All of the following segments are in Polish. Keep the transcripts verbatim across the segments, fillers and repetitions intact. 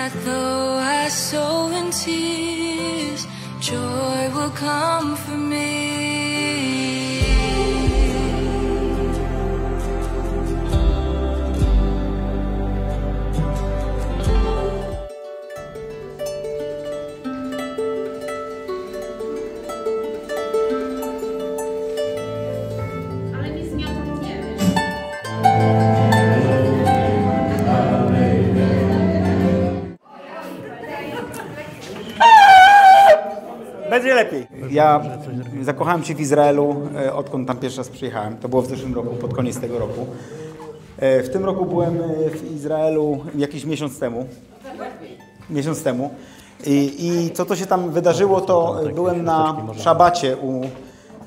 that though I sow in tears, joy will come for me. Będzie lepiej. Ja zakochałem się w Izraelu, odkąd tam pierwszy raz przyjechałem. To było w zeszłym roku, pod koniec tego roku. W tym roku byłem w Izraelu jakiś miesiąc temu. Miesiąc temu. I, i co to się tam wydarzyło, to byłem na szabacie u e,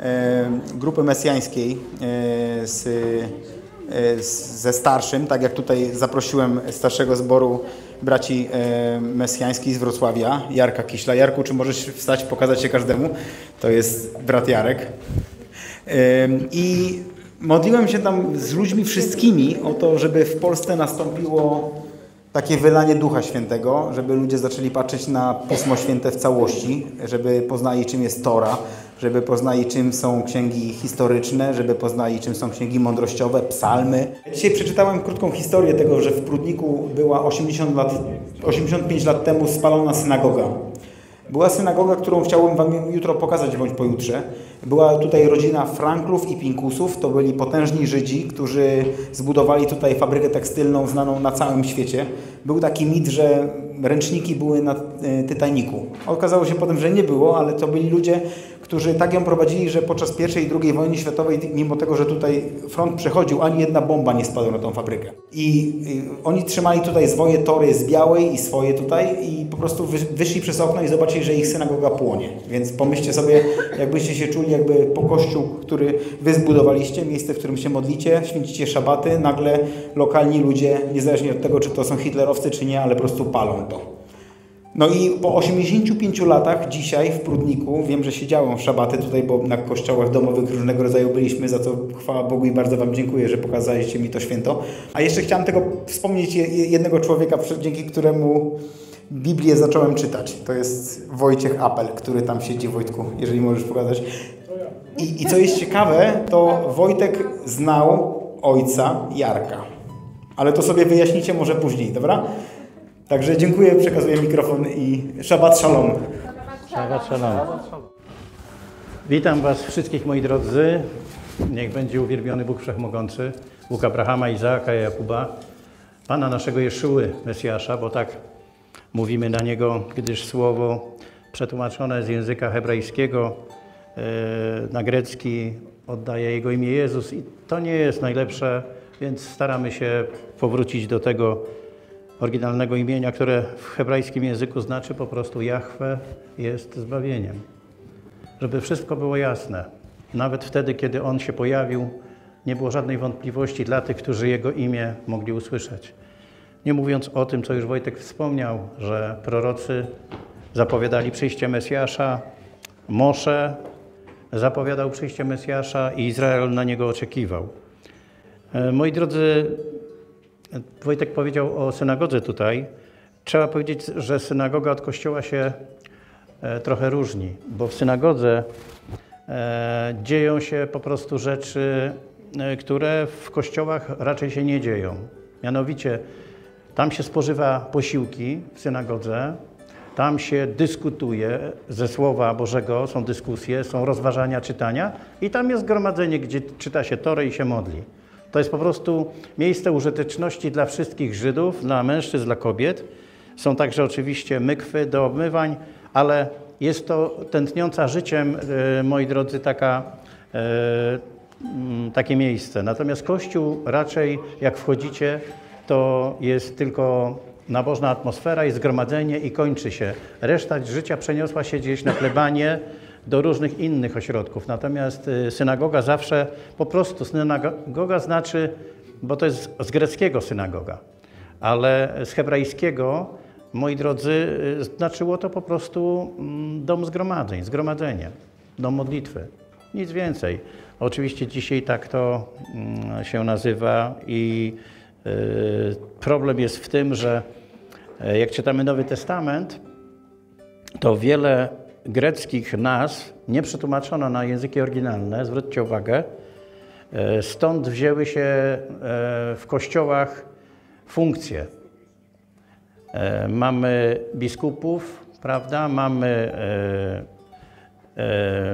grupy mesjańskiej e, z, e, ze starszym, tak jak tutaj zaprosiłem starszego zboru braci e, mesjańskich z Wrocławia, Jarka Kiśla. Jarku, czy możesz wstać, pokazać się każdemu? To jest brat Jarek. E, I modliłem się tam z ludźmi wszystkimi o to, żeby w Polsce nastąpiło takie wylanie Ducha Świętego, żeby ludzie zaczęli patrzeć na Pismo Święte w całości, żeby poznali, czym jest Tora, żeby poznali, czym są księgi historyczne, żeby poznali, czym są księgi mądrościowe, psalmy. Dzisiaj przeczytałem krótką historię tego, że w Prudniku była osiemdziesiąt lat, osiemdziesiąt pięć lat temu spalona synagoga. Była synagoga, którą chciałbym wam jutro pokazać, bądź pojutrze. Była tutaj rodzina Franklów i Pinkusów. To byli potężni Żydzi, którzy zbudowali tutaj fabrykę tekstylną znaną na całym świecie. Był taki mit, że ręczniki były na Titanicu. Okazało się potem, że nie było, ale to byli ludzie, którzy tak ją prowadzili, że podczas pierwszej i drugiej wojny światowej, mimo tego, że tutaj front przechodził, ani jedna bomba nie spadła na tą fabrykę. I, i oni trzymali tutaj swoje tory z białej i swoje tutaj i po prostu wy, wyszli przez okno i zobaczyli, że ich synagoga płonie. Więc pomyślcie sobie, jakbyście się czuli jakby po kościół, który wy zbudowaliście, miejsce, w którym się modlicie, święcicie szabaty, nagle lokalni ludzie, niezależnie od tego, czy to są hitlerowcy, czy nie, ale po prostu palą to. No i po osiemdziesięciu pięciu latach dzisiaj w Prudniku, wiem, że się działą szabaty tutaj, bo na kościołach domowych różnego rodzaju byliśmy, za co chwała Bogu i bardzo wam dziękuję, że pokazaliście mi to święto. A jeszcze chciałem tego wspomnieć jednego człowieka, dzięki któremu Biblię zacząłem czytać. To jest Wojciech Apel, który tam siedzi, Wojtku, jeżeli możesz pokazać. I, i co jest ciekawe, to Wojtek znał ojca Jarka. Ale to sobie wyjaśnicie może później, dobra? Także dziękuję, przekazuję mikrofon i Szabat Shalom. Szabat Shalom. Witam was wszystkich, moi drodzy. Niech będzie uwielbiony Bóg Wszechmogący, Bóg Abrahama, Izaaka i Jakuba, Pana naszego Jeszuły, Mesjasza, bo tak mówimy na Niego, gdyż słowo przetłumaczone z języka hebrajskiego na grecki oddaje Jego imię Jezus i to nie jest najlepsze, więc staramy się powrócić do tego oryginalnego imienia, które w hebrajskim języku znaczy po prostu Jahwe jest zbawieniem. Żeby wszystko było jasne. Nawet wtedy, kiedy On się pojawił, nie było żadnej wątpliwości dla tych, którzy Jego imię mogli usłyszeć. Nie mówiąc o tym, co już Wojtek wspomniał, że prorocy zapowiadali przyjście Mesjasza, Mosze zapowiadał przyjście Mesjasza i Izrael na niego oczekiwał. Moi drodzy, Wojtek powiedział o synagodze tutaj. Trzeba powiedzieć, że synagoga od kościoła się trochę różni, bo w synagodze dzieją się po prostu rzeczy, które w kościołach raczej się nie dzieją. Mianowicie tam się spożywa posiłki w synagodze, tam się dyskutuje ze Słowa Bożego, są dyskusje, są rozważania, czytania i tam jest zgromadzenie, gdzie czyta się Torę i się modli. To jest po prostu miejsce użyteczności dla wszystkich Żydów, dla mężczyzn, dla kobiet. Są także oczywiście mykwy do obmywań, ale jest to tętniąca życiem, moi drodzy, taka, takie miejsce. Natomiast Kościół raczej, jak wchodzicie, to jest tylko nabożna atmosfera i zgromadzenie i kończy się. Reszta życia przeniosła się gdzieś na plebanie, do różnych innych ośrodków. Natomiast synagoga zawsze, po prostu synagoga znaczy, bo to jest z greckiego synagoga, ale z hebrajskiego, moi drodzy, znaczyło to po prostu dom zgromadzeń, zgromadzenie, dom modlitwy. Nic więcej. Oczywiście dzisiaj tak to się nazywa i problem jest w tym, że Jak czytamy Nowy Testament, to wiele greckich nazw nie przetłumaczono na języki oryginalne, zwróćcie uwagę. Stąd wzięły się w kościołach funkcje. Mamy biskupów, prawda? Mamy, e, e,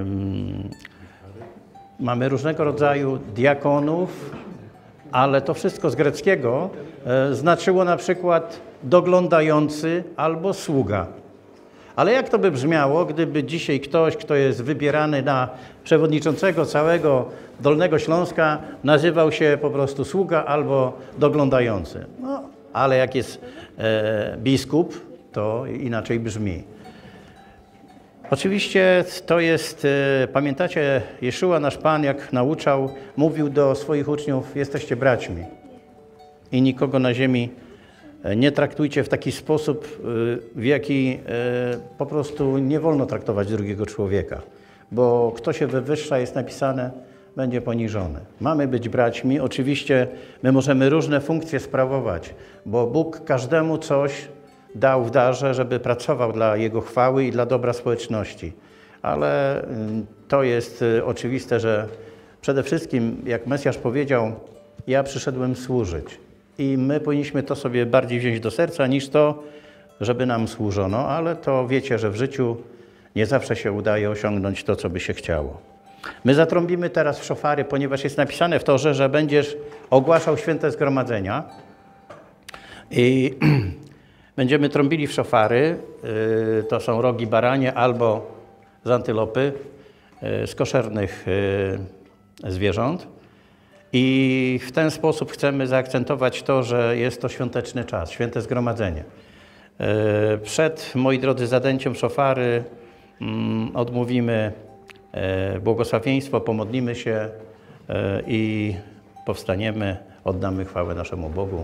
mamy różnego rodzaju diakonów, ale to wszystko z greckiego e, znaczyło na przykład doglądający albo sługa. Ale jak to by brzmiało, gdyby dzisiaj ktoś, kto jest wybierany na przewodniczącego całego Dolnego Śląska, nazywał się po prostu sługa albo doglądający? No, ale jak jest e, biskup, to inaczej brzmi. Oczywiście to jest, e, pamiętacie, Jeszua, nasz Pan, jak nauczał, mówił do swoich uczniów: jesteście braćmi i nikogo na ziemi nie traktujcie w taki sposób, w jaki po prostu nie wolno traktować drugiego człowieka, bo kto się wywyższa, jest napisane, będzie poniżony. Mamy być braćmi. Oczywiście my możemy różne funkcje sprawować, bo Bóg każdemu coś dał w darze, żeby pracował dla Jego chwały i dla dobra społeczności. Ale to jest oczywiste, że przede wszystkim, jak Mesjasz powiedział, ja przyszedłem służyć. I my powinniśmy to sobie bardziej wziąć do serca niż to, żeby nam służono, ale to wiecie, że w życiu nie zawsze się udaje osiągnąć to, co by się chciało. My zatrąbimy teraz w szofary, ponieważ jest napisane w torze, że będziesz ogłaszał święte zgromadzenia i będziemy trąbili w szofary. To są rogi baranie albo z antylopy, z koszernych zwierząt. I w ten sposób chcemy zaakcentować to, że jest to świąteczny czas, święte zgromadzenie. Przed, moi drodzy, zadęciem szofary odmówimy błogosławieństwo, pomodlimy się i powstaniemy, oddamy chwałę naszemu Bogu.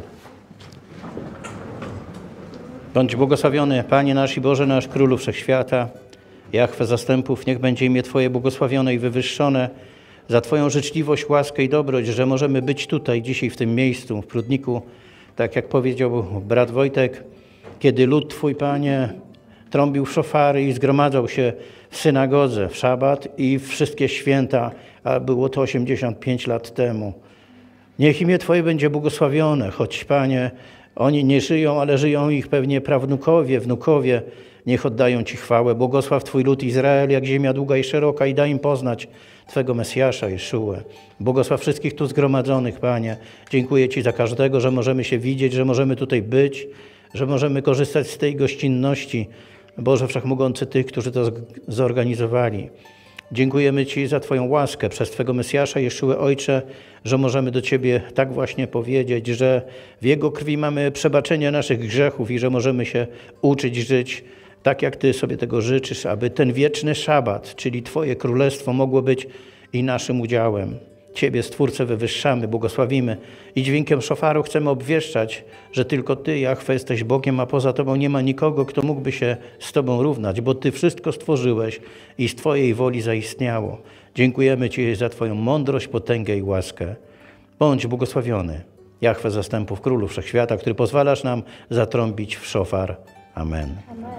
Bądź błogosławiony, Panie nasz i Boże nasz, Królu Wszechświata, Jahwe zastępów, niech będzie imię Twoje błogosławione i wywyższone, za Twoją życzliwość, łaskę i dobroć, że możemy być tutaj dzisiaj w tym miejscu, w Prudniku, tak jak powiedział brat Wojtek, kiedy lud Twój, Panie, trąbił w szofary i zgromadzał się w synagodze w szabat i w wszystkie święta, a było to osiemdziesiąt pięć lat temu. Niech imię Twoje będzie błogosławione, choć, Panie, oni nie żyją, ale żyją ich pewnie prawnukowie, wnukowie, niech oddają Ci chwałę. Błogosław Twój lud Izrael, jak ziemia długa i szeroka, i daj im poznać Twego Mesjasza, Jeszułę. Błogosław wszystkich tu zgromadzonych, Panie. Dziękuję Ci za każdego, że możemy się widzieć, że możemy tutaj być, że możemy korzystać z tej gościnności. Boże Wszechmogący, Tych, którzy to zorganizowali. Dziękujemy Ci za Twoją łaskę przez Twego Mesjasza, Jeszułę, Ojcze, że możemy do Ciebie tak właśnie powiedzieć, że w Jego krwi mamy przebaczenie naszych grzechów i że możemy się uczyć żyć tak, jak Ty sobie tego życzysz, aby ten wieczny szabat, czyli Twoje królestwo, mogło być i naszym udziałem. Ciebie, Stwórcę, wywyższamy, błogosławimy i dźwiękiem szofaru chcemy obwieszczać, że tylko Ty, Jahwe, jesteś Bogiem, a poza Tobą nie ma nikogo, kto mógłby się z Tobą równać, bo Ty wszystko stworzyłeś i z Twojej woli zaistniało. Dziękujemy Ci za Twoją mądrość, potęgę i łaskę. Bądź błogosławiony, Jahwe zastępów, Królu Wszechświata, który pozwalasz nam zatrąbić w szofar. Amen. Amen.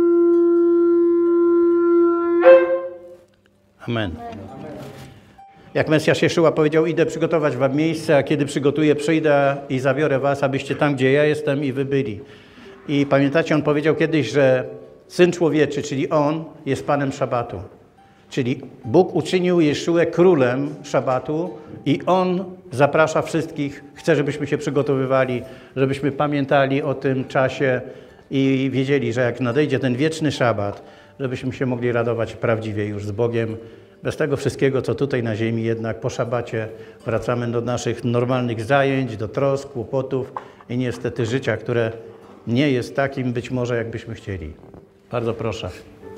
Amen. Jak Mesjasz Jeszua powiedział, idę przygotować wam miejsce, a kiedy przygotuję, przyjdę i zabiorę was, abyście tam, gdzie ja jestem, i wy byli. I pamiętacie, on powiedział kiedyś, że Syn Człowieczy, czyli On, jest Panem Szabatu. Czyli Bóg uczynił Jeszuę królem Szabatu i On zaprasza wszystkich, chce, żebyśmy się przygotowywali, żebyśmy pamiętali o tym czasie i wiedzieli, że jak nadejdzie ten wieczny Szabat, żebyśmy się mogli radować prawdziwie już z Bogiem. Bez tego wszystkiego, co tutaj na ziemi, jednak po szabacie wracamy do naszych normalnych zajęć, do trosk, kłopotów i niestety życia, które nie jest takim być może, jakbyśmy chcieli. Bardzo proszę.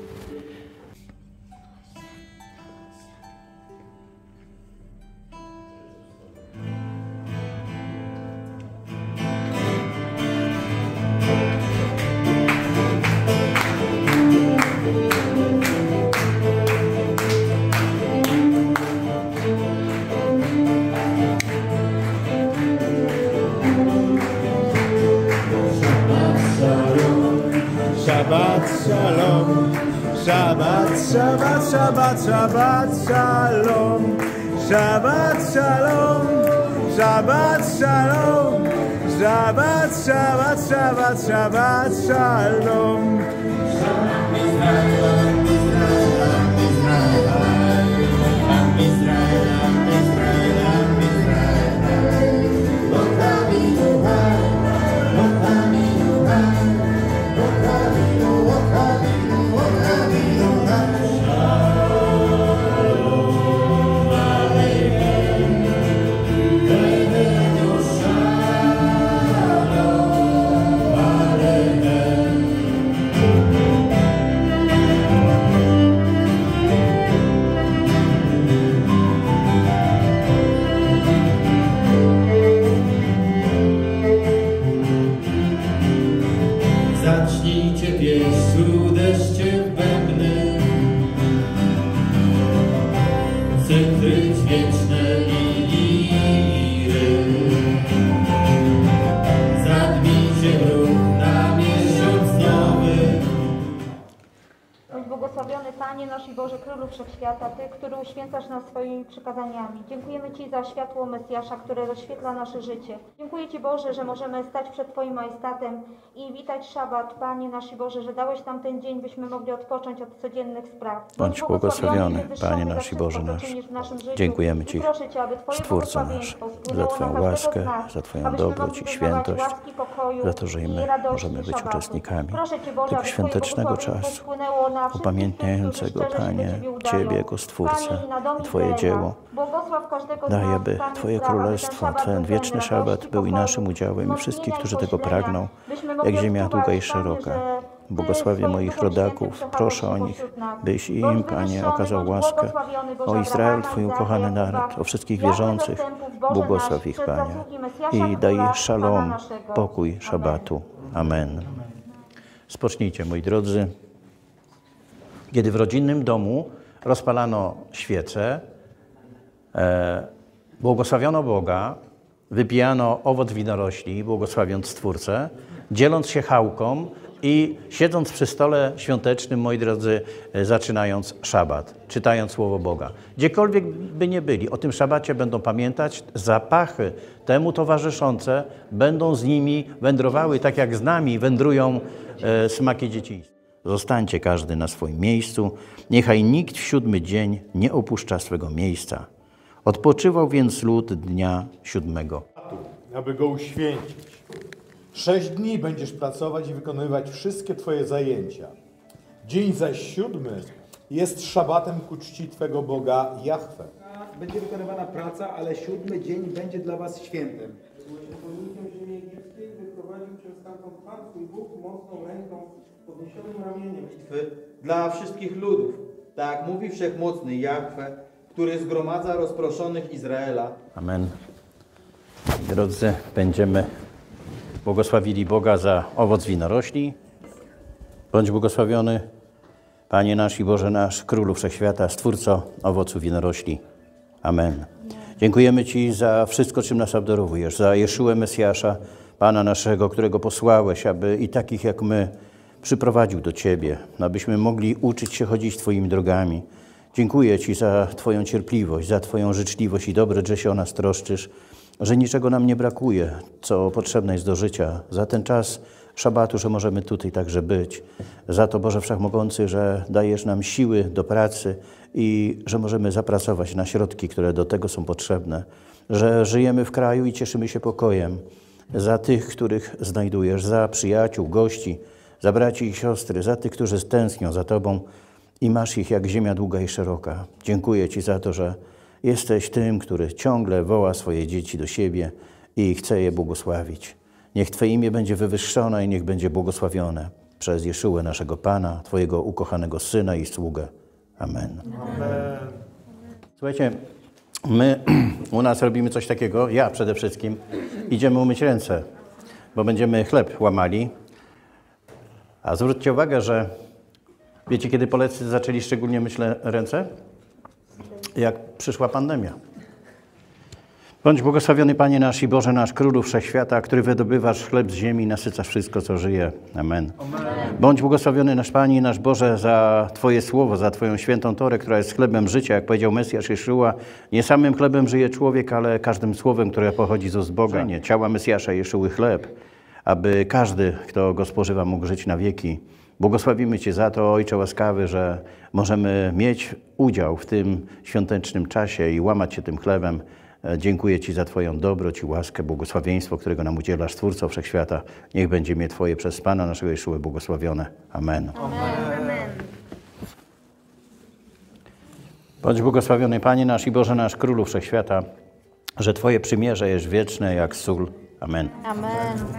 Shabbat shalom, Shabbat, Shabbat, Shabbat, Shabbat shalom, Shabbat shalom, Shabbat shalom, Shabbat, Shabbat, Shabbat, Shabbat shalom. Zacznijcie pieśń, uderzcie w bębny, cytry dźwięczne i liry. Zadbijcie ruch na miesiąc nowy. Bądź błogosławiony Panie nasz i Boże, Królu Wszechświata, Ty, który uświęcasz nas swoimi przykazaniami. Dziękujemy Ci za światło Mesjasza, które rozświetla nasze życie. Dziękuję Ci, Boże, że możemy stać przed Twoim majestatem i witać szabat, Panie nasz i Boże, że dałeś nam ten dzień, byśmy mogli odpocząć od codziennych spraw. Bądź błogosławiony, Panie nasz i Boże nasz. Dziękujemy Ci, Stwórco nasz, za Twoją łaskę, za Twoją dobroć i świętość, za to, że i my możemy być uczestnikami tego świątecznego czasu, upamiętniającego, Panie, Ciebie jako Stwórcę i Twoje dzieło. Daj, aby Twoje Królestwo, ten wieczny szabat był i naszym udziałem i wszystkich, którzy tego pragną, jak ziemia długa i szeroka. Błogosławię moich rodaków, proszę o nich, byś im, Panie, okazał łaskę. O Izrael, Twój ukochany naród, o wszystkich wierzących, błogosław ich, Panie. I daj szalom, pokój szabatu. Amen. Spocznijcie, moi drodzy. Kiedy w rodzinnym domu rozpalano świece, e, błogosławiono Boga, wypijano owoc winorośli, błogosławiąc Stwórcę, dzieląc się chałką i siedząc przy stole świątecznym, moi drodzy, e, zaczynając szabat, czytając Słowo Boga. Gdziekolwiek by nie byli, o tym szabacie będą pamiętać, zapachy temu towarzyszące będą z nimi wędrowały, tak jak z nami wędrują e, smaki dzieciństwa. Zostańcie każdy na swoim miejscu, niechaj nikt w siódmy dzień nie opuszcza swego miejsca. Odpoczywał więc lud dnia siódmego. Aby go uświęcić. Sześć dni będziesz pracować i wykonywać wszystkie Twoje zajęcia. Dzień zaś siódmy jest szabatem ku czci Twego Boga Jahwe. Będzie wykonywana praca, ale siódmy dzień będzie dla was świętem. Pomnikiem ziemi egipskiej wyprowadził cię stamtąd Pan, Twój Bóg, mocną ręką, podniesionym ramieniem. Dla wszystkich ludów, tak mówi Wszechmocny Jahwe, który zgromadza rozproszonych Izraela. Amen. Drodzy, będziemy błogosławili Boga za owoc winorośli. Bądź błogosławiony, Panie nasz i Boże nasz, Królu Wszechświata, Stwórco owocu winorośli. Amen. Dziękujemy Ci za wszystko, czym nas obdarowujesz, za Jeszuę Mesjasza, Pana naszego, którego posłałeś, aby i takich jak my przyprowadził do Ciebie, abyśmy mogli uczyć się chodzić Twoimi drogami. Dziękuję Ci za Twoją cierpliwość, za Twoją życzliwość i dobre, że się o nas troszczysz, że niczego nam nie brakuje, co potrzebne jest do życia, za ten czas szabatu, że możemy tutaj także być, za to, Boże Wszechmogący, że dajesz nam siły do pracy i że możemy zapracować na środki, które do tego są potrzebne, że żyjemy w kraju i cieszymy się pokojem, za tych, których znajdujesz, za przyjaciół, gości, za braci i siostry, za tych, którzy stęsknią za Tobą i masz ich jak ziemia długa i szeroka. Dziękuję Ci za to, że jesteś tym, który ciągle woła swoje dzieci do siebie i chce je błogosławić. Niech Twoje imię będzie wywyższone i niech będzie błogosławione przez Jeszułę, naszego Pana, Twojego ukochanego Syna i sługę. Amen. Amen. Słuchajcie, my u nas robimy coś takiego, ja przede wszystkim, idziemy umyć ręce, bo będziemy chleb łamali. A zwróćcie uwagę, że wiecie, kiedy Polacy zaczęli szczególnie myć ręce? Jak przyszła pandemia. Bądź błogosławiony Panie nasz i Boże nasz, Królu Wszechświata, który wydobywasz chleb z ziemi i nasycasz wszystko, co żyje. Amen. Amen. Bądź błogosławiony nasz Panie i nasz Boże za Twoje słowo, za Twoją świętą Torę, która jest chlebem życia. Jak powiedział Mesjasz Jeszua, nie samym chlebem żyje człowiek, ale każdym słowem, które pochodzi z ust Boga. Nie, ciała Mesjasza Jeszuły chleb, aby każdy, kto go spożywa, mógł żyć na wieki. Błogosławimy Cię za to, Ojcze łaskawy, że możemy mieć udział w tym świątecznym czasie i łamać się tym chlebem. Dziękuję Ci za Twoją dobroć i łaskę, błogosławieństwo, którego nam udzielasz, Stwórco Wszechświata. Niech będzie mnie Twoje przez Pana naszego Jeszuły błogosławione. Amen. Amen. Bądź błogosławiony Panie nasz i Boże nasz, Królu Wszechświata, że Twoje przymierze jest wieczne jak sól. Amen. Amen.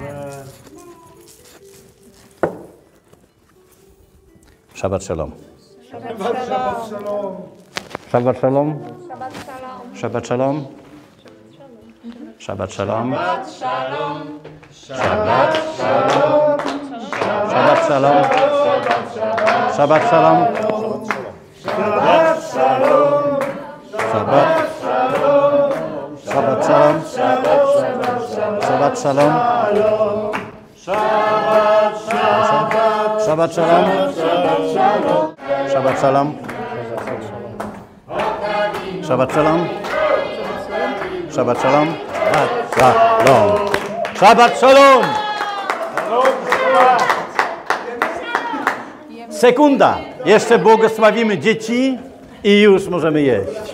Shabbat shalom. Shabbat shalom. Shabbat shalom. Shabbat Shabbat shalom. shalom. Shabbat shalom. Shabbat shalom. Shabbat shalom. Shabbat shalom. Shabbat shalom. Shabbat shalom. Shabbat shalom. Shabbat shalom. Shabbat shalom. Shabbat shalom. Shabbat shalom. Shabbat shalom. Shabbat shalom. Shalom. Shabbat shalom. Sekunda. Jeszcze błogosławimy dzieci i już możemy jeść.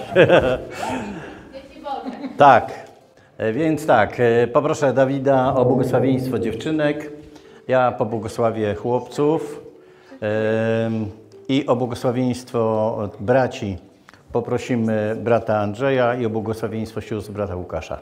Tak. Więc tak, poproszę Dawida o błogosławieństwo dziewczynek. Ja pobłogosławię chłopców i o błogosławieństwo braci poprosimy brata Andrzeja i o błogosławieństwo sióstr brata Łukasza.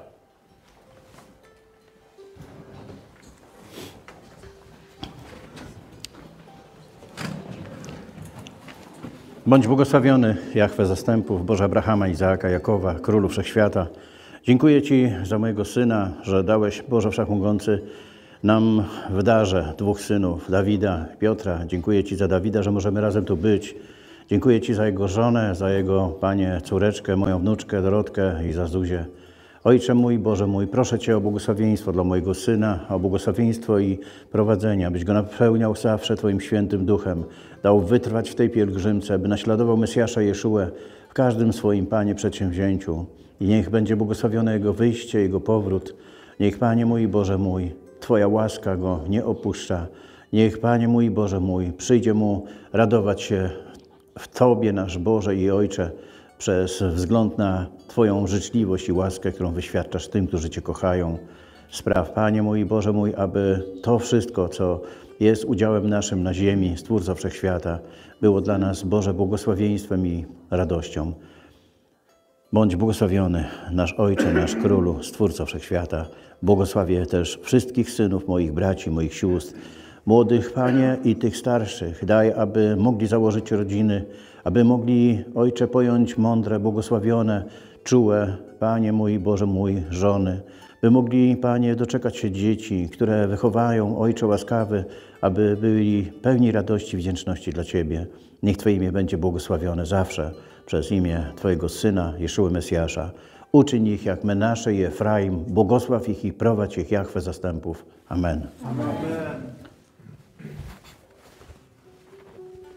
Bądź błogosławiony, Jahwe zastępów, Boże Abrahama, Izaaka, Jakowa, Królu Wszechświata. Dziękuję Ci za mojego syna, że dałeś, Boże Wszechmogący, nam w darze dwóch synów, Dawida i Piotra. Dziękuję Ci za Dawida, że możemy razem tu być. Dziękuję Ci za jego żonę, za jego, Panie, córeczkę, moją wnuczkę Dorotkę i za Zuzię. Ojcze mój, Boże mój, proszę Cię o błogosławieństwo dla mojego syna, o błogosławieństwo i prowadzenie, abyś go napełniał zawsze Twoim świętym duchem, dał wytrwać w tej pielgrzymce, by naśladował Mesjasza Jeszułę w każdym swoim, Panie, przedsięwzięciu. I niech będzie błogosławione jego wyjście, jego powrót. Niech, Panie mój, Boże mój, Twoja łaska go nie opuszcza. Niech, Panie mój, Boże mój, przyjdzie mu radować się w Tobie, nasz Boże i Ojcze, przez wzgląd na Twoją życzliwość i łaskę, którą wyświadczasz tym, którzy Cię kochają. Spraw, Panie mój, Boże mój, aby to wszystko, co jest udziałem naszym na ziemi, Stwórco Wszechświata, było dla nas, Boże, błogosławieństwem i radością. Bądź błogosławiony, nasz Ojcze, nasz Królu, Stwórco Wszechświata. Błogosławię też wszystkich synów moich braci, moich sióstr, młodych, Panie, i tych starszych. Daj, aby mogli założyć rodziny, aby mogli, Ojcze, pojąć mądre, błogosławione, czułe, Panie mój, Boże mój, żony, by mogli, Panie, doczekać się dzieci, które wychowają, Ojcze łaskawy, aby byli pełni radości i wdzięczności dla Ciebie. Niech Twoje imię będzie błogosławione zawsze przez imię Twojego Syna, Jeszuły Mesjasza. Uczyń ich jak Menasze i Efraim, błogosław ich i prowadź ich, Jahwe zastępów. Amen. Amen.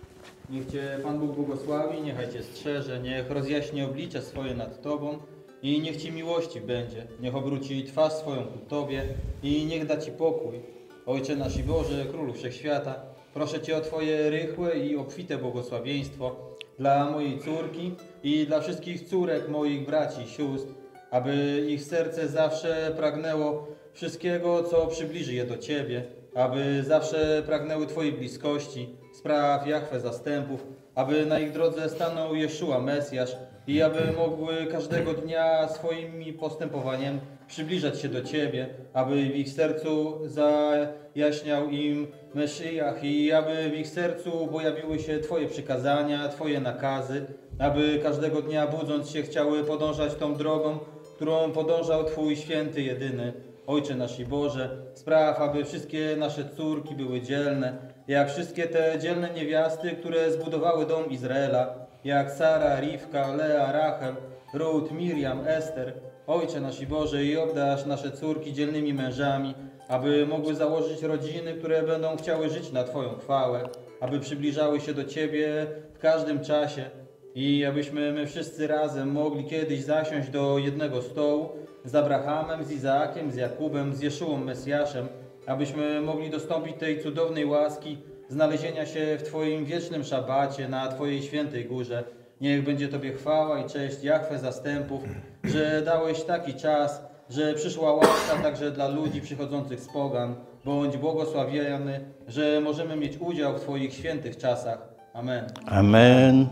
Niech Cię Pan Bóg błogosławi, niechaj Cię strzeże, niech rozjaśni oblicze swoje nad Tobą i niech Ci miłości będzie. Niech obróci twarz swoją ku Tobie i niech da Ci pokój. Ojcze nasz i Boże, Królu Wszechświata, proszę Cię o Twoje rychłe i obfite błogosławieństwo dla mojej córki i dla wszystkich córek moich braci i sióstr, aby ich serce zawsze pragnęło wszystkiego, co przybliży je do Ciebie, aby zawsze pragnęły Twojej bliskości, spraw Jahwe zastępów, aby na ich drodze stanął Jeszua Mesjasz i aby mogły każdego dnia swoim postępowaniem przybliżać się do Ciebie, aby w ich sercu zajaśniał im Meszyjach i aby w ich sercu pojawiły się Twoje przykazania, Twoje nakazy, aby każdego dnia budząc się chciały podążać tą drogą, którą podążał Twój święty jedyny. Ojcze nasz i Boże, spraw, aby wszystkie nasze córki były dzielne, jak wszystkie te dzielne niewiasty, które zbudowały dom Izraela, jak Sara, Rivka, Lea, Rachel, Rut, Miriam, Ester. Ojcze nasz i Boże, i obdarz nasze córki dzielnymi mężami, aby mogły założyć rodziny, które będą chciały żyć na Twoją chwałę, aby przybliżały się do Ciebie w każdym czasie i abyśmy my wszyscy razem mogli kiedyś zasiąść do jednego stołu z Abrahamem, z Izaakiem, z Jakubem, z Jeszuą Mesjaszem, abyśmy mogli dostąpić tej cudownej łaski znalezienia się w Twoim wiecznym szabacie na Twojej świętej górze. Niech będzie Tobie chwała i cześć Jahwe zastępów, że dałeś taki czas, że przyszła łaska także dla ludzi przychodzących z pogan. Bądź błogosławiony, że możemy mieć udział w Twoich świętych czasach. Amen. Amen.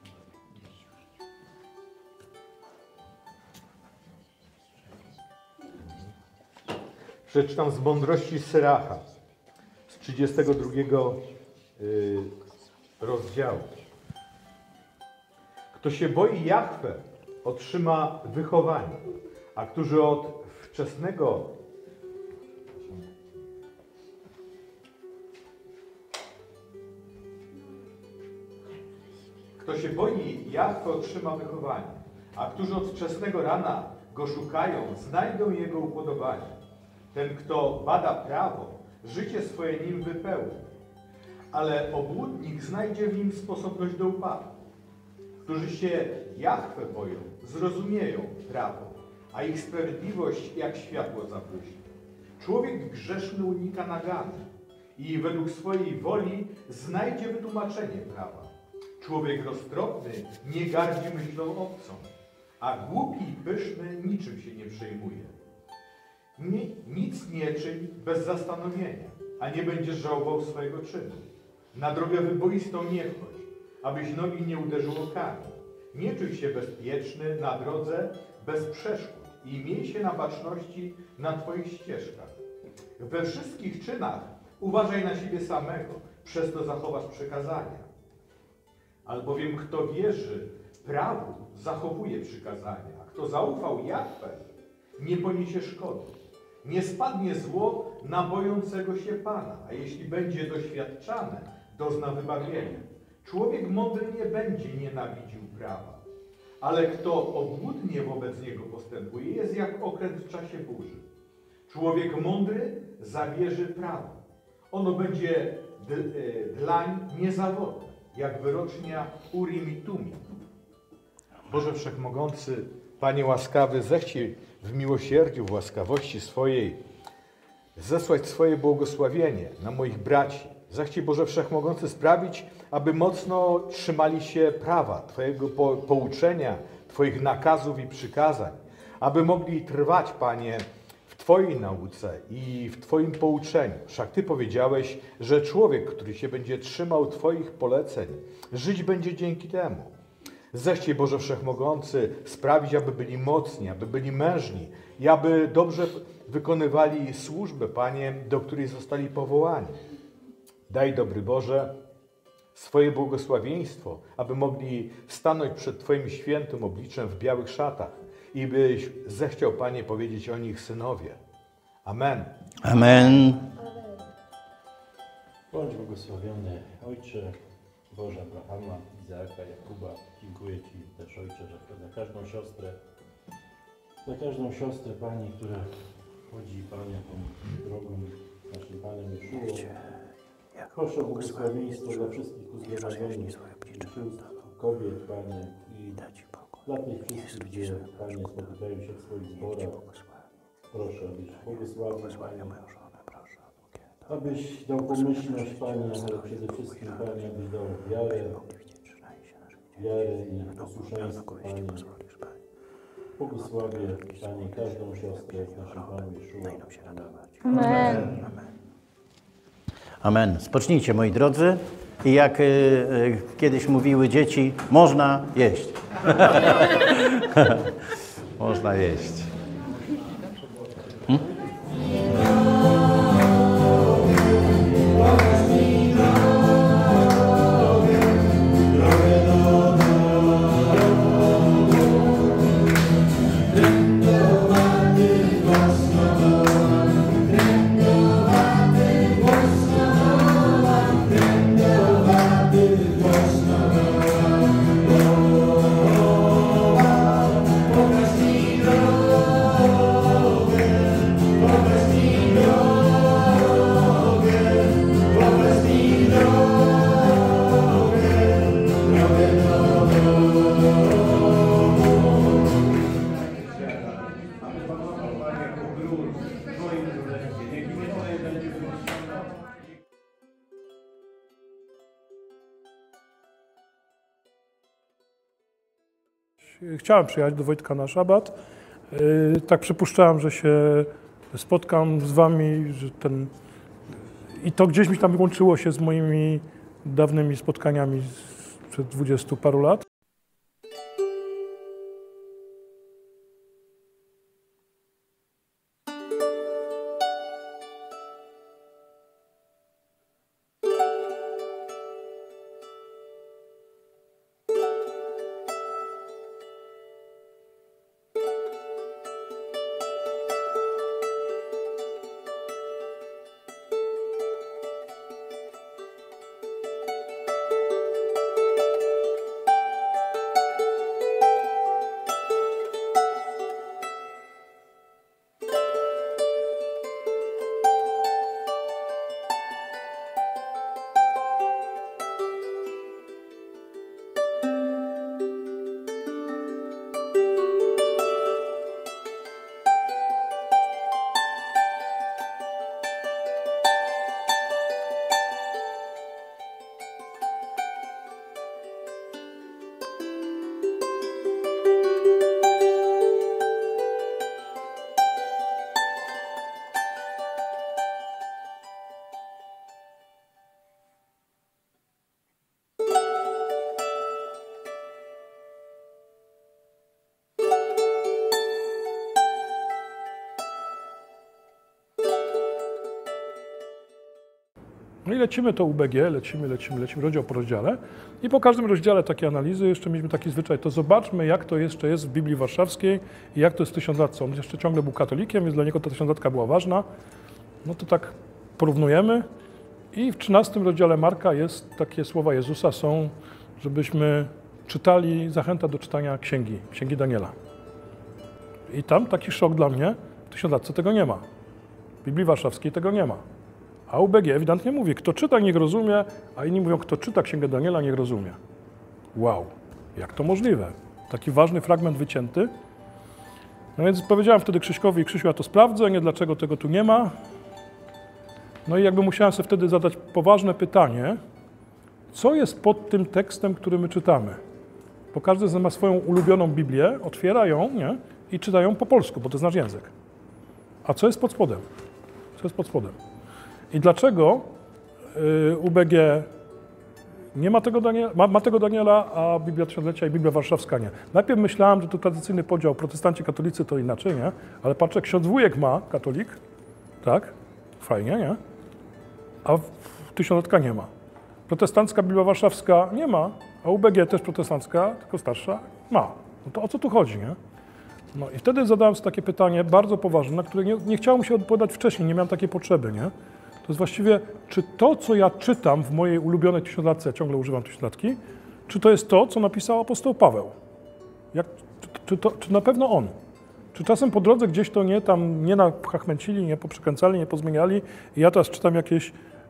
Przeczytam z mądrości Syracha, z trzydziestego drugiego y, rozdziału. Kto się boi Jahwe, otrzyma wychowanie, a którzy od wczesnego Kto się boi Jahwe, otrzyma wychowanie, a którzy od wczesnego rana go szukają, znajdą jego upodobanie. Ten, kto bada prawo, życie swoje nim wypełni, ale obłudnik znajdzie w nim sposobność do upadku. Którzy się Jahwe boją, zrozumieją prawo, a ich sprawiedliwość jak światło zabłyśnie. Człowiek grzeszny unika nagany i według swojej woli znajdzie wytłumaczenie prawa. Człowiek roztropny nie gardzi myślą obcą, a głupi i pyszny niczym się nie przejmuje. Ni, nic nie czyń bez zastanowienia, a nie będziesz żałował swojego czynu. Na drogę wyboistą nie chodź, abyś nogi nie uderzyło kamień. Nie czuj się bezpieczny na drodze bez przeszkód i miej się na baczności na Twoich ścieżkach. We wszystkich czynach uważaj na siebie samego, przez to zachowasz przykazania. Albowiem kto wierzy prawu, zachowuje przykazania, a kto zaufał Jahwe, nie poniesie szkody. Nie spadnie zło na bojącego się Pana, a jeśli będzie doświadczane, dozna wybawienia. Człowiek mądry nie będzie nienawidził prawa, ale kto obłudnie wobec niego postępuje, jest jak okręt w czasie burzy. Człowiek mądry zawierzy prawo. Ono będzie dlań niezawodne, jak wyrocznia Urim i Tumim. Boże Wszechmogący, Panie łaskawy, zechciej w miłosierdziu, w łaskawości swojej zesłać swoje błogosławienie na moich braci. Zechciej, Boże Wszechmogący, sprawić, aby mocno trzymali się prawa Twojego po, pouczenia, Twoich nakazów i przykazań, aby mogli trwać, Panie, w Twojej nauce i w Twoim pouczeniu. Wszak Ty powiedziałeś, że człowiek, który się będzie trzymał Twoich poleceń, żyć będzie dzięki temu. Zechciej, Boże Wszechmogący, sprawić, aby byli mocni, aby byli mężni i aby dobrze wykonywali służbę, Panie, do której zostali powołani. Daj, dobry Boże, swoje błogosławieństwo, aby mogli stanąć przed Twoim świętym obliczem w białych szatach i byś zechciał, Panie, powiedzieć o nich synowie. Amen. Amen. Bądź błogosławiony Ojcze, Boże Abrahama, Izaaka, Jakuba. Dziękuję Ci też, Ojcze, że za każdą siostrę, za każdą siostrę, Pani, która chodzi, Panie, tą drogą naszym Panem Jeszuą. Proszę o błogosławieństwo dla wszystkich uzdrowionych kobiet, Panie, i dla tych wszystkich, gdzie, Panie, spotykają się w swoich zborach. Proszę, abyś błogosławił, Panie, abyś dał pomyślność, Panie, ale przede wszystkim, Panie, abyś dał wiarę, wiarę i posłuszeństwo, Panie. Błogosławię, Panie, każdą siostrę w naszym Panu Jeszua. Amen. Amen. Spocznijcie, moi drodzy. I jak y, y, kiedyś mówiły dzieci, można jeść. Można jeść. Hmm? Chciałem przyjechać do Wojtka na szabat. Tak przypuszczałem, że się spotkam z wami, że ten... i to gdzieś mi tam łączyło się z moimi dawnymi spotkaniami sprzed dwudziestu paru lat. No i lecimy to U B G, lecimy, lecimy, lecimy rozdział po rozdziale i po każdym rozdziale takiej analizy jeszcze mieliśmy taki zwyczaj, to zobaczmy, jak to jeszcze jest w Biblii Warszawskiej i jak to jest tysiąclatce. On jeszcze ciągle był katolikiem, więc dla niego ta tysiąclatka była ważna. No to tak porównujemy i w trzynastym rozdziale Marka jest takie słowa Jezusa są, żebyśmy czytali, zachęta do czytania księgi, księgi Daniela. I tam taki szok dla mnie, w tysiąclatce tego nie ma. W Biblii Warszawskiej tego nie ma. A U B G ewidentnie mówi, kto czyta, niech rozumie, a inni mówią, kto czyta Księgę Daniela, niech rozumie. Wow, jak to możliwe? Taki ważny fragment wycięty. No więc powiedziałem wtedy Krzyśkowi, Krzysiu, ja to sprawdzę, nie dlaczego tego tu nie ma. No i jakby musiałem sobie wtedy zadać poważne pytanie, co jest pod tym tekstem, który my czytamy? Bo każdy z nas ma swoją ulubioną Biblię, otwiera ją, nie? I czyta ją po polsku, bo to jest nasz język. A co jest pod spodem? Co jest pod spodem? I dlaczego y, U B G nie ma tego, Daniela, ma, ma tego Daniela, a Biblia Tysiąclecia i Biblia Warszawska nie? Najpierw myślałem, że to tradycyjny podział, protestanci, katolicy to inaczej, nie? Ale patrzę, ksiądz wujek ma, katolik, tak? Fajnie, nie? A tysiąclatka nie ma. Protestancka Biblia Warszawska nie ma, a U B G też protestancka, tylko starsza, ma. No to o co tu chodzi, nie? No i wtedy zadałem sobie takie pytanie bardzo poważne, na które nie, nie chciałem się odpowiadać wcześniej, nie miałem takiej potrzeby, nie? To jest właściwie, czy to, co ja czytam w mojej ulubionej tysiąclatce, ja ciągle używam tysiąclatki, czy to jest to, co napisał apostoł Paweł? Jak, czy, czy, to, czy na pewno on? Czy czasem po drodze gdzieś to nie tam nie nachachmęcili, nie poprzekręcali, nie pozmieniali i ja teraz czytam jakieś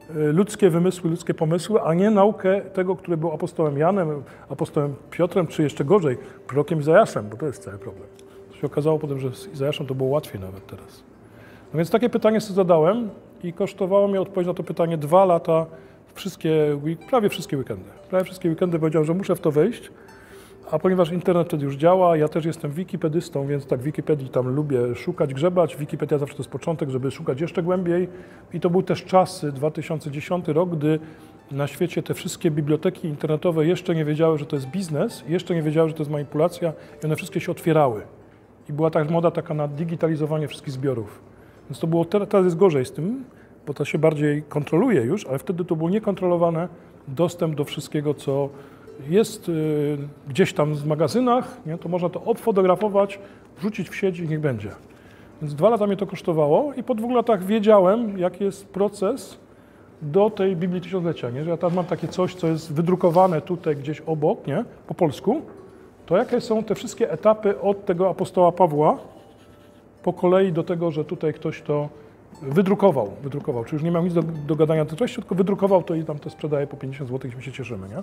ludzkie wymysły, ludzkie pomysły, a nie naukę tego, który był apostołem Janem, apostołem Piotrem, czy jeszcze gorzej, prorokiem Izajaszem, bo to jest cały problem. To się okazało potem, że z Izajaszem to było łatwiej nawet teraz. No więc takie pytanie sobie zadałem i kosztowało mnie odpowiedź na to pytanie dwa lata, wszystkie, prawie wszystkie weekendy. Prawie wszystkie weekendy powiedziałem, że muszę w to wejść, a ponieważ internet wtedy już działa, ja też jestem wikipedystą, więc tak w Wikipedii tam lubię szukać, grzebać. Wikipedia zawsze to jest początek, żeby szukać jeszcze głębiej. I to był też czasy, dwa tysiące dziesiąty rok, gdy na świecie te wszystkie biblioteki internetowe jeszcze nie wiedziały, że to jest biznes, jeszcze nie wiedziały, że to jest manipulacja i one wszystkie się otwierały. I była ta moda taka na digitalizowanie wszystkich zbiorów. Więc to było, teraz jest gorzej z tym, bo to się bardziej kontroluje już, ale wtedy to było niekontrolowane dostęp do wszystkiego, co jest y, gdzieś tam w magazynach, nie? To można to obfotografować, wrzucić w sieć i niech będzie. Więc dwa lata mnie to kosztowało i po dwóch latach wiedziałem, jaki jest proces do tej Biblii Tysiąclecia, nie? Że ja tam mam takie coś, co jest wydrukowane tutaj gdzieś obok, nie? Po polsku, to jakie są te wszystkie etapy od tego apostoła Pawła po kolei do tego, że tutaj ktoś to wydrukował, wydrukował. Czy już nie miał nic do, do gadania do treści, tylko wydrukował to i tam to sprzedaje po pięćdziesiąt złotych i my się cieszymy, nie?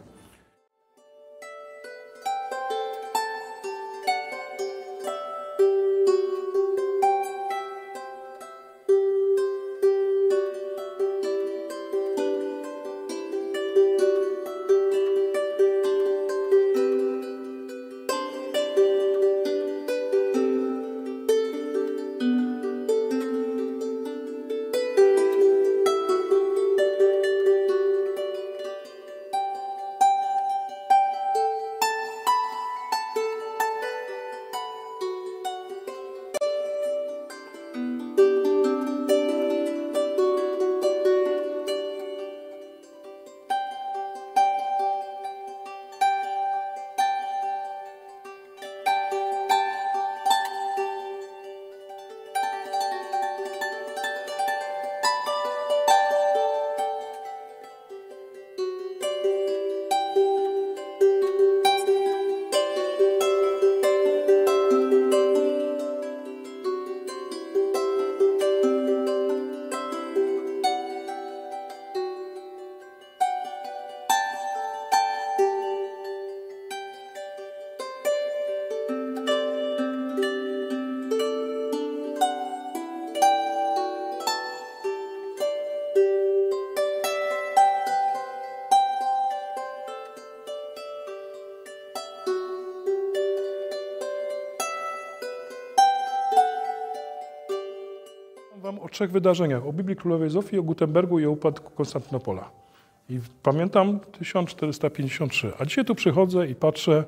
Wam o trzech wydarzeniach, o Biblii Królowej Zofii, o Gutenbergu i o upadku Konstantynopola. I pamiętam tysiąc czterysta pięćdziesiąt trzy, a dzisiaj tu przychodzę i patrzę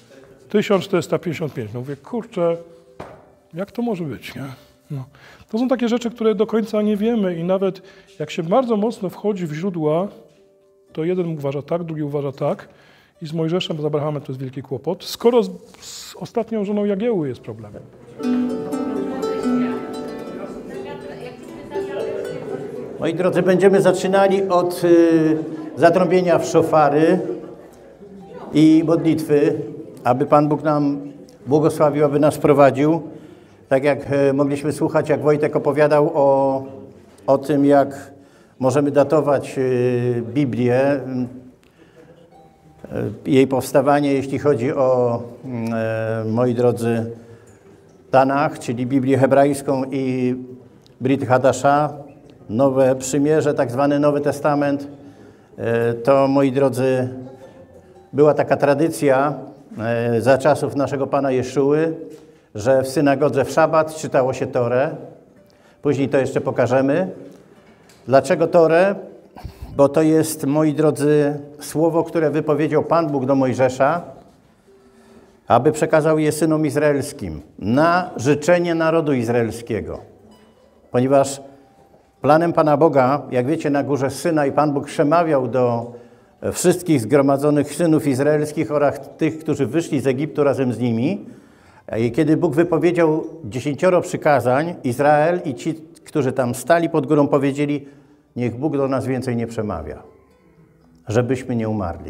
tysiąc czterysta pięćdziesiąt pięć. No mówię, kurczę, jak to może być, nie? No. To są takie rzeczy, które do końca nie wiemy i nawet jak się bardzo mocno wchodzi w źródła, to jeden uważa tak, drugi uważa tak i z Mojżeszem, z Abrahamem to jest wielki kłopot, skoro z, z ostatnią żoną Jagieły jest problemem. Moi drodzy, będziemy zaczynali od y, zatrąbienia w szofary i modlitwy, aby Pan Bóg nam błogosławił, aby nas prowadził. Tak jak y, mogliśmy słuchać, jak Wojtek opowiadał o, o tym, jak możemy datować y, Biblię, y, jej powstawanie, jeśli chodzi o, y, moi drodzy, Tanach, czyli Biblię hebrajską i Brit Hadasha, Nowe Przymierze, tak zwany Nowy Testament, to, moi drodzy, była taka tradycja za czasów naszego Pana Jeszuły, że w synagodze w szabat czytało się Torę. Później to jeszcze pokażemy. Dlaczego Torę? Bo to jest, moi drodzy, słowo, które wypowiedział Pan Bóg do Mojżesza, aby przekazał je synom izraelskim na życzenie narodu izraelskiego. Ponieważ planem Pana Boga, jak wiecie, na górze Synaj Pan Bóg przemawiał do wszystkich zgromadzonych synów izraelskich oraz tych, którzy wyszli z Egiptu razem z nimi. I kiedy Bóg wypowiedział dziesięcioro przykazań, Izrael i ci, którzy tam stali pod górą, powiedzieli: niech Bóg do nas więcej nie przemawia, żebyśmy nie umarli.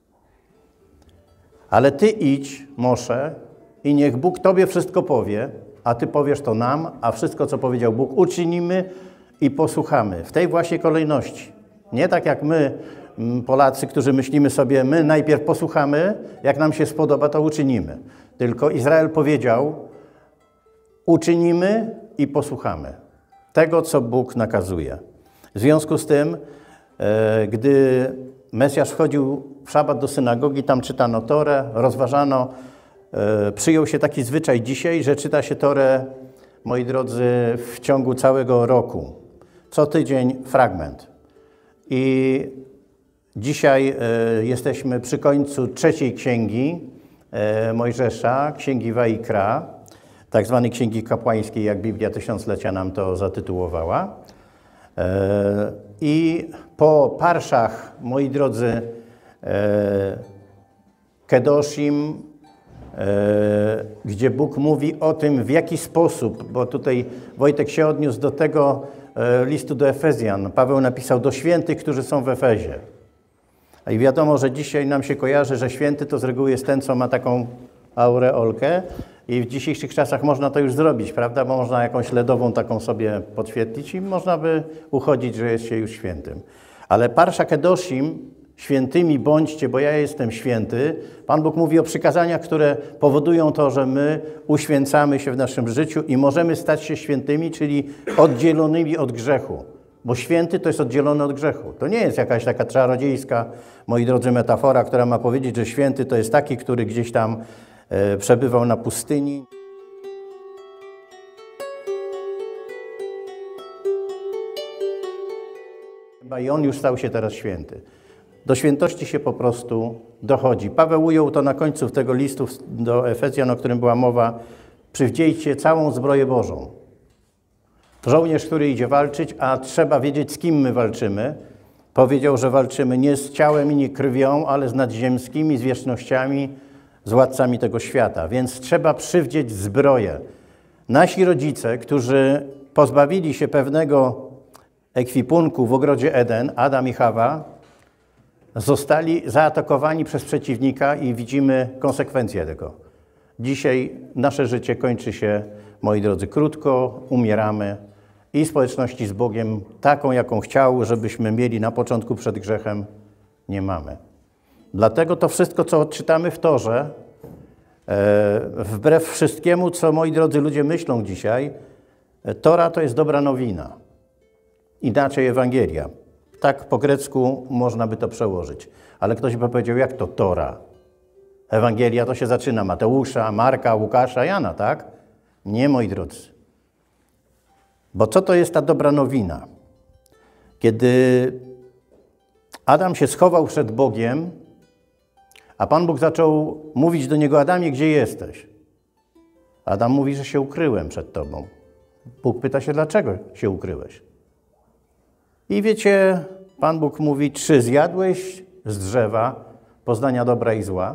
Ale ty idź, Mosze, i niech Bóg tobie wszystko powie, a ty powiesz to nam, a wszystko, co powiedział Bóg, uczynimy i posłuchamy. W tej właśnie kolejności. Nie tak jak my, Polacy, którzy myślimy sobie, my najpierw posłuchamy, jak nam się spodoba, to uczynimy. Tylko Izrael powiedział, uczynimy i posłuchamy tego, co Bóg nakazuje. W związku z tym, e, gdy Mesjasz wchodził w szabat do synagogi, tam czytano Torę, rozważano, e, przyjął się taki zwyczaj dzisiaj, że czyta się Torę, moi drodzy, w ciągu całego roku. Co tydzień fragment. I dzisiaj e, jesteśmy przy końcu trzeciej księgi e, Mojżesza, księgi Waikra, tak zwanej księgi kapłańskiej, jak Biblia Tysiąclecia nam to zatytułowała. E, I po parszach, moi drodzy, e, Kedoshim, e, gdzie Bóg mówi o tym, w jaki sposób, bo tutaj Wojtek się odniósł do tego e, listu do Efezjan. Paweł napisał do świętych, którzy są w Efezie. I wiadomo, że dzisiaj nam się kojarzy, że święty to z reguły jest ten, co ma taką aureolkę. I w dzisiejszych czasach można to już zrobić, prawda? Bo można jakąś ledową taką sobie podświetlić i można by uchodzić, że jest się już świętym. Ale Parsza Kedoshim, świętymi bądźcie, bo ja jestem święty. Pan Bóg mówi o przykazaniach, które powodują to, że my uświęcamy się w naszym życiu i możemy stać się świętymi, czyli oddzielonymi od grzechu. Bo święty to jest oddzielony od grzechu. To nie jest jakaś taka czarodziejska, moi drodzy, metafora, która ma powiedzieć, że święty to jest taki, który gdzieś tam e, przebywał na pustyni. I on już stał się teraz święty. Do świętości się po prostu dochodzi. Paweł ujął to na końcu tego listu do Efezjan, o którym była mowa. Przywdziejcie całą zbroję Bożą. Żołnierz, który idzie walczyć, a trzeba wiedzieć, z kim my walczymy, powiedział, że walczymy nie z ciałem i nie krwią, ale z nadziemskimi zwierzchnościami, z władcami tego świata. Więc trzeba przywdzieć zbroję. Nasi rodzice, którzy pozbawili się pewnego ekwipunku w ogrodzie Eden, Adam i Hawa, zostali zaatakowani przez przeciwnika i widzimy konsekwencje tego. Dzisiaj nasze życie kończy się, moi drodzy, krótko, umieramy i społeczności z Bogiem, taką, jaką chciał, żebyśmy mieli na początku przed grzechem, nie mamy. Dlatego to wszystko, co odczytamy w Torze, e, wbrew wszystkiemu, co, moi drodzy, ludzie myślą dzisiaj, Tora to jest dobra nowina. Inaczej Ewangelia. Tak po grecku można by to przełożyć. Ale ktoś by powiedział, jak to Tora? Ewangelia to się zaczyna Mateusza, Marka, Łukasza, Jana, tak? Nie, moi drodzy. Bo co to jest ta dobra nowina? Kiedy Adam się schował przed Bogiem, a Pan Bóg zaczął mówić do niego, Adamie, gdzie jesteś? Adam mówi, że się ukryłem przed Tobą. Bóg pyta się, dlaczego się ukryłeś? I wiecie, Pan Bóg mówi, czy zjadłeś z drzewa poznania dobra i zła?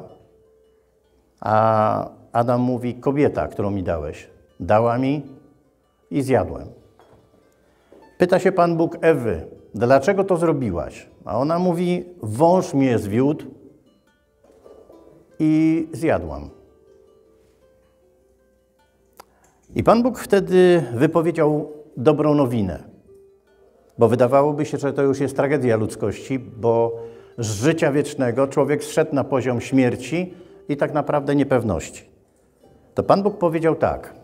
A Adam mówi, kobieta, którą mi dałeś, dała mi i zjadłem. Pyta się Pan Bóg Ewy, dlaczego to zrobiłaś? A ona mówi, wąż mnie zwiódł i zjadłam. I Pan Bóg wtedy wypowiedział dobrą nowinę. Bo wydawałoby się, że to już jest tragedia ludzkości, bo z życia wiecznego człowiek zszedł na poziom śmierci i tak naprawdę niepewności. To Pan Bóg powiedział tak.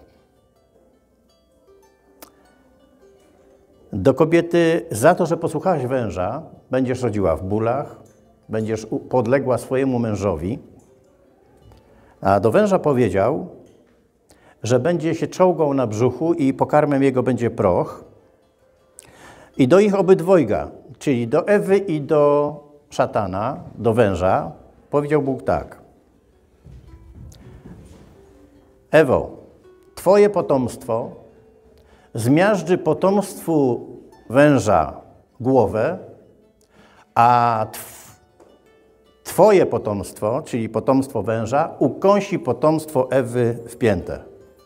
Do kobiety za to, że posłuchałaś węża, będziesz rodziła w bólach, będziesz podległa swojemu mężowi. A do węża powiedział, że będzie się czołgał na brzuchu i pokarmem jego będzie proch. I do ich obydwojga, czyli do Ewy i do szatana, do węża, powiedział Bóg tak. Ewo, twoje potomstwo zmiażdży potomstwu węża głowę, a tw twoje potomstwo, czyli potomstwo węża, ukąsi potomstwo Ewy w piętę.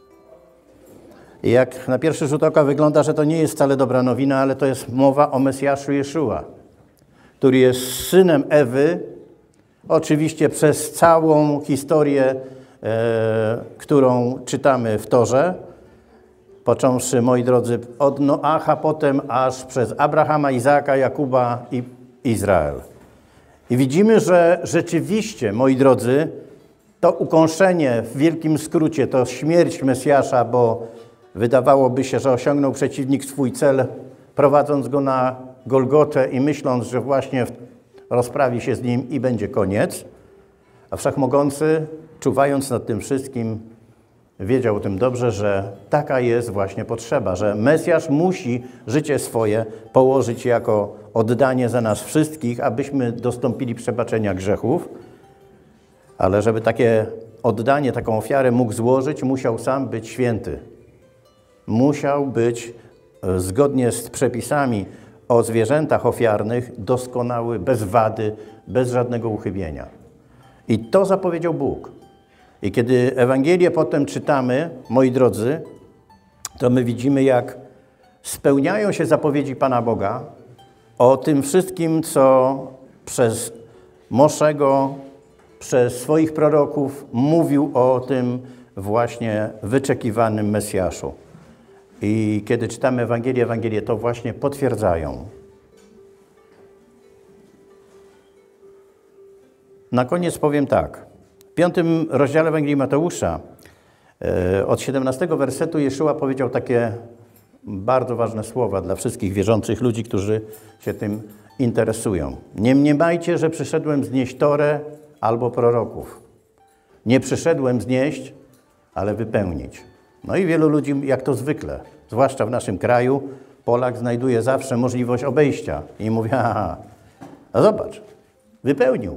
I jak na pierwszy rzut oka wygląda, że to nie jest wcale dobra nowina, ale to jest mowa o Mesjaszu Jeszua, który jest synem Ewy, oczywiście przez całą historię, e, którą czytamy w Torze, począwszy, moi drodzy, od Noacha, potem aż przez Abrahama, Izaaka, Jakuba i Izrael. I widzimy, że rzeczywiście, moi drodzy, to ukąszenie w wielkim skrócie, to śmierć Mesjasza, bo wydawałoby się, że osiągnął przeciwnik swój cel, prowadząc go na Golgotę i myśląc, że właśnie rozprawi się z nim i będzie koniec. A Wszechmogący, czuwając nad tym wszystkim, wiedział o tym dobrze, że taka jest właśnie potrzeba, że Mesjasz musi życie swoje położyć jako oddanie za nas wszystkich, abyśmy dostąpili przebaczenia grzechów. Ale żeby takie oddanie, taką ofiarę mógł złożyć, musiał sam być święty. Musiał być zgodnie z przepisami o zwierzętach ofiarnych doskonały, bez wady, bez żadnego uchybienia. I to zapowiedział Bóg. I kiedy Ewangelię potem czytamy, moi drodzy, to my widzimy, jak spełniają się zapowiedzi Pana Boga o tym wszystkim, co przez Moszego, przez swoich proroków mówił o tym właśnie wyczekiwanym Mesjaszu. I kiedy czytamy Ewangelię, Ewangelię to właśnie potwierdzają. Na koniec powiem tak. W piątym rozdziale Ewangelii Mateusza od siedemnastego wersetu Jeszua powiedział takie bardzo ważne słowa dla wszystkich wierzących ludzi, którzy się tym interesują. Nie mniemajcie, że przyszedłem znieść Torę albo proroków. Nie przyszedłem znieść, ale wypełnić. No i wielu ludzi, jak to zwykle, zwłaszcza w naszym kraju, Polak znajduje zawsze możliwość obejścia i mówi, aha, a zobacz, wypełnił.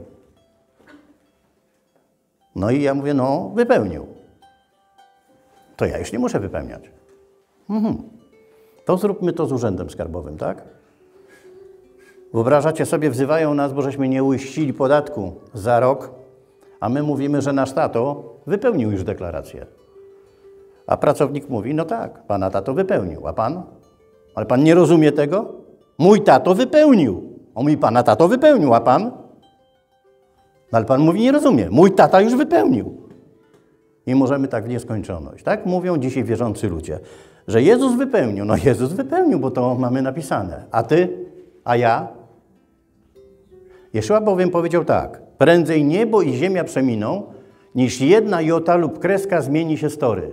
No i ja mówię, no wypełnił. To ja już nie muszę wypełniać. Mhm. To zróbmy to z urzędem skarbowym, tak? Wyobrażacie sobie, wzywają nas, bo żeśmy nie uiścili podatku za rok, a my mówimy, że nasz tato wypełnił już deklarację. A pracownik mówi, no tak, pana tato wypełnił, a pan? Ale pan nie rozumie tego? Mój tato wypełnił. On mówi, pana tato wypełnił, a pan? No ale pan mówi, nie rozumie. Mój tata już wypełnił. I możemy tak w nieskończoność. Tak mówią dzisiaj wierzący ludzie, że Jezus wypełnił. No Jezus wypełnił, bo to mamy napisane. A ty? A ja? Jeszua bowiem powiedział tak. Prędzej niebo i ziemia przeminą, niż jedna jota lub kreska zmieni się z tory.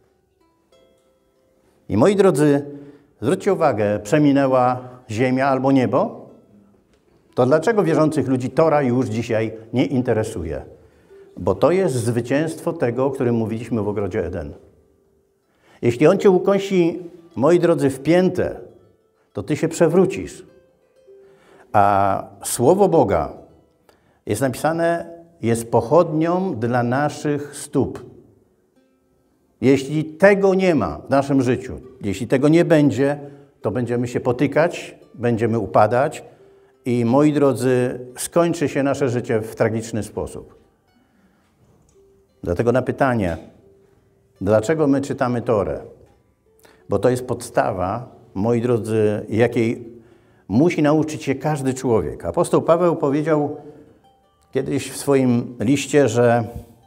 I moi drodzy, zwróćcie uwagę, przeminęła ziemia albo niebo? To dlaczego wierzących ludzi Tora już dzisiaj nie interesuje? Bo to jest zwycięstwo tego, o którym mówiliśmy w ogrodzie Eden. Jeśli on cię ukąsi, moi drodzy, w piętę, to ty się przewrócisz. A Słowo Boga jest napisane, jest pochodnią dla naszych stóp. Jeśli tego nie ma w naszym życiu, jeśli tego nie będzie, to będziemy się potykać, będziemy upadać i, moi drodzy, skończy się nasze życie w tragiczny sposób. Dlatego na pytanie, dlaczego my czytamy Torę? Bo to jest podstawa, moi drodzy, jakiej musi nauczyć się każdy człowiek. Apostoł Paweł powiedział kiedyś w swoim liście, że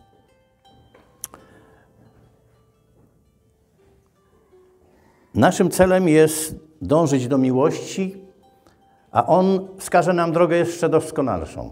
naszym celem jest dążyć do miłości, a On wskaże nam drogę jeszcze doskonalszą.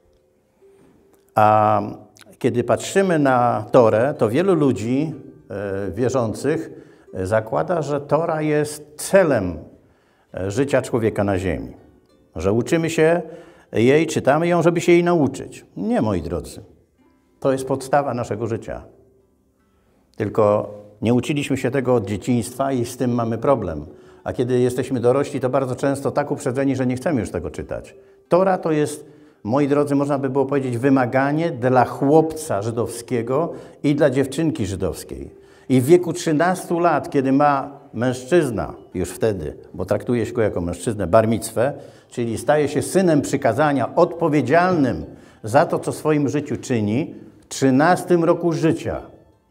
A kiedy patrzymy na Torę, to wielu ludzi e, wierzących zakłada, że Tora jest celem życia człowieka na ziemi. Że uczymy się jej, czytamy ją, żeby się jej nauczyć. Nie, moi drodzy. To jest podstawa naszego życia. Tylko nie uczyliśmy się tego od dzieciństwa i z tym mamy problem. A kiedy jesteśmy dorośli, to bardzo często tak uprzedzeni, że nie chcemy już tego czytać. Tora to jest, moi drodzy, można by było powiedzieć, wymaganie dla chłopca żydowskiego i dla dziewczynki żydowskiej. I w wieku trzynastu lat, kiedy ma mężczyzna, już wtedy, bo traktuje się go jako mężczyznę, bar micwę, czyli staje się synem przykazania, odpowiedzialnym za to, co w swoim życiu czyni, w trzynastym roku życia,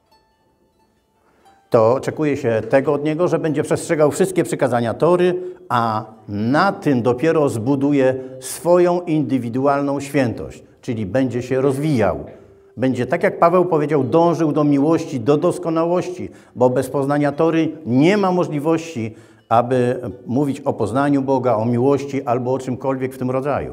to oczekuje się tego od niego, że będzie przestrzegał wszystkie przykazania Tory, a na tym dopiero zbuduje swoją indywidualną świętość, czyli będzie się rozwijał, będzie, tak jak Paweł powiedział, dążył do miłości, do doskonałości, bo bez poznania Tory nie ma możliwości, aby mówić o poznaniu Boga, o miłości albo o czymkolwiek w tym rodzaju.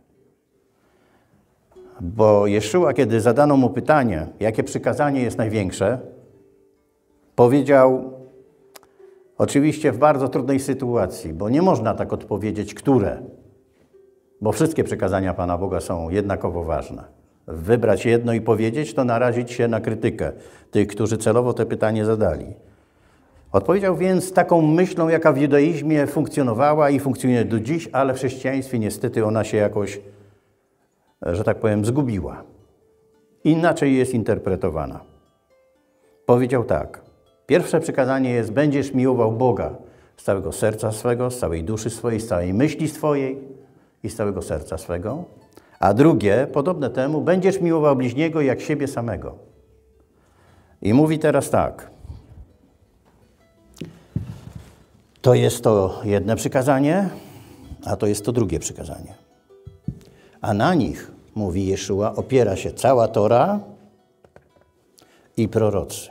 Bo Jeszua, kiedy zadano mu pytanie, jakie przykazanie jest największe, powiedział, oczywiście w bardzo trudnej sytuacji, bo nie można tak odpowiedzieć, które, bo wszystkie przykazania Pana Boga są jednakowo ważne. Wybrać jedno i powiedzieć, to narazić się na krytykę tych, którzy celowo te pytanie zadali. Odpowiedział więc taką myślą, jaka w judaizmie funkcjonowała i funkcjonuje do dziś, ale w chrześcijaństwie niestety ona się jakoś, że tak powiem, zgubiła. Inaczej jest interpretowana. Powiedział tak. Pierwsze przykazanie jest, będziesz miłował Boga z całego serca swego, z całej duszy swojej, z całej myśli swojej i z całego serca swego. A drugie, podobne temu, będziesz miłował bliźniego jak siebie samego. I mówi teraz tak. To jest to jedno przykazanie, a to jest to drugie przykazanie. A na nich, mówi Jeszua, opiera się cała Tora i prorocy.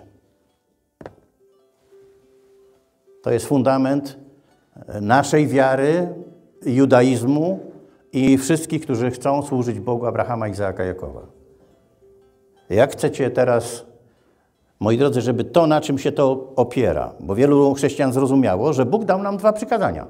To jest fundament naszej wiary, judaizmu i wszystkich, którzy chcą służyć Bogu Abrahama, Izaaka, Jakoba. Jak chcecie teraz, moi drodzy, żeby to, na czym się to opiera, bo wielu chrześcijan zrozumiało, że Bóg dał nam dwa przykazania.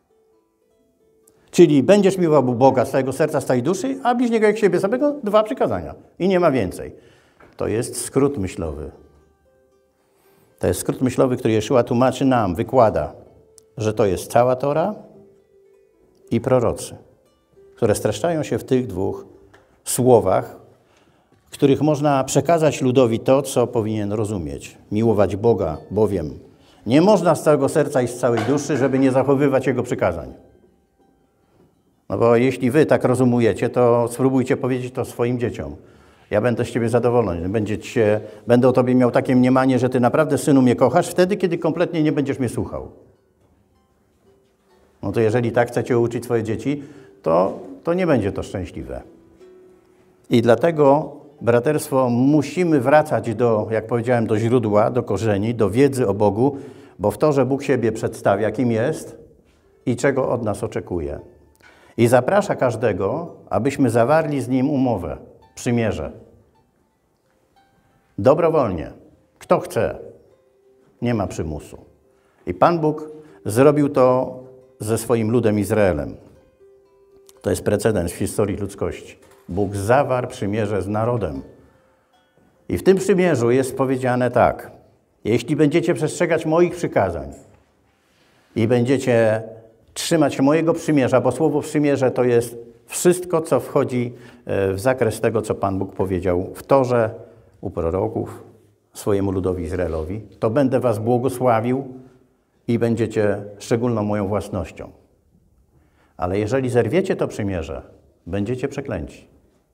Czyli będziesz miłował Boga z całego serca, z całej duszy, a bliźniego jak siebie samego, dwa przykazania. I nie ma więcej. To jest skrót myślowy. To jest skrót myślowy, który Jeszua tłumaczy nam, wykłada, że to jest cała Tora i prorocy, które streszczają się w tych dwóch słowach, w których można przekazać ludowi to, co powinien rozumieć. Miłować Boga, bowiem nie można z całego serca i z całej duszy, żeby nie zachowywać Jego przykazań. No bo jeśli wy tak rozumujecie, to spróbujcie powiedzieć to swoim dzieciom. Ja będę z ciebie zadowolony. Będzie cię, będę o tobie miał takie mniemanie, że ty naprawdę, synu, mnie kochasz wtedy, kiedy kompletnie nie będziesz mnie słuchał. No to jeżeli tak chcecie uczyć swoje dzieci, to, to nie będzie to szczęśliwe. I dlatego, braterstwo, musimy wracać do, jak powiedziałem, do źródła, do korzeni, do wiedzy o Bogu, bo w to, że Bóg siebie przedstawia, kim jest i czego od nas oczekuje. I zaprasza każdego, abyśmy zawarli z Nim umowę, przymierze. Dobrowolnie. Kto chce. Nie ma przymusu. I Pan Bóg zrobił to ze swoim ludem Izraelem. To jest precedens w historii ludzkości. Bóg zawarł przymierze z narodem. I w tym przymierzu jest powiedziane tak. Jeśli będziecie przestrzegać moich przykazań i będziecie trzymać się mojego przymierza, bo słowo przymierze to jest wszystko, co wchodzi w zakres tego, co Pan Bóg powiedział w Torze, u proroków, swojemu ludowi Izraelowi, to będę was błogosławił i będziecie szczególną moją własnością. Ale jeżeli zerwiecie to przymierze, będziecie przeklęci.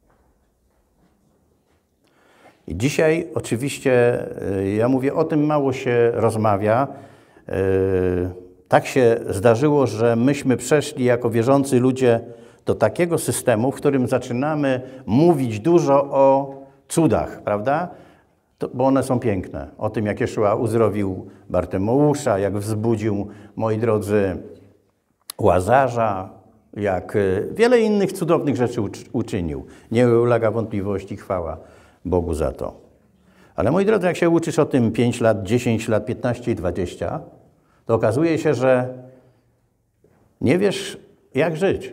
I dzisiaj oczywiście, ja mówię, o tym mało się rozmawia. Tak się zdarzyło, że myśmy przeszli jako wierzący ludzie do takiego systemu, w którym zaczynamy mówić dużo o cudach, prawda? To, bo one są piękne. O tym, jak Jeszua uzdrowił Bartymeusza, jak wzbudził, moi drodzy, Łazarza, jak wiele innych cudownych rzeczy uczynił. Nie ulega wątpliwości, chwała Bogu za to. Ale moi drodzy, jak się uczysz o tym pięć lat, dziesięć lat, piętnaście i dwadzieścia, to okazuje się, że nie wiesz, jak żyć.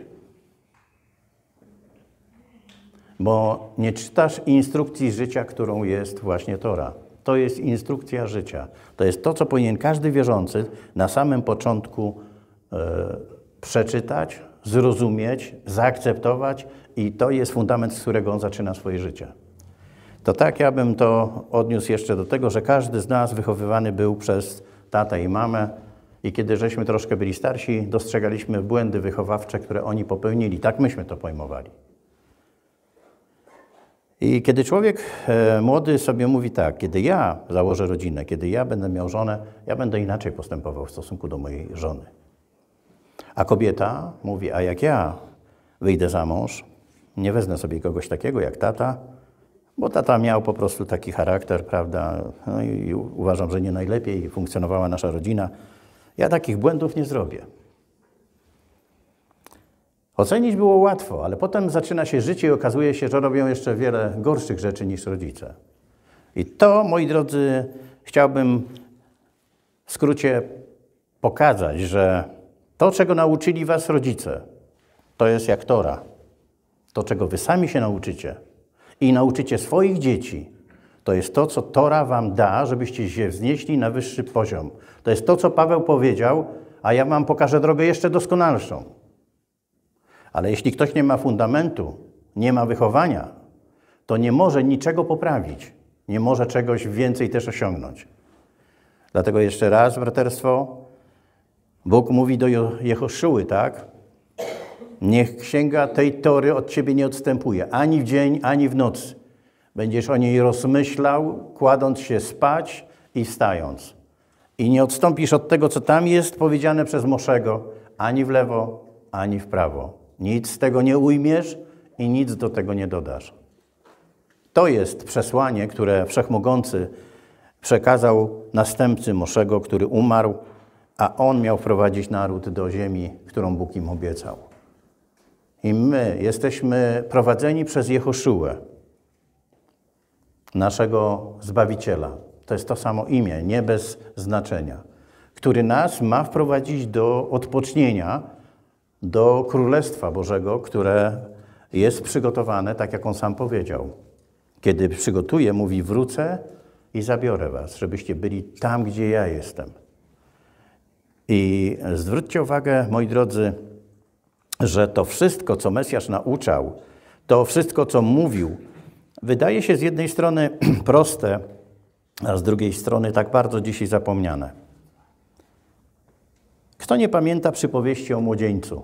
Bo nie czytasz instrukcji życia, którą jest właśnie Tora. To jest instrukcja życia. To jest to, co powinien każdy wierzący na samym początku e, przeczytać, zrozumieć, zaakceptować i to jest fundament, z którego on zaczyna swoje życie. To tak, ja bym to odniósł jeszcze do tego, że każdy z nas wychowywany był przez tatę i mamę i kiedy żeśmy troszkę byli starsi, dostrzegaliśmy błędy wychowawcze, które oni popełnili. Tak myśmy to pojmowali. I kiedy człowiek e, młody sobie mówi tak, kiedy ja założę rodzinę, kiedy ja będę miał żonę, ja będę inaczej postępował w stosunku do mojej żony. A kobieta mówi, a jak ja wyjdę za mąż, nie wezmę sobie kogoś takiego jak tata, Bo tata miał po prostu taki charakter, prawda? No i uważam, że nie najlepiej funkcjonowała nasza rodzina. Ja takich błędów nie zrobię. Ocenić było łatwo, ale potem zaczyna się życie i okazuje się, że robią jeszcze wiele gorszych rzeczy niż rodzice. I to, moi drodzy, chciałbym w skrócie pokazać, że to, czego nauczyli was rodzice, to jest jak Tora. To, czego wy sami się nauczycie i nauczycie swoich dzieci, to jest to, co Tora wam da, żebyście się wznieśli na wyższy poziom. To jest to, co Paweł powiedział, a ja wam pokażę drogę jeszcze doskonalszą. Ale jeśli ktoś nie ma fundamentu, nie ma wychowania, to nie może niczego poprawić. Nie może czegoś więcej też osiągnąć. Dlatego jeszcze raz, braterstwo, Bóg mówi do Jehoszuły, tak? Niech księga tej Tory od ciebie nie odstępuje, ani w dzień, ani w nocy. Będziesz o niej rozmyślał, kładąc się spać i wstając. I nie odstąpisz od tego, co tam jest powiedziane przez Moszego, ani w lewo, ani w prawo. Nic z tego nie ujmiesz i nic do tego nie dodasz. To jest przesłanie, które Wszechmogący przekazał następcy Moszego, który umarł, a on miał wprowadzić naród do ziemi, którą Bóg im obiecał. I my jesteśmy prowadzeni przez Jehoszułę, naszego Zbawiciela. To jest to samo imię, nie bez znaczenia, który nas ma wprowadzić do odpocznienia, do Królestwa Bożego, które jest przygotowane, tak jak On sam powiedział. Kiedy przygotuje, mówi, wrócę i zabiorę was, żebyście byli tam, gdzie ja jestem. I zwróćcie uwagę, moi drodzy, że to wszystko, co Mesjasz nauczał, to wszystko, co mówił, wydaje się z jednej strony proste, a z drugiej strony tak bardzo dzisiaj zapomniane. Kto nie pamięta przypowieści o młodzieńcu,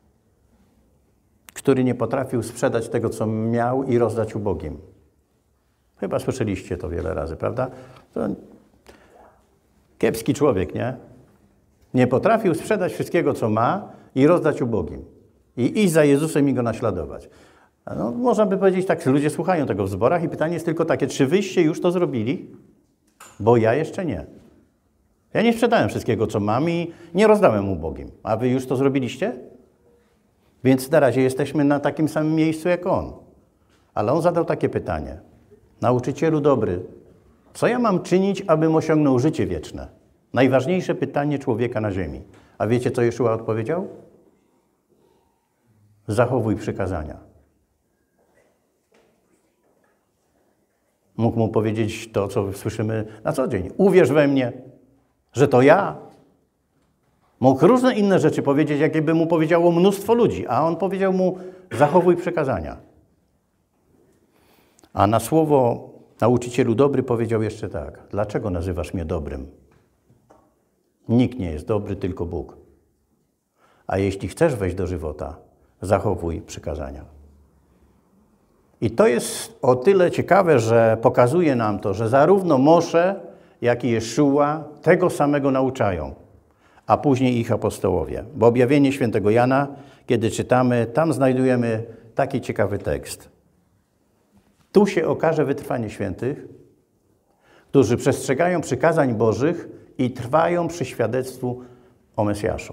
który nie potrafił sprzedać tego, co miał i rozdać ubogim? Chyba słyszeliście to wiele razy, prawda? To kiepski człowiek, nie? Nie potrafił sprzedać wszystkiego, co ma i rozdać ubogim. I iść za Jezusem i Go naśladować. No, można by powiedzieć tak, ludzie słuchają tego w zborach i pytanie jest tylko takie, czy wyście już to zrobili? Bo ja jeszcze nie. Ja nie sprzedałem wszystkiego, co mam i nie rozdałem ubogim. A wy już to zrobiliście? Więc na razie jesteśmy na takim samym miejscu jak on. Ale on zadał takie pytanie. Nauczycielu dobry, co ja mam czynić, abym osiągnął życie wieczne? Najważniejsze pytanie człowieka na ziemi. A wiecie, co Jeszua odpowiedział? Zachowuj przykazania. Mógł mu powiedzieć to, co słyszymy na co dzień. Uwierz we mnie, że to ja. Mógł różne inne rzeczy powiedzieć, jakie by mu powiedziało mnóstwo ludzi, a on powiedział mu, zachowuj przykazania. A na słowo nauczycielu dobry powiedział jeszcze tak. Dlaczego nazywasz mnie dobrym? Nikt nie jest dobry, tylko Bóg. A jeśli chcesz wejść do żywota, zachowuj przykazania. I to jest o tyle ciekawe, że pokazuje nam to, że zarówno Mosze, jak i Jeszua tego samego nauczają, a później ich apostołowie. Bo objawienie świętego Jana, kiedy czytamy, tam znajdujemy taki ciekawy tekst. Tu się okaże wytrwanie świętych, którzy przestrzegają przykazań Bożych i trwają przy świadectwu o Mesjaszu.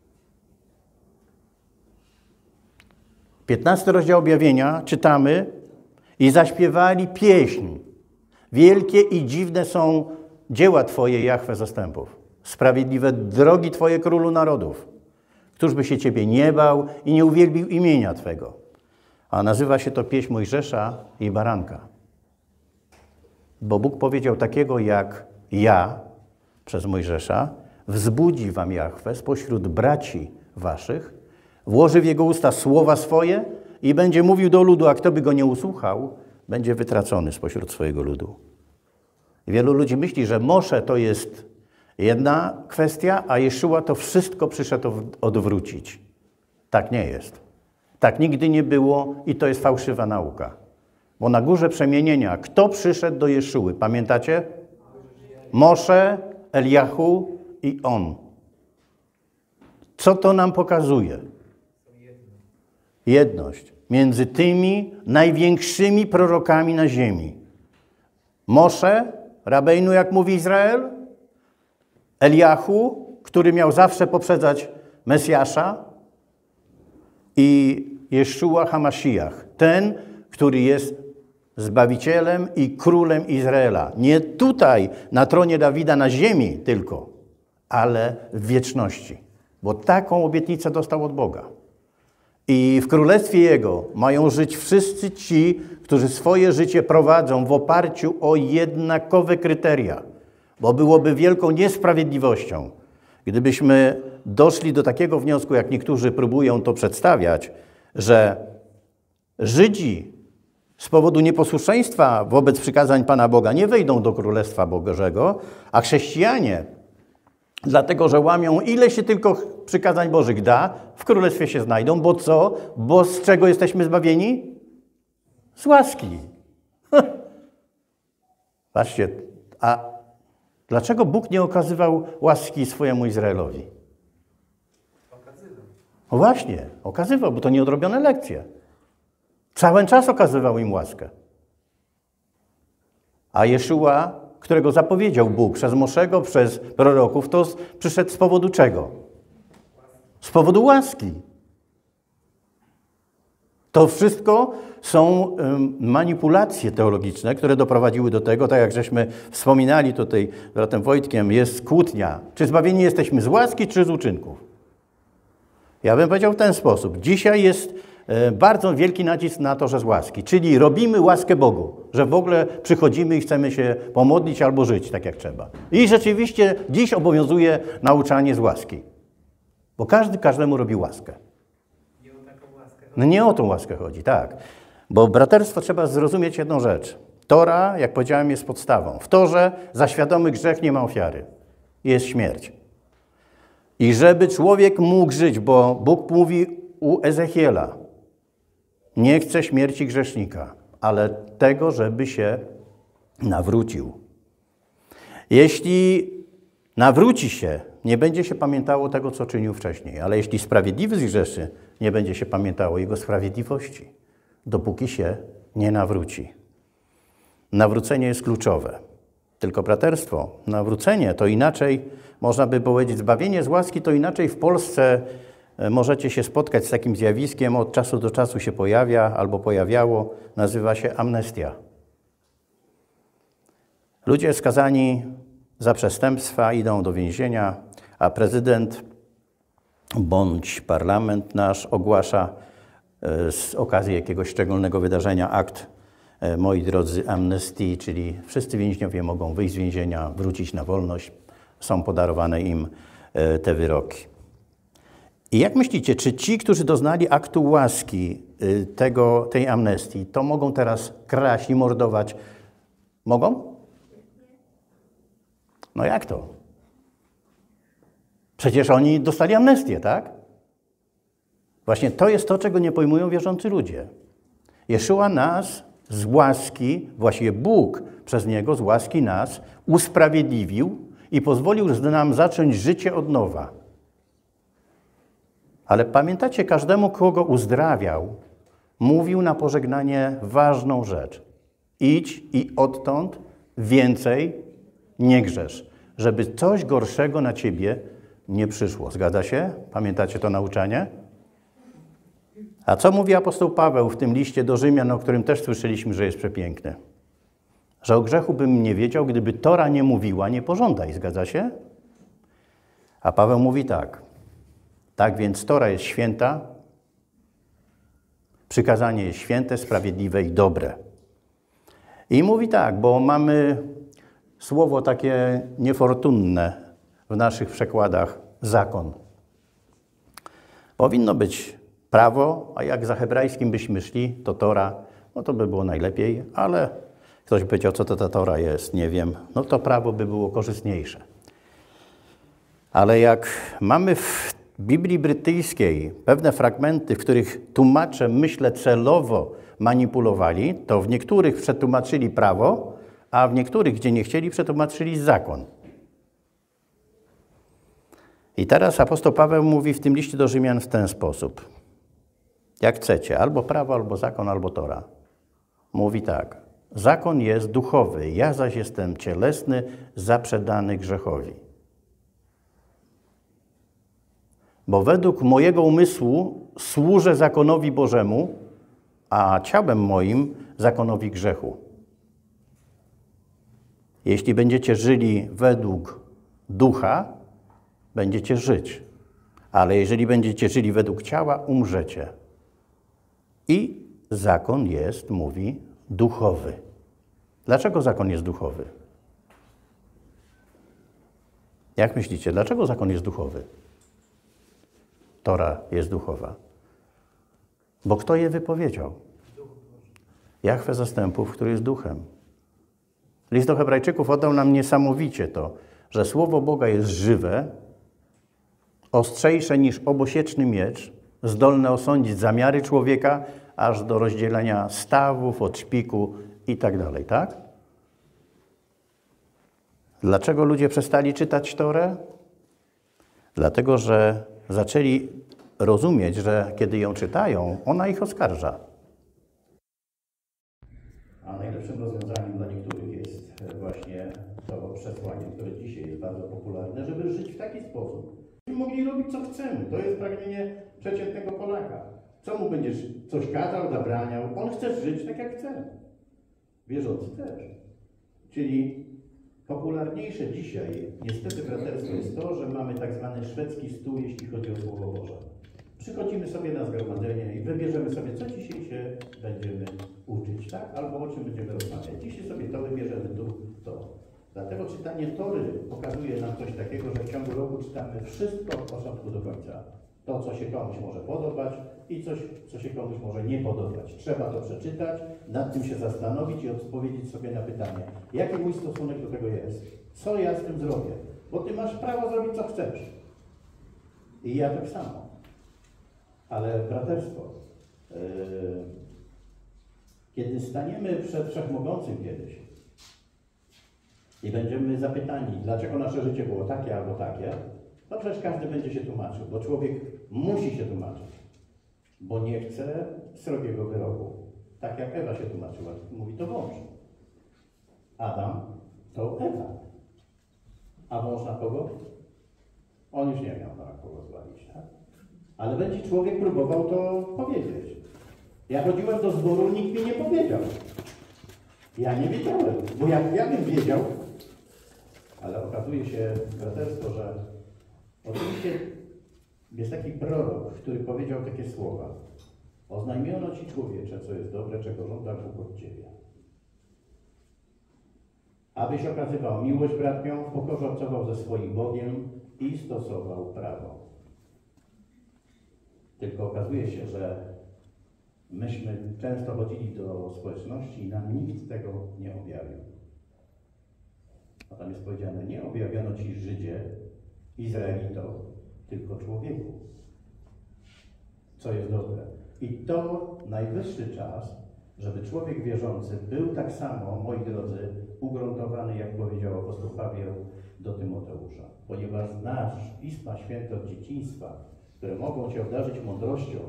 piętnasty rozdział objawienia czytamy i zaśpiewali pieśń. Wielkie i dziwne są dzieła Twoje, Jahwe zastępów. Sprawiedliwe drogi Twoje, Królu narodów. Któż by się Ciebie nie bał i nie uwielbił imienia Twego? A nazywa się to pieśń Mojżesza i Baranka. Bo Bóg powiedział takiego jak ja, przez Mojżesza, wzbudzi wam Jahwe spośród braci waszych, włoży w jego usta słowa swoje i będzie mówił do ludu, a kto by go nie usłuchał, będzie wytracony spośród swojego ludu. Wielu ludzi myśli, że Mosze to jest jedna kwestia, a Jeszua to wszystko przyszedł odwrócić. Tak nie jest. Tak nigdy nie było i to jest fałszywa nauka. Bo na górze przemienienia, kto przyszedł do Jeszuły? Pamiętacie? Mosze, Eliahu i on. Co to nam pokazuje? Jedność. między tymi największymi prorokami na ziemi. Mosze, Rabejnu, jak mówi Izrael, Eliachu, który miał zawsze poprzedzać Mesjasza, i Jeszua HaMashiach, ten, który jest Zbawicielem i Królem Izraela. Nie tutaj, na tronie Dawida, na ziemi tylko, ale w wieczności. Bo taką obietnicę dostał od Boga. I w Królestwie Jego mają żyć wszyscy ci, którzy swoje życie prowadzą w oparciu o jednakowe kryteria. Bo byłoby wielką niesprawiedliwością, gdybyśmy doszli do takiego wniosku, jak niektórzy próbują to przedstawiać, że Żydzi z powodu nieposłuszeństwa wobec przykazań Pana Boga nie wejdą do Królestwa Bożego, a chrześcijanie, dlatego że łamią ile się tylko przykazań Bożych da, w Królestwie się znajdą. Bo co? Bo z czego jesteśmy zbawieni? Z łaski. Patrzcie, a dlaczego Bóg nie okazywał łaski swojemu Izraelowi? No właśnie, okazywał, bo to nieodrobione lekcje. Cały czas okazywał im łaskę. A Jeszua, którego zapowiedział Bóg przez Moszego, przez proroków, to przyszedł z powodu czego? Z powodu łaski. To wszystko są manipulacje teologiczne, które doprowadziły do tego, tak jak żeśmy wspominali tutaj z bratem Wojtkiem, jest kłótnia. Czy zbawieni jesteśmy z łaski, czy z uczynków? Ja bym powiedział w ten sposób. Dzisiaj jest bardzo wielki nacisk na to, że z łaski. Czyli robimy łaskę Bogu, że w ogóle przychodzimy i chcemy się pomodlić albo żyć tak jak trzeba. I rzeczywiście dziś obowiązuje nauczanie z łaski. Bo każdy każdemu robi łaskę. No nie o tą łaskę chodzi, tak. Bo braterstwo trzeba zrozumieć jedną rzecz. Tora, jak powiedziałem, jest podstawą. W Torze za świadomy grzech nie ma ofiary. Jest śmierć. I żeby człowiek mógł żyć, bo Bóg mówi u Ezechiela, nie chce śmierci grzesznika, ale tego, żeby się nawrócił. Jeśli nawróci się, nie będzie się pamiętało tego, co czynił wcześniej, ale jeśli sprawiedliwy zgrzeszy, nie będzie się pamiętało jego sprawiedliwości, dopóki się nie nawróci. Nawrócenie jest kluczowe. Tylko braterstwo, nawrócenie to inaczej, można by powiedzieć, zbawienie z łaski to inaczej w Polsce możecie się spotkać z takim zjawiskiem, od czasu do czasu się pojawia albo pojawiało, nazywa się amnestia. Ludzie skazani za przestępstwa idą do więzienia, a prezydent bądź parlament nasz ogłasza z okazji jakiegoś szczególnego wydarzenia akt, moi drodzy, amnestii, czyli wszyscy więźniowie mogą wyjść z więzienia, wrócić na wolność, są podarowane im te wyroki. I jak myślicie, czy ci, którzy doznali aktu łaski tego, tej amnestii, to mogą teraz kraść i mordować? Mogą? No jak to? Przecież oni dostali amnestię, tak? Właśnie to jest to, czego nie pojmują wierzący ludzie. Jeszua nas z łaski, właściwie Bóg przez Niego z łaski nas usprawiedliwił i pozwolił nam zacząć życie od nowa. Ale pamiętacie, każdemu, kogo uzdrawiał, mówił na pożegnanie ważną rzecz. Idź i odtąd więcej nie grzesz, żeby coś gorszego na ciebie nie przyszło. Zgadza się? Pamiętacie to nauczanie? A co mówi apostoł Paweł w tym liście do Rzymian, o którym też słyszeliśmy, że jest przepiękny? Że o grzechu bym nie wiedział, gdyby Tora nie mówiła, nie pożądaj. Zgadza się? A Paweł mówi tak. Tak więc Tora jest święta, przykazanie jest święte, sprawiedliwe i dobre. I mówi tak, bo mamy słowo takie niefortunne w naszych przekładach, zakon. Powinno być prawo, a jak za hebrajskim byśmy szli, to Tora, no to by było najlepiej, ale ktoś by powiedział, co to ta Tora jest, nie wiem, no to prawo by było korzystniejsze. Ale jak mamy w Biblii brytyjskiej pewne fragmenty, w których tłumacze, myślę, celowo manipulowali, to w niektórych przetłumaczyli prawo, a w niektórych, gdzie nie chcieli, przetłumaczyli zakon. I teraz apostoł Paweł mówi w tym liście do Rzymian w ten sposób. jak chcecie, albo prawo, albo zakon, albo Tora. Mówi tak, zakon jest duchowy, ja zaś jestem cielesny, zaprzedany grzechowi. Bo według mojego umysłu służę zakonowi Bożemu, a ciałem moim zakonowi grzechu. Jeśli będziecie żyli według ducha, będziecie żyć. Ale jeżeli będziecie żyli według ciała, umrzecie. I zakon jest, mówi, duchowy. Dlaczego zakon jest duchowy? Jak myślicie, dlaczego zakon jest duchowy? Tora jest duchowa. Bo kto je wypowiedział? Jahwe zastępów, który jest duchem. List do Hebrajczyków oddał nam niesamowicie to, że słowo Boga jest żywe, ostrzejsze niż obosieczny miecz, zdolne osądzić zamiary człowieka, aż do rozdzielenia stawów od szpiku i tak dalej, tak? Dlaczego ludzie przestali czytać Torę? Dlatego, że zaczęli rozumieć, że kiedy ją czytają, ona ich oskarża. A najlepszym rozwiązaniem dla niektórych jest właśnie to przesłanie, które dzisiaj jest bardzo popularne, żeby żyć w taki sposób. Mogli robić co chcemy. To jest pragnienie przeciętnego Polaka. Co mu będziesz coś kazał, zabraniał? On chce żyć tak jak chce. Wierzący też. Czyli popularniejsze dzisiaj, niestety braterstwo, jest to, że mamy tak zwany szwedzki stół, jeśli chodzi o Słowo Boże. Przychodzimy sobie na zgromadzenie i wybierzemy sobie, co dzisiaj się będziemy uczyć, tak? Albo o czym będziemy rozmawiać. Dzisiaj sobie to wybierzemy, tu, to. Dlatego czytanie Tory pokazuje nam coś takiego, że w ciągu roku czytamy wszystko od początku do końca. To, co się komuś może podobać i coś, co się komuś może nie podobać. Trzeba to przeczytać, nad tym się zastanowić i odpowiedzieć sobie na pytanie, jaki mój stosunek do tego jest? Co ja z tym zrobię? Bo ty masz prawo zrobić, co chcesz. I ja tak samo. Ale braterstwo, yy, kiedy staniemy przed Wszechmogącym kiedyś i będziemy zapytani, dlaczego nasze życie było takie albo takie, to przecież każdy będzie się tłumaczył, bo człowiek musi się tłumaczyć, bo nie chce srogiego wyroku. Tak jak Ewa się tłumaczyła, mówi to mąż. Adam to Ewa. A mąż na kogo? On już nie miał na kogo zwalić, tak? Ale będzie człowiek próbował to powiedzieć. Ja chodziłem do zboru, nikt mi nie powiedział. Ja nie wiedziałem, bo jak ja bym wiedział, ale okazuje się, braterstwo, że oczywiście jest taki prorok, który powiedział takie słowa. Oznajmiono ci, człowiecze, co jest dobre, czego żąda Bóg od ciebie. Abyś okazywał miłość bratnią, w pokorze obcował ze swoim Bogiem i stosował prawo. Tylko okazuje się, że myśmy często chodzili do społeczności i nam nikt tego nie objawił. A tam jest powiedziane, nie objawiono ci Żydzie, Izraelito, tylko człowieku. Co jest dobre. I to najwyższy czas, żeby człowiek wierzący był tak samo, moi drodzy, ugruntowany, jak powiedział apostoł Paweł do Tymoteusza. Ponieważ znasz Pisma Święte od dzieciństwa, które mogą cię obdarzyć mądrością,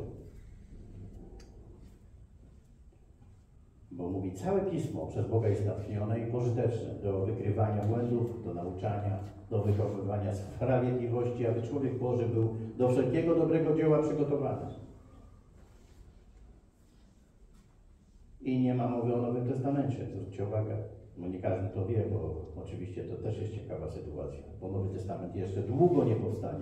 bo mówi, całe Pismo przez Boga jest natchnione i pożyteczne do wykrywania błędów, do nauczania, do wychowywania sprawiedliwości, aby człowiek Boży był do wszelkiego dobrego dzieła przygotowany. I nie ma mowy o Nowym Testamencie, zwróćcie uwagę, bo nie każdy to wie, bo oczywiście to też jest ciekawa sytuacja, bo Nowy Testament jeszcze długo nie powstanie.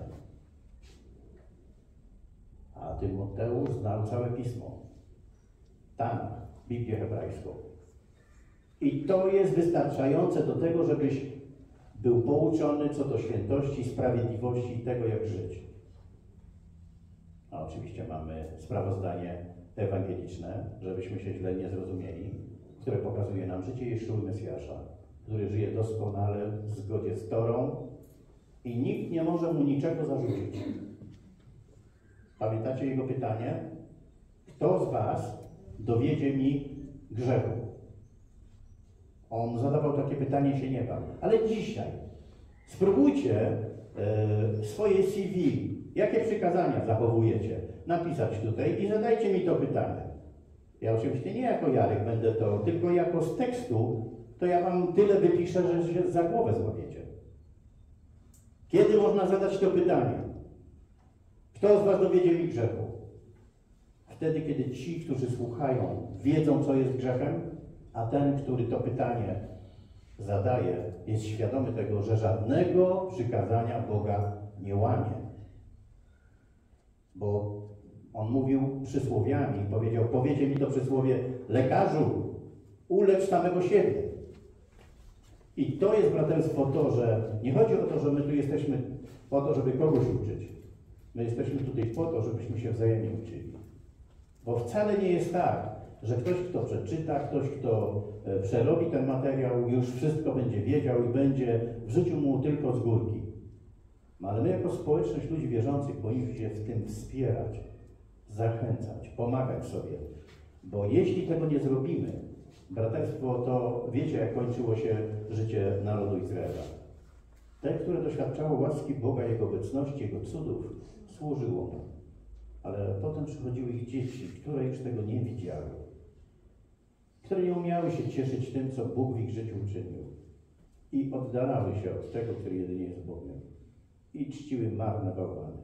A Tymoteusz znał całe Pismo, Tanach, Biblię hebrajską. I to jest wystarczające do tego, żebyś był pouczony co do świętości, sprawiedliwości i tego, jak żyć. A oczywiście mamy sprawozdanie ewangeliczne, żebyśmy się źle nie zrozumieli, które pokazuje nam życie Jeszuły Mesjasza, który żyje doskonale w zgodzie z Torą i nikt nie może mu niczego zarzucić. Pamiętacie jego pytanie? Kto z was dowiedzie mi grzechu? On zadawał takie pytanie, się nie bał. Ale dzisiaj spróbujcie e, swoje C V, jakie przykazania zachowujecie. napisać tutaj i zadajcie mi to pytanie. Ja oczywiście nie jako Jarek będę to, tylko jako z tekstu, to ja wam tyle wypiszę, że się za głowę złapiecie. Kiedy można zadać to pytanie? Kto z was dowiedzie mi grzechu? Wtedy, kiedy ci, którzy słuchają, wiedzą, co jest grzechem, a ten, który to pytanie zadaje, jest świadomy tego, że żadnego przykazania Boga nie łamie. Bo on mówił przysłowiami, powiedział, powiecie mi to przysłowie, lekarzu, ulecz samego siebie. I to jest braterstwo to, że nie chodzi o to, że my tu jesteśmy po to, żeby kogoś uczyć. My jesteśmy tutaj po to, żebyśmy się wzajemnie uczyli. Bo wcale nie jest tak, że ktoś, kto przeczyta, ktoś, kto przerobi ten materiał, już wszystko będzie wiedział i będzie w życiu mu tylko z górki. No ale my jako społeczność ludzi wierzących powinniśmy się w tym wspierać, zachęcać, pomagać sobie. Bo jeśli tego nie zrobimy, braterstwo, to wiecie, jak kończyło się życie narodu Izraela. Te, które doświadczało łaski Boga, Jego obecności, Jego cudów, służyło mu. Ale potem przychodziły ich dzieci, które już tego nie widziały. Które nie umiały się cieszyć tym, co Bóg w ich życiu uczynił. I oddalały się od tego, który jedynie jest Bogiem. I czciły marne bałwany.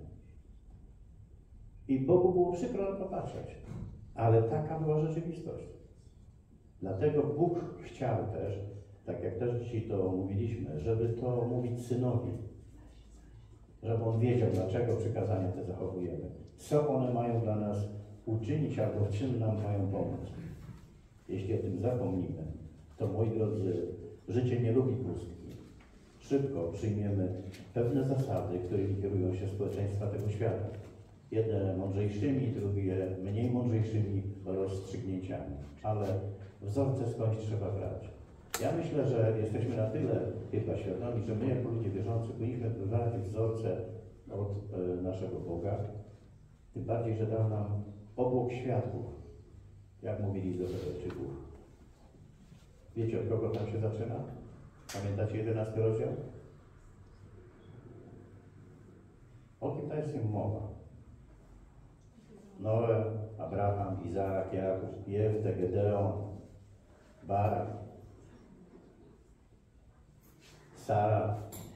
I Bogu było przykro na to patrzeć. Ale taka była rzeczywistość. Dlatego Bóg chciał też, tak jak też dzisiaj to mówiliśmy, żeby to mówić synowi. Żeby on wiedział, dlaczego przykazania te zachowujemy. Co one mają dla nas uczynić, albo w czym nam mają pomóc. Jeśli o tym zapomnimy, to moi drodzy, życie nie lubi pustki. Szybko przyjmiemy pewne zasady, którymi kierują się społeczeństwa tego świata. Jedne mądrzejszymi, drugie mniej mądrzejszymi rozstrzygnięciami. Ale wzorce skądś trzeba brać. Ja myślę, że jesteśmy na tyle chyba świadomi, że my jako ludzie wierzący powinniśmy brać wzorce od e, naszego Boga. Tym bardziej, że dał nam obłok światłów, jak mówili do Hebrajczyków. Wiecie, od kogo tam się zaczyna? Pamiętacie jedenasty rozdział? O kim ta jest mowa? Noe, Abraham, Izaak, Jakub, Jefte, Gedeon, Barak, Sara.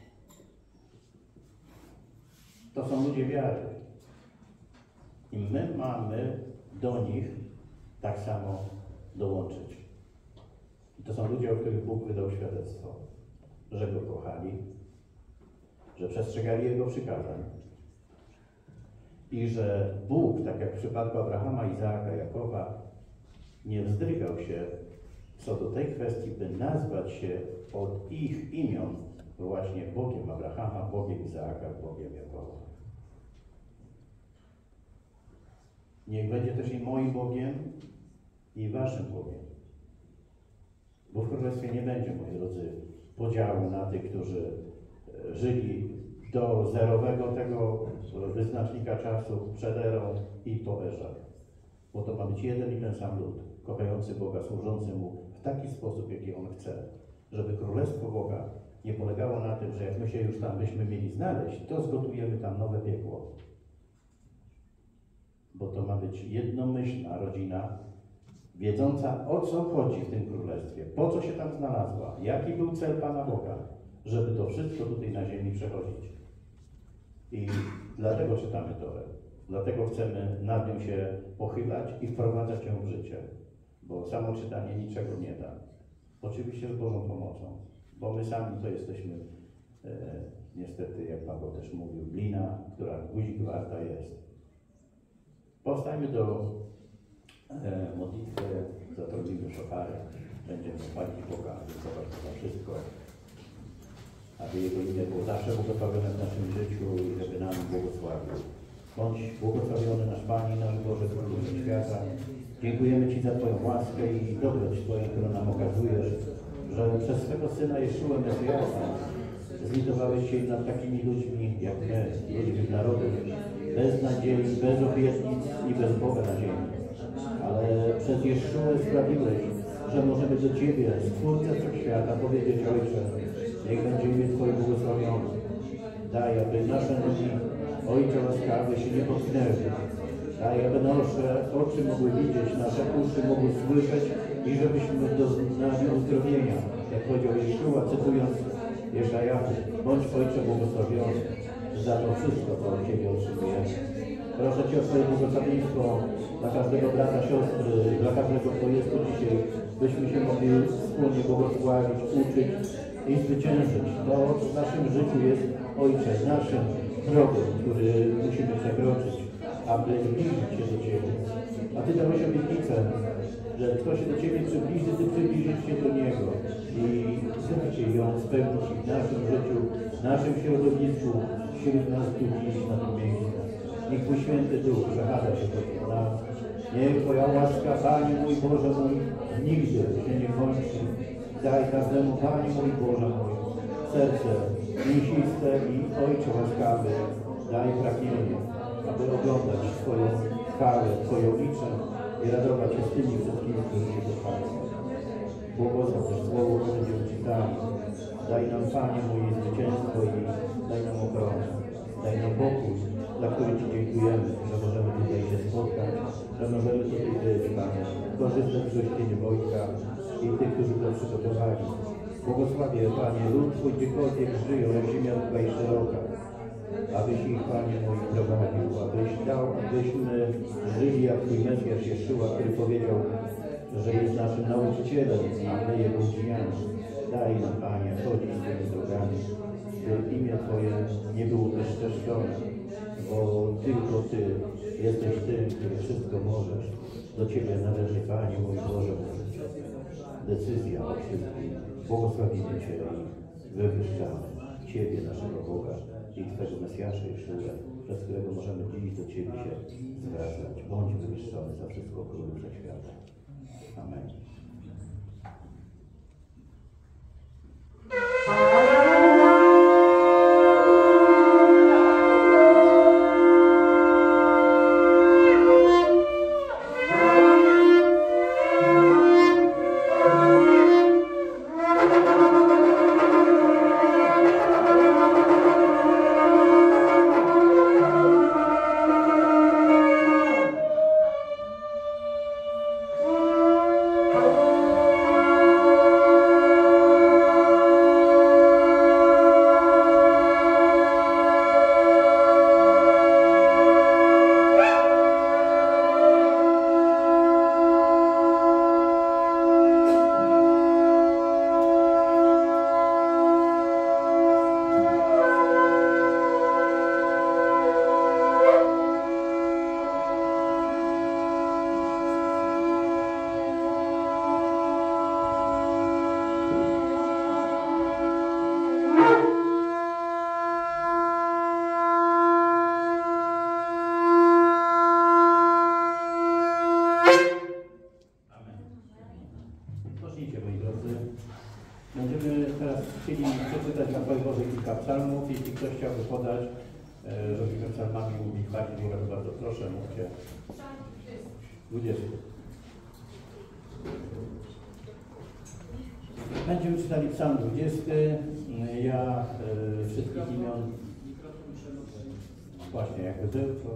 To są ludzie wiary. I my mamy do nich tak samo dołączyć. I to są ludzie, o których Bóg wydał świadectwo, że Go kochali, że przestrzegali Jego przykazań i że Bóg, tak jak w przypadku Abrahama, Izaaka, Jakoba, nie wzdrygał się co do tej kwestii, by nazwać się od ich imion właśnie Bogiem Abrahama, Bogiem Izaaka, Bogiem Jakoba. Niech będzie też i moim Bogiem, i waszym Bogiem. Bo w Królestwie nie będzie, moi drodzy, podziału na tych, którzy żyli do zerowego tego wyznacznika czasu przed erą i po erze. Bo to ma być jeden i ten sam lud, kochający Boga, służący Mu w taki sposób, jaki On chce. Żeby Królestwo Boga nie polegało na tym, że jak my się już tam byśmy mieli znaleźć, to zgotujemy tam nowe piekło. Bo to ma być jednomyślna rodzina, wiedząca, o co chodzi w tym Królestwie, po co się tam znalazła, jaki był cel Pana Boga, żeby to wszystko tutaj na ziemi przechodzić. I dlatego czytamy Torę. Dlatego chcemy nad nią się pochylać i wprowadzać ją w życie. Bo samo czytanie niczego nie da. Oczywiście z Bożą pomocą. Bo my sami to jesteśmy, e, niestety, jak Paweł też mówił, glina, która guzik warta jest. Powstajmy do e, modlitwy, zatrudnimy szofary, będziemy chwalić Boga, dziękować za wszystko, aby Jego imię było zawsze błogosławione w naszym życiu i żeby nam błogosławił. Bądź błogosławiony nasz Panie, nasz Boże, Królu Świata. Dziękujemy Ci za Twoją łaskę i dobroć Twoją, którą nam okazujesz, że przez swego Syna Jeszua Mesjasza zlitowałeś się nad takimi ludźmi jak my, ludźmi narodów, bez nadziei, bez obietnic i bez Boga na ziemi. Ale przez Jeszuę sprawiłeś, że możemy do Ciebie, Stwórcę Wszechświata, powiedzieć: Ojcze, niech będzie imię Twoje błogosławione. Daj, aby nasze nogi, Ojcze łaskawy, się nie potknęły. Daj, aby nasze oczy mogły widzieć, nasze uszy mogły słyszeć i żebyśmy doznali uzdrowienia. Jak powiedział Jeszua, cytując Jeszajahu, bądź Ojcze błogosławiony za to wszystko, co od Ciebie otrzymujemy. Proszę Cię o swoje błogosławieństwo dla każdego brata, siostry, dla każdego, kto jest tu dzisiaj, byśmy się mogli wspólnie błogosławić, uczyć i zwyciężyć. To w naszym życiu jest, Ojcze, naszym drogą, który musimy przekroczyć, aby zbliżyć się do Ciebie. A Ty dałeś obietnicę, że kto się do Ciebie przybliży, Ty przybliżysz się do Niego. I chcecie ją spełnić w naszym życiu, w naszym środowisku, wśród nas tu dziś na tym miejscu. Niech Twój Święty Duch przechadza się pośród nas. Niech Twoja łaska, Panie mój Boże mój, nigdy się nie kończy. Daj każdemu, Panie mój Boże mój, serce mięsiste i Ojcze łaskawy, daj pragnienie, aby oglądać Twoją chwałę, Twoje oblicze i radować się z tymi wszystkimi, którzy się kochają. Błogosław też słowo, które będziemy czytali. Daj nam, Panie mój, zwycięstwo i daj nam ochronę. Daj nam pokój, za który Ci dziękujemy, że możemy tutaj się spotkać, że możemy tutaj być, Panie, korzystać z gościnie Wojtka i tych, którzy to przygotowali. Błogosławię, Panie, lud Twój gdziekolwiek żyją, jak ziemia długa i szeroka, abyś ich, Panie mój, prowadził, abyś dał, abyśmy żyli jak Twój Mesjasz Jeszua, który powiedział, że jest naszym nauczycielem, a my Jego uczniami. Daj nam, Panie, chodzić tymi drogami, by imię Twoje nie było bezczeszczone, bo tylko Ty jesteś tym, który wszystko możesz. Do Ciebie należy, Panie mój Boże, decyzja o wszystkim. Błogosławimy Cię i wywyższamy Ciebie, naszego Boga i Twego Mesjasza Jeszua, przez którego możemy dziś do Ciebie się zwracać. Bądź wywyższony za wszystko, Królu Wszechświata. Amen. Będziemy teraz chcieli przeczytać na Twojej Boże kilka psalmów. Jeśli ktoś chciałby podać, żebyśmy psalmami mówić bardziej Boga, to bardzo proszę, mówcie. dwudziesty. Będziemy czytali psalm dwudziesty. Ja y, wszystkich imion, właśnie jakby był, to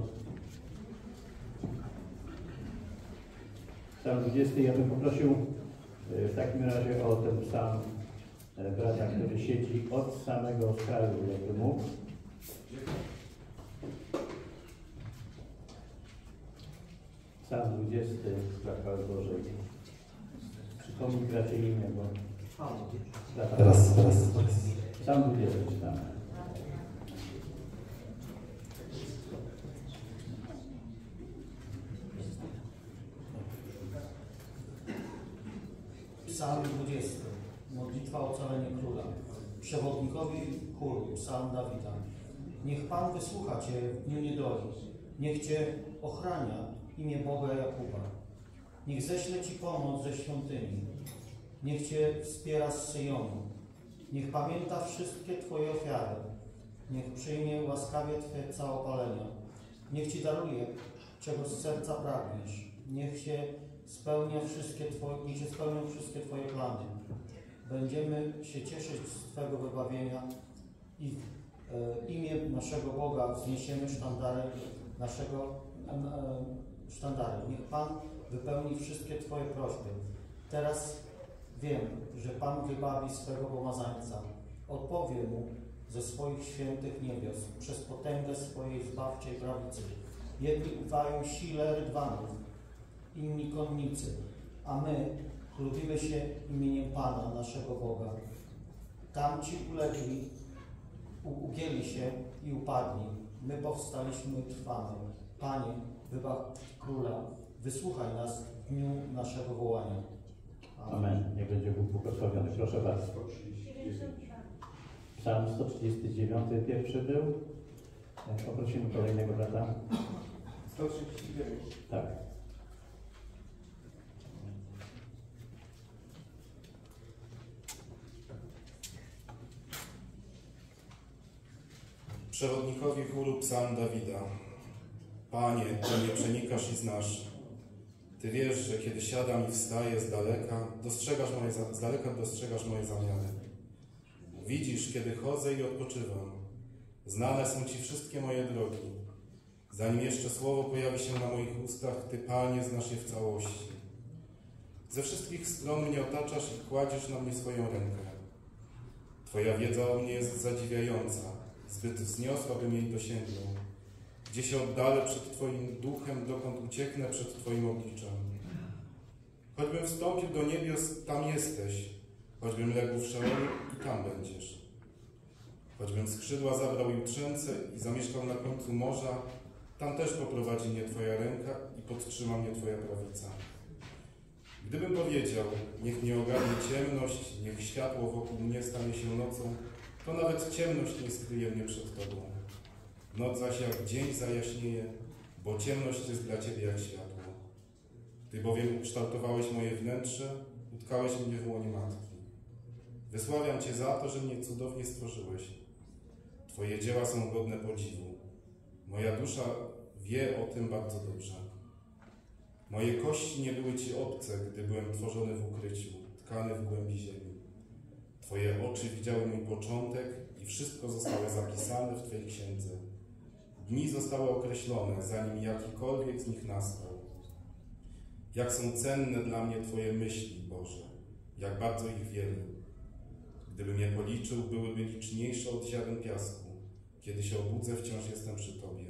psalm dwudziesty. Ja bym poprosił y, w takim razie o ten psalm y, brata, który siedzi od samego skraju, jakby mógł. Psalm dwudziesty, dla chwały Bożej. Przypomnij bracie imię, bo... Teraz, teraz. Psalm dwudziesty czytamy. Psalm dwudziesty. Modlitwa o ocalenie króla. Przewodnikowi chóru, psalm Dawida. Niech Pan wysłucha Cię w dniu niedoli. Niech Cię ochrania imię Boga Jakuba. Niech ześle Ci pomoc ze świątyni. Niech Cię wspiera z Syjonu. Niech pamięta wszystkie Twoje ofiary. Niech przyjmie łaskawie Twe całopalenia. Niech Ci daruje, czego z serca pragniesz. Niech się spełnia wszystkie Twoje, niech się spełnią wszystkie Twoje plany. Będziemy się cieszyć z Twego wybawienia i w e, imię naszego Boga wzniesiemy sztandary naszego sztandary. Niech Pan wypełni wszystkie Twoje prośby. Teraz wiem, że Pan wybawi swego pomazańca. Odpowie mu ze swoich świętych niebios przez potęgę swojej zbawczej prawicy. Jedni ufają sile rydwanów, inni konnicy, a my chlubimy się imieniem Pana, naszego Boga. Tamci ulegli, ugięli się i upadli. My powstaliśmy i trwamy. Panie, wybaw Króla, wysłuchaj nas w dniu naszego wołania. Amen. Amen. Niech będzie Bóg błogosławiony. Proszę bardzo. Psalm sto trzydziesty dziewiąty pierwszy był. Poprosimy kolejnego brata. sto trzydzieści dziewięć. Tak. Przewodnikowi chóru psalm Dawida. Panie, Ty mnie przenikasz i znasz. Ty wiesz, że kiedy siadam i wstaję z daleka, dostrzegasz moje, z daleka dostrzegasz moje zamiary. Widzisz, kiedy chodzę i odpoczywam. Znane są Ci wszystkie moje drogi. Zanim jeszcze słowo pojawi się na moich ustach, Ty, Panie, znasz je w całości. Ze wszystkich stron mnie otaczasz i kładziesz na mnie swoją rękę. Twoja wiedza o mnie jest zadziwiająca, zbyt wzniosła, bym jej dosięgnął. Gdzie się oddalę przed Twoim duchem, dokąd ucieknę przed Twoim obliczem. Choćbym wstąpił do niebios, tam jesteś. Choćbym legł w Szeolu, i tam będziesz. Choćbym skrzydła zabrał jutrzęce i zamieszkał na końcu morza, tam też poprowadzi mnie Twoja ręka i podtrzyma mnie Twoja prawica. Gdybym powiedział, niech mnie ogarnie ciemność, niech światło wokół mnie stanie się nocą, to nawet ciemność nie skryje mnie przed Tobą. Noc zaś jak dzień zajaśnieje, bo ciemność jest dla Ciebie jak światło. Ty bowiem ukształtowałeś moje wnętrze, utkałeś mnie w łonie matki. Wysławiam Cię za to, że mnie cudownie stworzyłeś. Twoje dzieła są godne podziwu. Moja dusza wie o tym bardzo dobrze. Moje kości nie były Ci obce, gdy byłem tworzony w ukryciu, tkany w głębi ziemi. Twoje oczy widziały mój początek i wszystko zostało zapisane w Twojej księdze. Dni zostały określone, zanim jakikolwiek z nich nastał. Jak są cenne dla mnie Twoje myśli, Boże, jak bardzo ich wiele. Gdybym je policzył, byłyby liczniejsze od ziaren piasku. Kiedy się obudzę, wciąż jestem przy Tobie.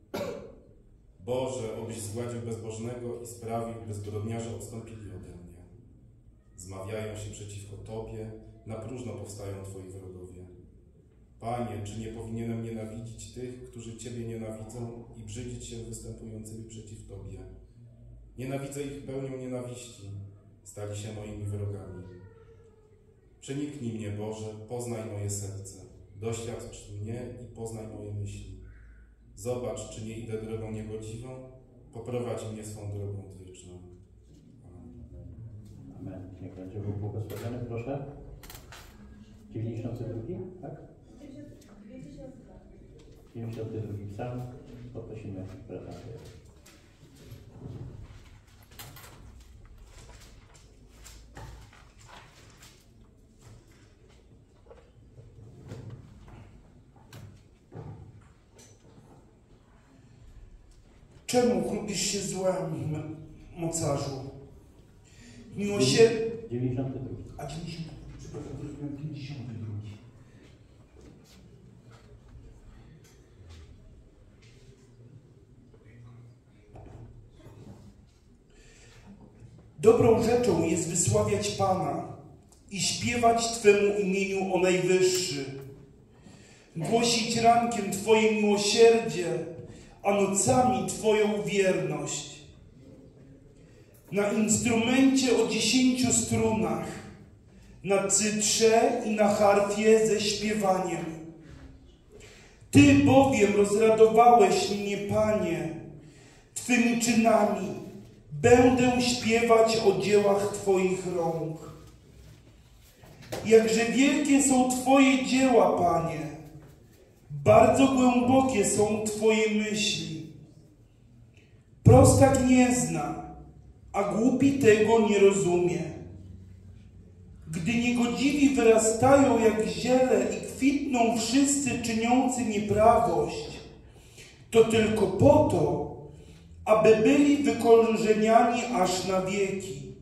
Boże, obyś zgładził bezbożnego i sprawił, by zbrodniarze odstąpili ode mnie. Zmawiają się przeciwko Tobie, na próżno powstają Twoi wrogowie. Panie, czy nie powinienem nienawidzić tych, którzy Ciebie nienawidzą i brzydzić się występującymi przeciw Tobie? Nienawidzę ich pełnią nienawiści, stali się moimi wrogami. Przeniknij mnie, Boże, poznaj moje serce, doświadcz mnie i poznaj moje myśli. Zobacz, czy nie idę drogą niegodziwą, poprowadź mnie swą drogą odwieczną. Amen. Amen. Niech będzie Bóg błogosławiony, proszę. dziewięćdziesiąty drugi, tak? dziewięćdziesiąty drugi psalm. Poprosimy brata. Czemu chlubisz się złem, mocarzu? Miłosierdzie... dziewięćdziesiąty drugi. A dziewięćdziesiąty drugi, przepraszam, zrozumiałem pięćdziesiąty drugi. Dobrą rzeczą jest wysławiać Pana i śpiewać Twemu imieniu o Najwyższy. Głosić rankiem Twoje miłosierdzie, a nocami Twoją wierność. Na instrumencie o dziesięciu strunach, na cytrze i na harfie ze śpiewaniem. Ty bowiem rozradowałeś mnie, Panie, Twymi czynami. Będę śpiewać o dziełach Twoich rąk. Jakże wielkie są Twoje dzieła, Panie. Bardzo głębokie są Twoje myśli. Prostak nie zna, a głupi tego nie rozumie. Gdy niegodziwi wyrastają jak ziele i kwitną wszyscy czyniący nieprawość, to tylko po to, aby byli wykorzeniani aż na wieki.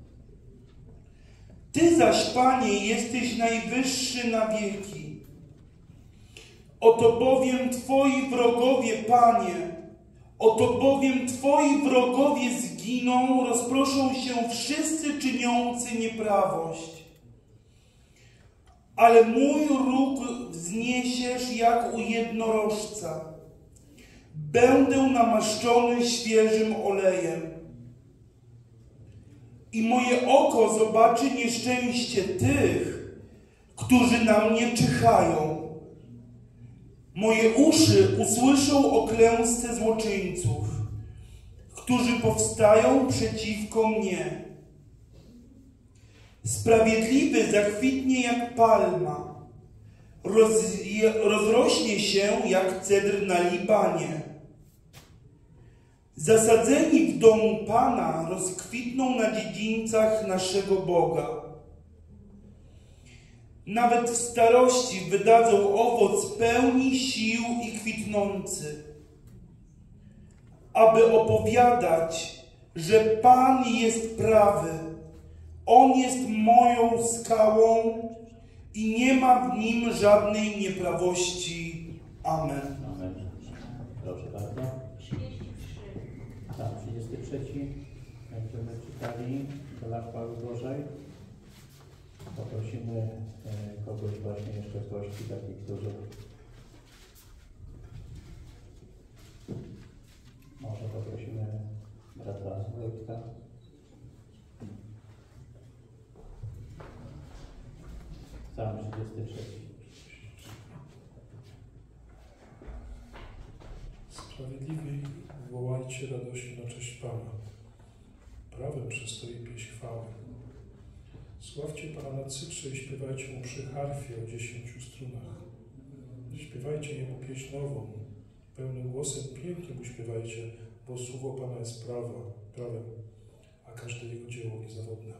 Ty zaś, Panie, jesteś najwyższy na wieki. Oto bowiem Twoi wrogowie, Panie, oto bowiem Twoi wrogowie zginą, rozproszą się wszyscy czyniący nieprawość. Ale mój róg wzniesiesz jak u jednorożca. Będę namaszczony świeżym olejem. I moje oko zobaczy nieszczęście tych, którzy na mnie czyhają. Moje uszy usłyszą o klęsce złoczyńców, którzy powstają przeciwko mnie. Sprawiedliwy zakwitnie jak palma, roz, rozrośnie się jak cedr na Libanie. Zasadzeni w domu Pana rozkwitną na dziedzińcach naszego Boga. Nawet w starości wydadzą owoc pełni sił i kwitnący, aby opowiadać, że Pan jest prawy. On jest moją skałą i nie ma w nim żadnej nieprawości. Amen. Amen. Proszę bardzo. Tak, trzydziesty trzeci. Będziemy czytali dla chwały Bożej. Poprosimy e, kogoś właśnie jeszcze z gości, takich, którzy może poprosimy brata Wojtka. Sam trzydziesty trzeci. Sprawiedliwi wołajcie radości na cześć Pana. Prawem przystoi pieśń chwały. Sławcie Pana na cytrze i śpiewajcie Mu przy harfie o dziesięciu strunach. Śpiewajcie Jemu pieśń nową. Pełnym głosem pięknie Mu śpiewajcie, bo słowo Pana jest prawa, prawem, a każde Jego dzieło niezawodne.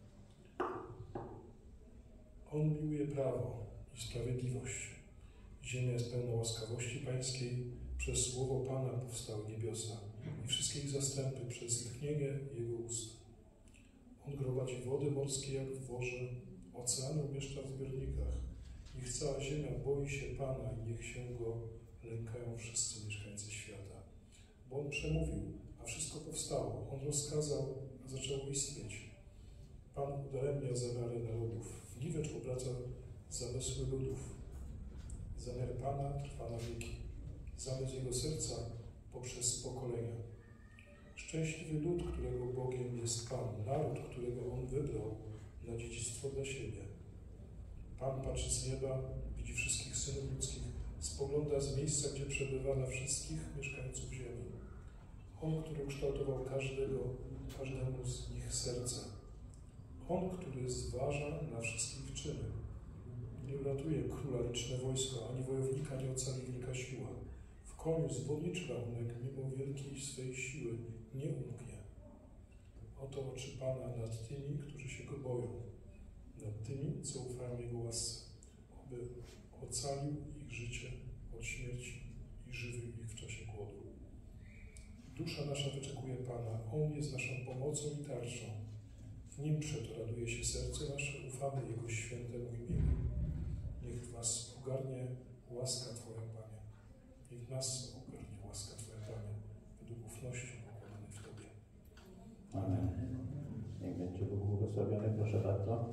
On miłuje prawo i sprawiedliwość. Ziemia jest pełna łaskawości Pańskiej. Przez słowo Pana powstały niebiosa i wszystkie ich zastępy przez tchnienie Jego ust. On gromadzi wody morskie jak w worze, oceany umieszcza w zbiornikach. Niech cała ziemia boi się Pana i niech się Go lękają wszyscy mieszkańcy świata. Bo On przemówił, a wszystko powstało. On rozkazał, a zaczęło istnieć. Pan udaremnia zamiary narodów. W niwecz obraca zamysły ludów. Zamiar Pana trwa na wieki. Zamysł Jego serca poprzez pokolenia. Szczęśliwy lud, którego Bogiem jest Pan, naród, którego On wybrał na dziedzictwo dla siebie. Pan patrzy z nieba, widzi wszystkich synów ludzkich, spogląda z miejsca, gdzie przebywa, na wszystkich mieszkańców ziemi. On, który ukształtował każdego, każdemu z nich serce. On, który zważa na wszystkich czyny. Nie uratuje króla liczne wojsko, ani wojownika nie ocali wielka siła. W koniu zwodniczy rachunek, mimo wielkiej swej siły, nie umknie. Oto oczy Pana nad tymi, którzy się Go boją, nad tymi, co ufają Jego łasce, aby ocalił ich życie od śmierci i żywił ich w czasie głodu. Dusza nasza wyczekuje Pana, On jest naszą pomocą i tarczą. W Nim przeto raduje się serce nasze, ufamy Jego świętemu imieniu. Niech was ogarnie łaska Twoja, Panie. Niech nas ogarnie łaska Twoja, Panie, według ufności pokładanej w Tobie. Amen. Niech będzie Bóg błogosławiony, proszę bardzo.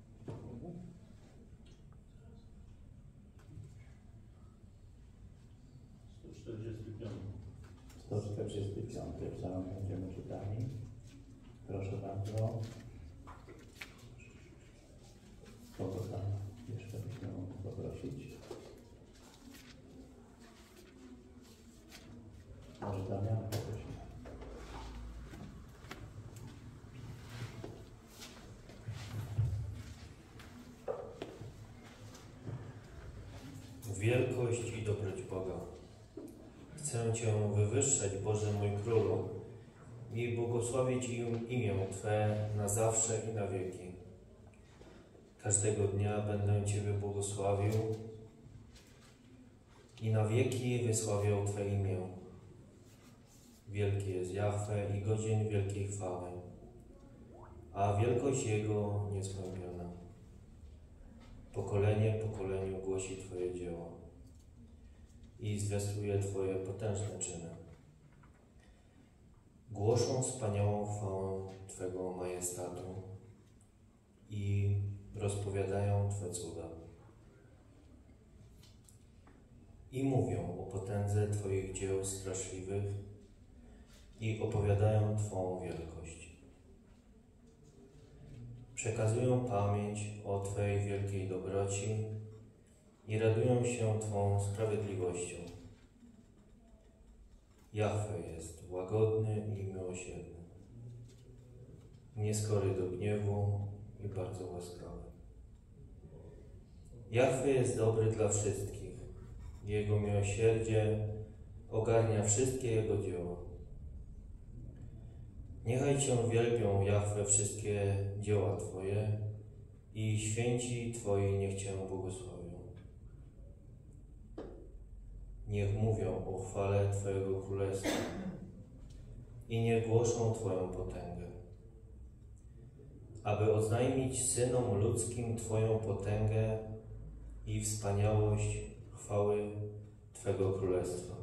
sto czterdziesty piąty. sto czterdziesty piąty psalm będziemy czytali. Proszę bardzo. Kogo tam jeszcze byśmy mogli poprosić? Może Damian poprosimy. Wielkość i dobroć Boga. Chcę Cię wywyższać, Boże mój Królu, i błogosławić imię Twe na zawsze i na wieki. Każdego dnia będę Ciebie błogosławił i na wieki wysławiał Twe imię. Wielki jest Jahwe i godzien wielkiej chwały, a wielkość Jego niezgłębiona. Pokolenie pokoleniu głosi Twoje dzieło i zwiastuje Twoje potężne czyny. Głoszą wspaniałą chwałę Twego majestatu i rozpowiadają Twe cuda. I mówią o potędze Twoich dzieł straszliwych i opowiadają Twą wielkość. Przekazują pamięć o Twej wielkiej dobroci i radują się Twą sprawiedliwością. Jahwe jest łagodny i miłosierny, nieskory do gniewu i bardzo łaskawy. Jahwe jest dobry dla wszystkich. Jego miłosierdzie ogarnia wszystkie Jego dzieła. Niechaj Cię wielbią, Jahwe, wszystkie dzieła Twoje i święci Twoi niech Cię błogosławią. Niech mówią o chwale Twojego Królestwa i niech głoszą Twoją potęgę, aby oznajmić synom ludzkim Twoją potęgę i wspaniałość chwały Twego Królestwa.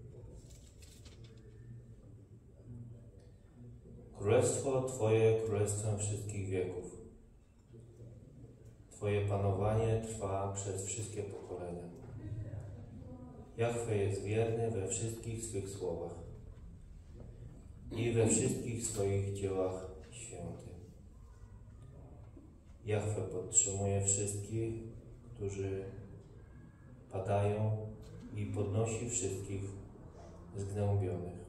Królestwo Twoje królestwem wszystkich wieków. Twoje panowanie trwa przez wszystkie pokolenia. Jahwe jest wierny we wszystkich swych słowach i we wszystkich swoich dziełach świętych. Jahwe podtrzymuje wszystkich, którzy padają i podnosi wszystkich zgnębionych.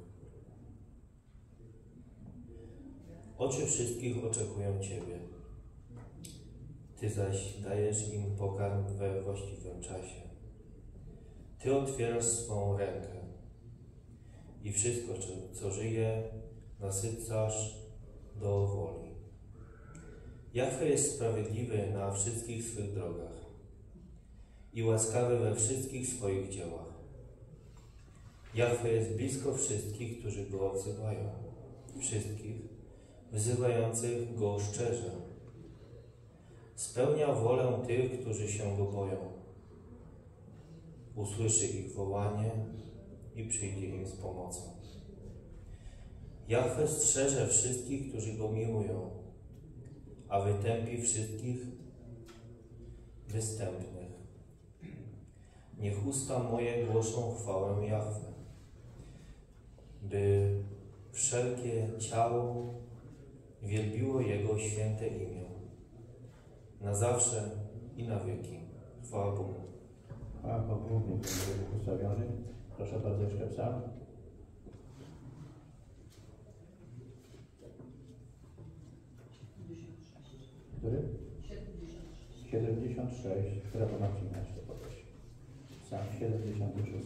Oczy wszystkich oczekują Ciebie. Ty zaś dajesz im pokarm we właściwym czasie. Ty otwierasz swą rękę i wszystko, co żyje, nasycasz do woli. Jahwe jest sprawiedliwy na wszystkich swych drogach i łaskawy we wszystkich swoich dziełach. Jahwe jest blisko wszystkich, którzy Go wzywają, wszystkich wzywających Go szczerze. Spełnia wolę tych, którzy się Go boją. Usłyszy ich wołanie i przyjdzie im z pomocą. Jahwe strzeże wszystkich, którzy Go miłują, a wytępi wszystkich występnych. Niech usta moje głoszą chwałę Jahwe, by wszelkie ciało wielbiło Jego święte imię, na zawsze i na wieki. Chwała Bogu. Chwała Bogu, niech będzie błogosławiony. Proszę bardzo, jeszcze psalm. Który? siedemdziesiąt sześć. Która to Marcina jeszcze poprosi. Psalm siedemdziesiąt sześć.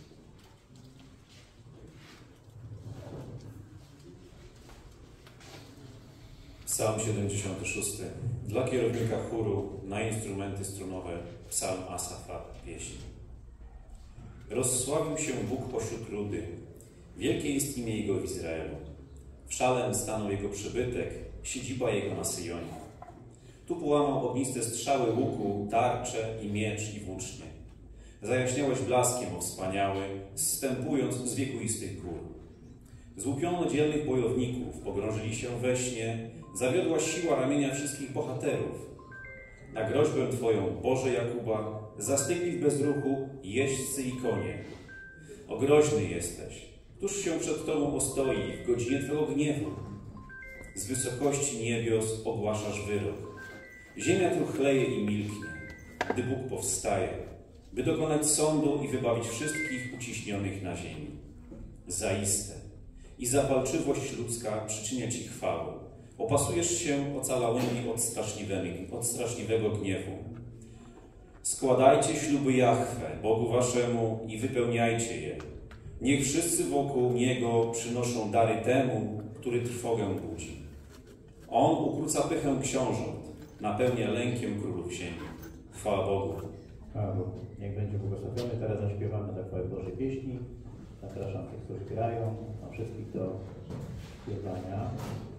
Psalm siedemdziesiąty szósty. Dla kierownika chóru na instrumenty strunowe psalm Asafa, pieśń. Rozsławił się Bóg pośród ludy. Wielkie jest imię Jego w Izraelu. W Szalem stanął Jego przybytek, siedziba Jego na Syjonie. Tu połamał ogniste strzały łuku, tarcze i miecz i włócznie. Zajaśniałeś blaskiem, o wspaniały, zstępując z wiekuistych gór. Złupiono dzielnych bojowników, pogrążyli się we śnie, zawiodła siła ramienia wszystkich bohaterów. Na groźbę Twoją, Boże Jakuba, zastygli w bezruchu jeźdźcy i konie. Ogroźny jesteś, któż się przed Tobą ostoi w godzinie Twego gniewu? Z wysokości niebios ogłaszasz wyrok. Ziemia truchleje i milknie, gdy Bóg powstaje, by dokonać sądu i wybawić wszystkich uciśnionych na ziemi. Zaiste i zapalczywość ludzka przyczynia Ci chwałę. Opasujesz się ocalałymi od, od straszliwego gniewu. Składajcie śluby Jahwe, Bogu Waszemu, i wypełniajcie je. Niech wszyscy wokół Niego przynoszą dary temu, który trwogę budzi. On ukróca pychę książąt, napełnia lękiem królów ziemi. Chwała Bogu. Chwała Bogu. Niech będzie błogosławiony. Teraz zaśpiewamy za chwałę Bożej pieśni. Zapraszam tych, którzy grają, a wszystkich do śpiewania.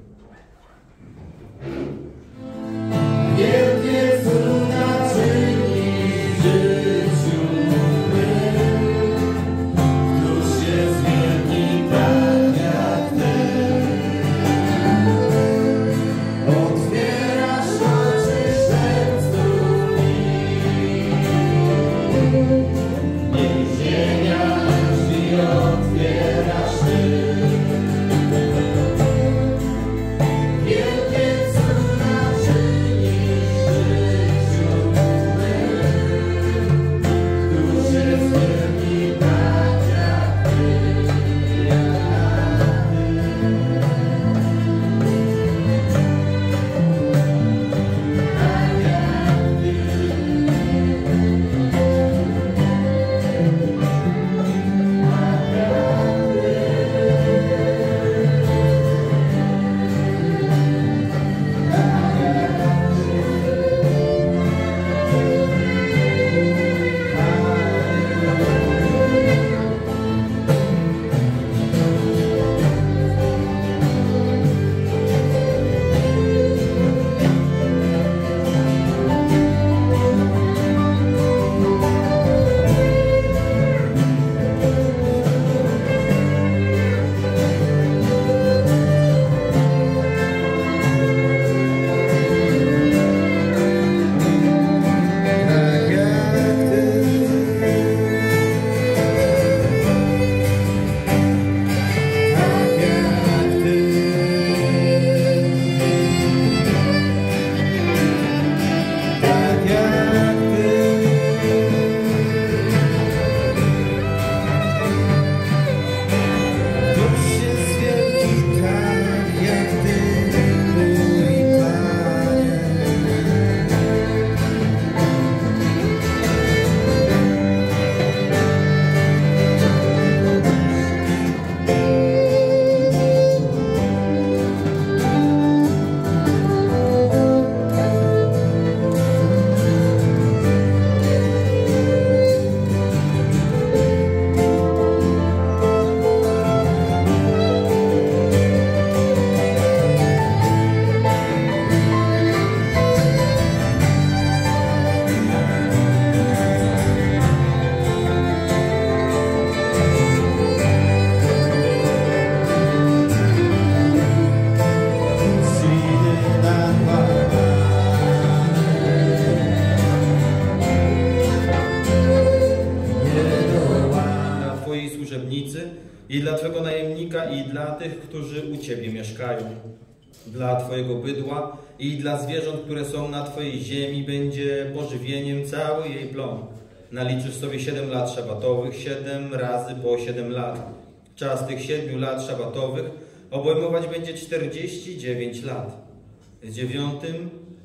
Wielkie cudna czynisz w życiu mym, któż jest wielki tak jak Ty. Otwierasz oczy sercu mi, więzienia drzwi otwierasz Ty. Wielkie cuda czynisz w życiu mym, któż jest wielki tak jak Ty, jak i dla Twego najemnika, i dla tych, którzy u Ciebie mieszkają. Dla Twojego bydła i dla zwierząt, które są na Twojej ziemi, będzie pożywieniem cały jej plon. Naliczysz sobie siedem lat szabatowych, siedem razy po siedem lat. Czas tych siedmiu lat szabatowych obejmować będzie czterdzieści dziewięć lat. W dziewiątym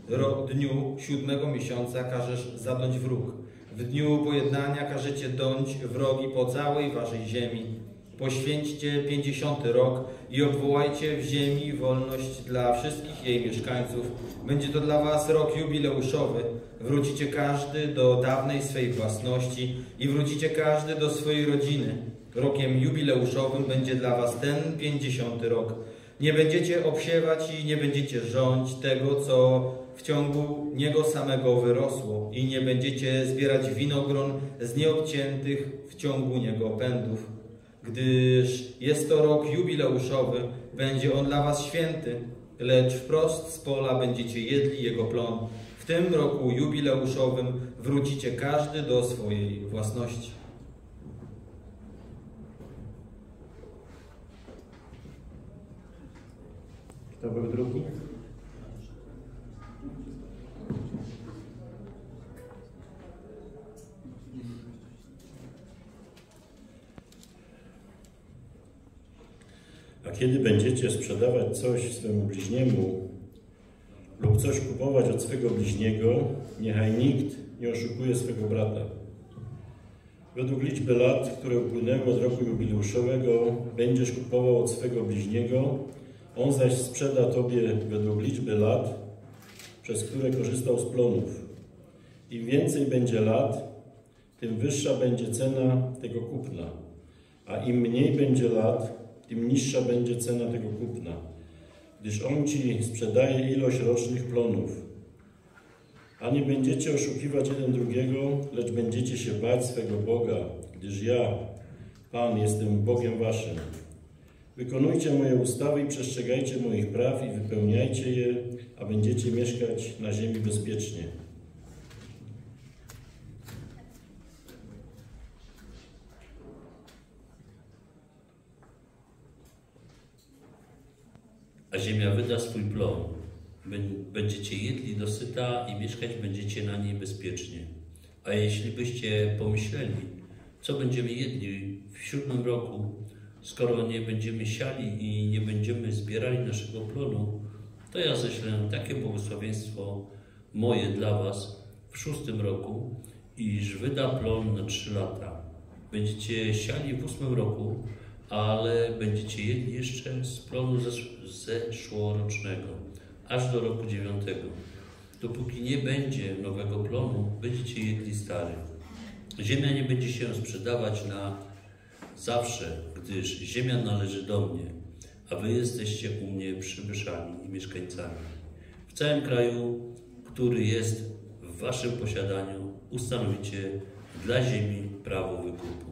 dniu siódmego miesiąca każesz zadąć wróg. W dniu pojednania każecie dąć wrogi po całej waszej ziemi. Poświęćcie pięćdziesiąty rok i obwołajcie w ziemi wolność dla wszystkich jej mieszkańców. Będzie to dla was rok jubileuszowy. Wrócicie każdy do dawnej swej własności i wrócicie każdy do swojej rodziny. Rokiem jubileuszowym będzie dla was ten pięćdziesiąty rok. Nie będziecie obsiewać i nie będziecie rządź tego, co w ciągu niego samego wyrosło, i nie będziecie zbierać winogron z nieobciętych w ciągu niego pędów. Gdyż jest to rok jubileuszowy, będzie on dla was święty, lecz wprost z pola będziecie jedli jego plon. W tym roku jubileuszowym wrócicie każdy do swojej własności. Kto był drugi? A kiedy będziecie sprzedawać coś swemu bliźniemu lub coś kupować od swego bliźniego, niechaj nikt nie oszukuje swego brata. Według liczby lat, które upłynęły od roku jubileuszowego, będziesz kupował od swego bliźniego, on zaś sprzeda tobie według liczby lat, przez które korzystał z plonów. Im więcej będzie lat, tym wyższa będzie cena tego kupna. a im mniej będzie lat, tym niższa będzie cena tego kupna, gdyż on ci sprzedaje ilość rocznych plonów. A nie będziecie oszukiwać jeden drugiego, lecz będziecie się bać swego Boga, gdyż ja, Pan, jestem Bogiem waszym. Wykonujcie moje ustawy i przestrzegajcie moich praw i wypełniajcie je, a będziecie mieszkać na ziemi bezpiecznie. A ziemia wyda swój plon. Będziecie jedli dosyta i mieszkać będziecie na niej bezpiecznie. A jeśli byście pomyśleli, co będziemy jedli w siódmym roku, skoro nie będziemy siali i nie będziemy zbierali naszego plonu, to ja ześlę takie błogosławieństwo moje dla was w szóstym roku, iż wyda plon na trzy lata. Będziecie siali w ósmym roku, ale będziecie jedli jeszcze z plonu zeszłorocznego, aż do roku dziewiątego. Dopóki nie będzie nowego plonu, będziecie jedli stary. Ziemia nie będzie się sprzedawać na zawsze, gdyż ziemia należy do mnie, a wy jesteście u mnie przybyszami i mieszkańcami. W całym kraju, który jest w waszym posiadaniu, ustanowicie dla ziemi prawo wykupu.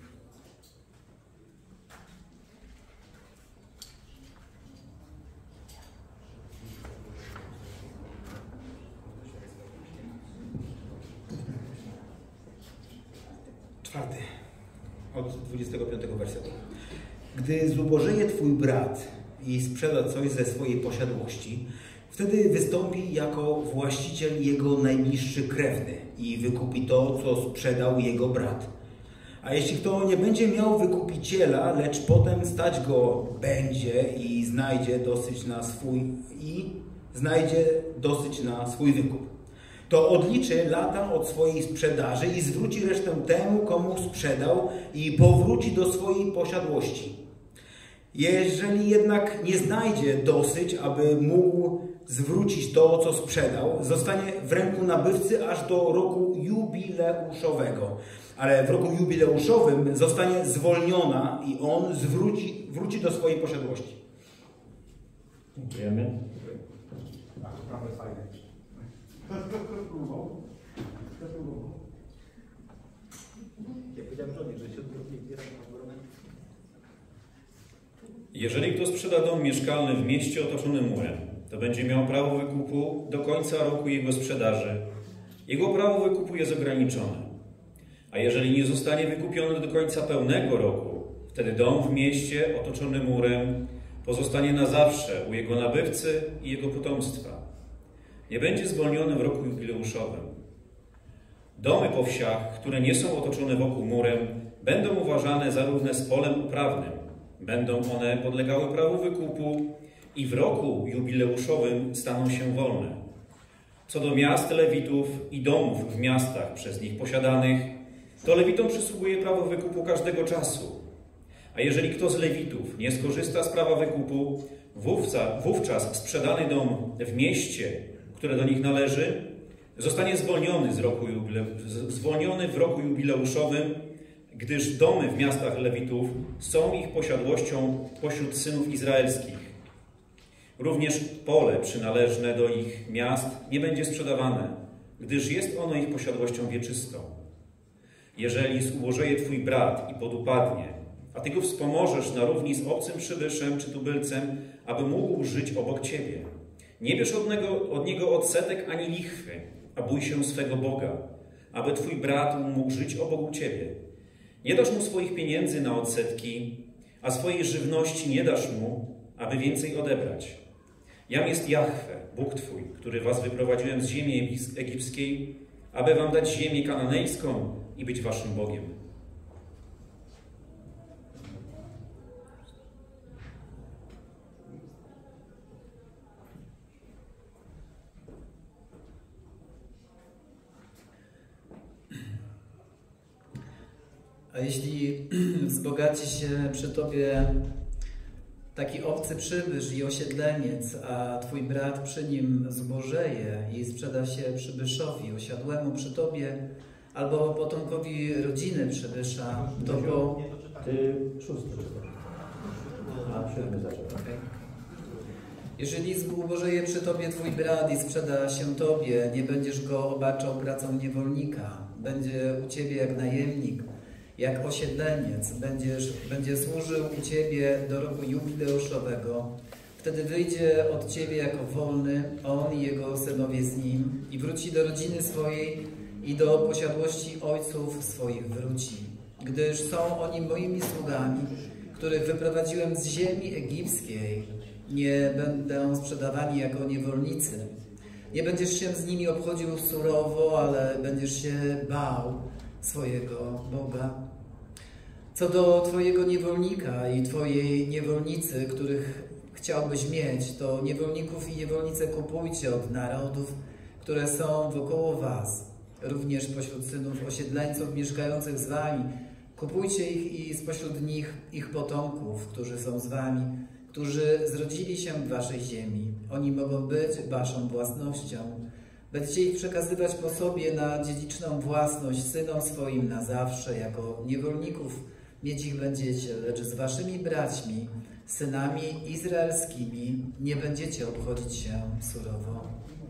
Czwarty, od dwudziestego piątego wersetu. Gdy zubożeje twój brat i sprzeda coś ze swojej posiadłości, wtedy wystąpi jako właściciel jego najbliższy krewny i wykupi to, co sprzedał jego brat. A jeśli kto nie będzie miał wykupiciela, lecz potem stać go będzie i znajdzie dosyć na swój i znajdzie dosyć na swój wykup, to odliczy lata od swojej sprzedaży i zwróci resztę temu, komu sprzedał i powróci do swojej posiadłości. Jeżeli jednak nie znajdzie dosyć, aby mógł zwrócić to, co sprzedał, zostanie w ręku nabywcy aż do roku jubileuszowego. Ale w roku jubileuszowym zostanie zwolniona i on zwróci, wróci do swojej posiadłości. Dziękujemy. Prawo jest fajne. Kto próbował? Kto próbował? Ja powiedziałem żonie, że się odwróci. Jeżeli kto sprzeda dom mieszkalny w mieście otoczonym murem, to będzie miał prawo wykupu do końca roku jego sprzedaży. Jego prawo wykupu jest ograniczone. A jeżeli nie zostanie wykupiony do końca pełnego roku, wtedy dom w mieście otoczony murem pozostanie na zawsze u jego nabywcy i jego potomstwa. Nie będzie zwolniony w roku jubileuszowym. Domy po wsiach, które nie są otoczone wokół murem, będą uważane za równe z polem uprawnym. Będą one podlegały prawu wykupu i w roku jubileuszowym staną się wolne. Co do miast Lewitów i domów w miastach przez nich posiadanych, to Lewitom przysługuje prawo wykupu każdego czasu. A jeżeli kto z Lewitów nie skorzysta z prawa wykupu, wówczas sprzedany dom w mieście, które do nich należy, zostanie zwolniony, z roku jubile... zwolniony w roku jubileuszowym, gdyż domy w miastach Lewitów są ich posiadłością pośród synów izraelskich. Również pole przynależne do ich miast nie będzie sprzedawane, gdyż jest ono ich posiadłością wieczystą. Jeżeli zubożeje twój brat i podupadnie, a ty go wspomożesz na równi z obcym przybyszem czy tubylcem, aby mógł żyć obok ciebie. Nie bierz od niego, od niego odsetek ani lichwy, a bój się swego Boga, aby twój brat mógł żyć obok ciebie. Nie dasz mu swoich pieniędzy na odsetki, a swojej żywności nie dasz mu, aby więcej odebrać. Jam jest Jahwe, Bóg twój, który was wyprowadziłem z ziemi egipskiej, aby wam dać ziemię kananejską i być waszym Bogiem. A jeśli wzbogaci się przy tobie taki obcy przybysz i osiedleniec, a twój brat przy nim zubożeje i sprzeda się przybyszowi osiadłemu przy tobie, albo potomkowi rodziny przybysza, to po... Ty szósty a siódmy zaczął. Okay. Jeżeli zbóbożeje przy tobie twój brat i sprzeda się tobie, nie będziesz go obarczał pracą niewolnika. Będzie u ciebie jak najemnik, jak osiedleniec. Będziesz, będzie służył u ciebie do roku jubileuszowego. Wtedy wyjdzie od ciebie jako wolny, on i jego synowie z nim i wróci do rodziny swojej i do posiadłości ojców swoich wróci. Gdyż są oni moimi sługami, których wyprowadziłem z ziemi egipskiej. Nie będą sprzedawani jako niewolnicy. Nie będziesz się z nimi obchodził surowo, ale będziesz się bał swojego Boga. Co do twojego niewolnika i twojej niewolnicy, których chciałbyś mieć, to niewolników i niewolnice kupujcie od narodów, które są wokoło was. Również pośród synów osiedleńców mieszkających z wami. Kupujcie ich i spośród nich ich potomków, którzy są z wami, którzy zrodzili się w waszej ziemi. Oni mogą być waszą własnością. Będziecie ich przekazywać po sobie na dziedziczną własność synom swoim na zawsze. Jako niewolników mieć ich będziecie, lecz z waszymi braćmi, synami izraelskimi nie będziecie obchodzić się surowo.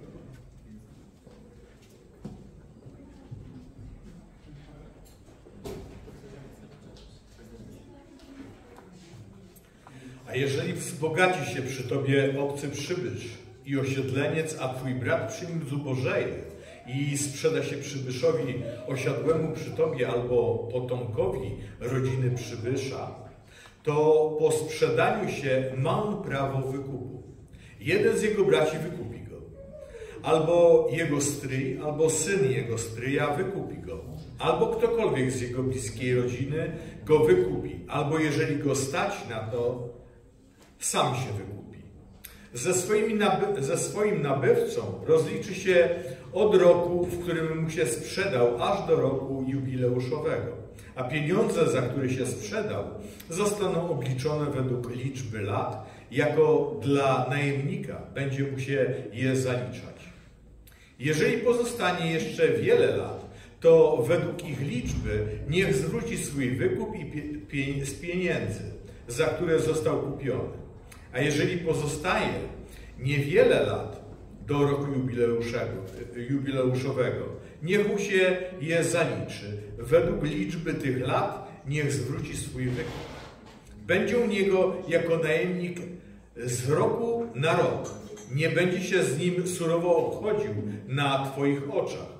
A jeżeli wzbogaci się przy tobie obcy przybysz i osiedleniec, a twój brat przy nim zubożeje i sprzeda się przybyszowi osiadłemu przy tobie albo potomkowi rodziny przybysza, to po sprzedaniu się ma on prawo wykupu. Jeden z jego braci wykupi go. Albo jego stryj, albo syn jego stryja wykupi go. Albo ktokolwiek z jego bliskiej rodziny go wykupi. Albo jeżeli go stać na to, sam się wykupi. Ze, swoimi naby- ze swoim nabywcą rozliczy się od roku, w którym mu się sprzedał, aż do roku jubileuszowego. A pieniądze, za które się sprzedał, zostaną obliczone według liczby lat, jako dla najemnika będzie mu się je zaliczać. Jeżeli pozostanie jeszcze wiele lat, to według ich liczby niech zwróci swój wykup i pie- pie- z pieniędzy, za które został kupiony. A jeżeli pozostaje niewiele lat do roku jubileuszowego, niech mu się je zaliczy. Według liczby tych lat niech zwróci swój wykup. Będzie u niego jako najemnik z roku na rok. Nie będzie się z nim surowo obchodził na twoich oczach.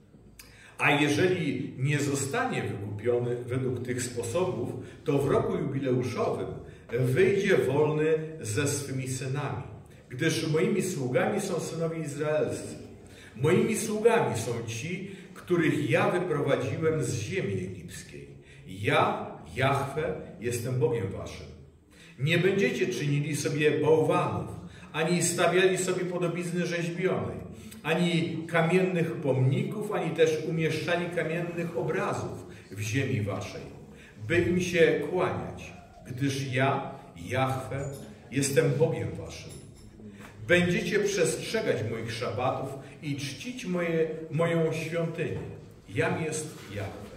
A jeżeli nie zostanie wykupiony według tych sposobów, to w roku jubileuszowym wyjdzie wolny ze swymi synami, gdyż moimi sługami są synowie izraelscy. Moimi sługami są ci, których ja wyprowadziłem z ziemi egipskiej. Ja, Jahwe, jestem Bogiem waszym. Nie będziecie czynili sobie bałwanów, ani stawiali sobie podobizny rzeźbionej, ani kamiennych pomników, ani też umieszczali kamiennych obrazów w ziemi waszej, by im się kłaniać, gdyż ja, Jahwe, jestem Bogiem waszym. Będziecie przestrzegać moich szabatów i czcić moje, moją świątynię. Jam jest Jahwe.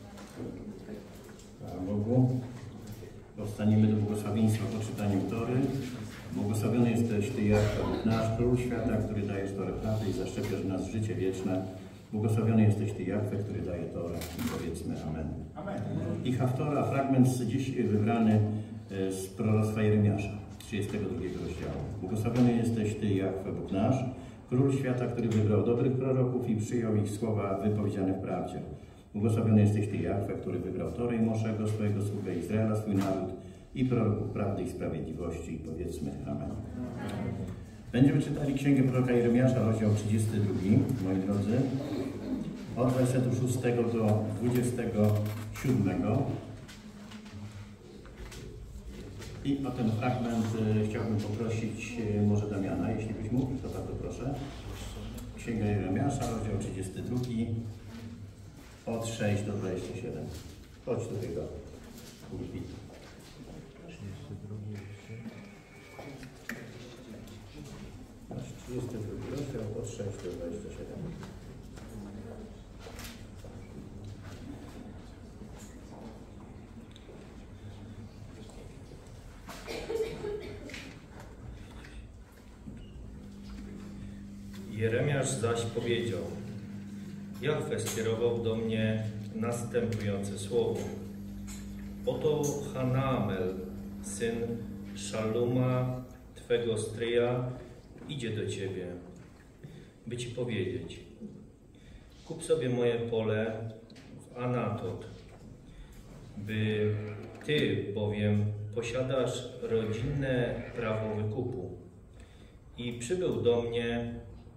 Chwała Bogu. Powstaniemy do błogosławieństwa po czytaniu Tory. Błogosławiony jesteś Ty, Jahwe, nasz Król Świata, który dajesz Torę prawdy i zaszczepiasz w nas życie wieczne. Błogosławiony jesteś Ty, Jahwe, który daje Torę. I powiedzmy Amen. Amen. I Haftora, fragment dziś wybrany z proroctwa Jeremiasza, trzydziestego drugiego rozdziału. Błogosławiony jesteś Ty, Jahwe, Bóg nasz, Król Świata, który wybrał dobrych proroków i przyjął ich słowa wypowiedziane w prawdzie. Błogosławiony jesteś Ty, Jahwe, który wybrał Torę i Moszego, swojego sługę Izraela, swój naród i proroków prawdy i sprawiedliwości. I powiedzmy Amen. Będziemy czytali Księgę proroka Jeremiasza, rozdział trzydziesty drugi, moi drodzy, od wersetu szóstego do dwudziestego siódmego. I o ten fragment y, chciałbym poprosić y, może Damiana, jeśli byś mógł, to bardzo proszę. Księga Jeremiasza, rozdział trzydziesty drugi, od szóstego do dwudziestego siódmego. Chodź tutaj do pulpitu. trzydziesty drugi rozdział, od szóstego do dwudziestego siódmego. zaś powiedział: Jahwe skierował do mnie następujące słowo. Oto Hanamel, syn Szaluma, twego stryja, idzie do ciebie, by ci powiedzieć: kup sobie moje pole w Anatot, by ty bowiem posiadasz rodzinne prawo wykupu. I przybył do mnie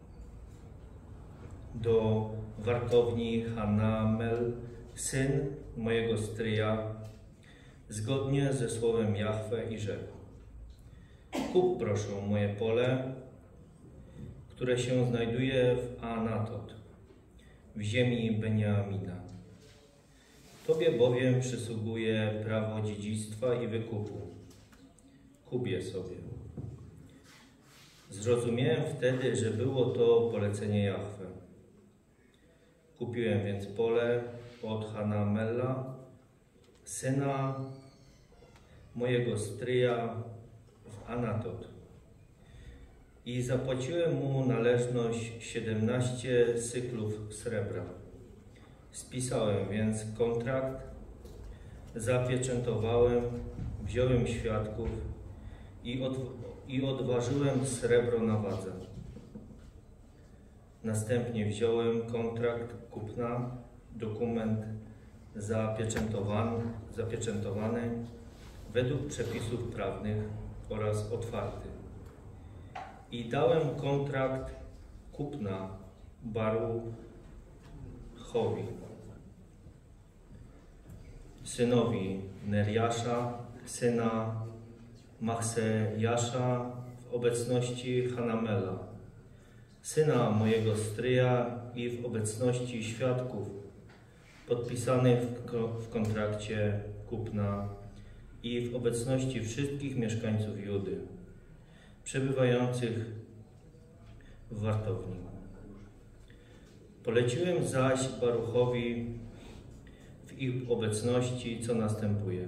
do wartowni Hanamel, syn mojego stryja, zgodnie ze słowem Jahwe i rzekł: kup proszę moje pole, które się znajduje w Anatot, w ziemi Beniamina. Tobie bowiem przysługuje prawo dziedzictwa i wykupu. Kup je sobie. Zrozumiałem wtedy, że było to polecenie Jahwe. Kupiłem więc pole od Hanamela, syna mojego stryja w Anatot, i zapłaciłem mu należność siedemnaście syklów srebra. Spisałem więc kontrakt, zapieczętowałem, wziąłem świadków i, od, i odważyłem srebro na wadze. Następnie wziąłem kontrakt kupna, dokument zapieczętowany, zapieczętowany według przepisów prawnych oraz otwarty. I dałem kontrakt kupna Baruchowi, synowi Neriasza, syna Machsejasza, w obecności Hanamela, syna mojego stryja, i w obecności świadków podpisanych w kontrakcie kupna i w obecności wszystkich mieszkańców Judy przebywających w wartowni. Poleciłem zaś Baruchowi w ich obecności, co następuje.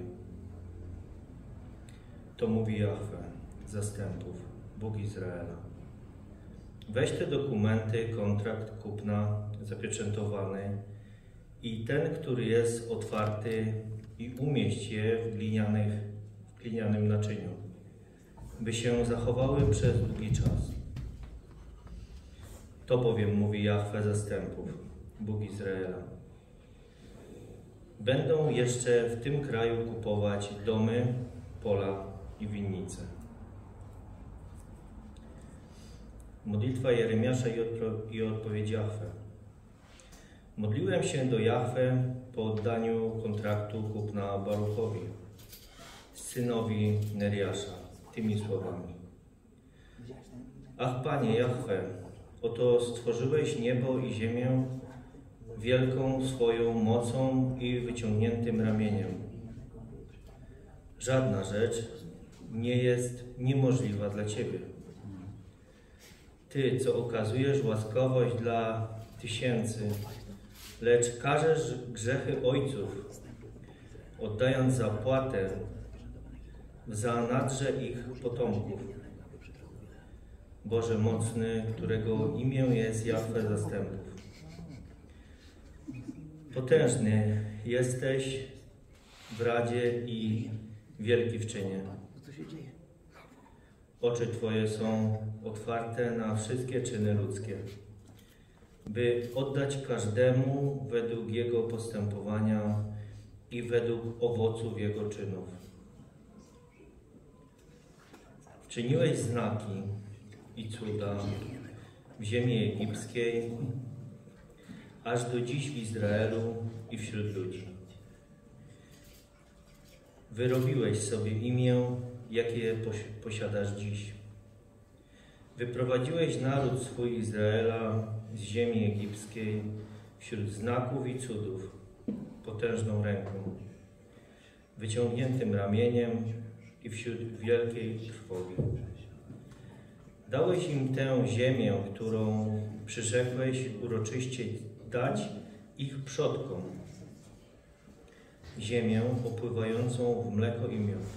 To mówi Jahwe zastępów, Bóg Izraela: weź te dokumenty, kontrakt kupna zapieczętowany i ten, który jest otwarty, i umieść je w, glinianych, w glinianym naczyniu, by się zachowały przez długi czas. To bowiem mówi Jahwe zastępów, Bóg Izraela: będą jeszcze w tym kraju kupować domy, pola i winnice. Modlitwa Jeremiasza i, odpo i odpowiedź Jahwe. Modliłem się do Jahwe po oddaniu kontraktu kupna Baruchowi, synowi Neriasza, tymi słowami: Ach, Panie Jahwe, oto stworzyłeś niebo i ziemię wielką swoją mocą i wyciągniętym ramieniem. Żadna rzecz nie jest niemożliwa dla Ciebie. Ty, co okazujesz łaskawość dla tysięcy, lecz karzesz grzechy ojców, oddając zapłatę w zanadrze ich potomków. Boże mocny, którego imię jest Jahwe zastępów. Potężny jesteś w radzie i wielki w czynie. Oczy Twoje są otwarte na wszystkie czyny ludzkie, by oddać każdemu według jego postępowania i według owoców jego czynów. Czyniłeś znaki i cuda w ziemi egipskiej, aż do dziś w Izraelu i wśród ludzi. Wyrobiłeś sobie imię, jakie posiadasz dziś. Wyprowadziłeś naród swój Izraela z ziemi egipskiej wśród znaków i cudów, potężną ręką, wyciągniętym ramieniem i wśród wielkiej trwogi. Dałeś im tę ziemię, którą przyrzekłeś uroczyście dać ich przodkom, ziemię opływającą w mleko i miód.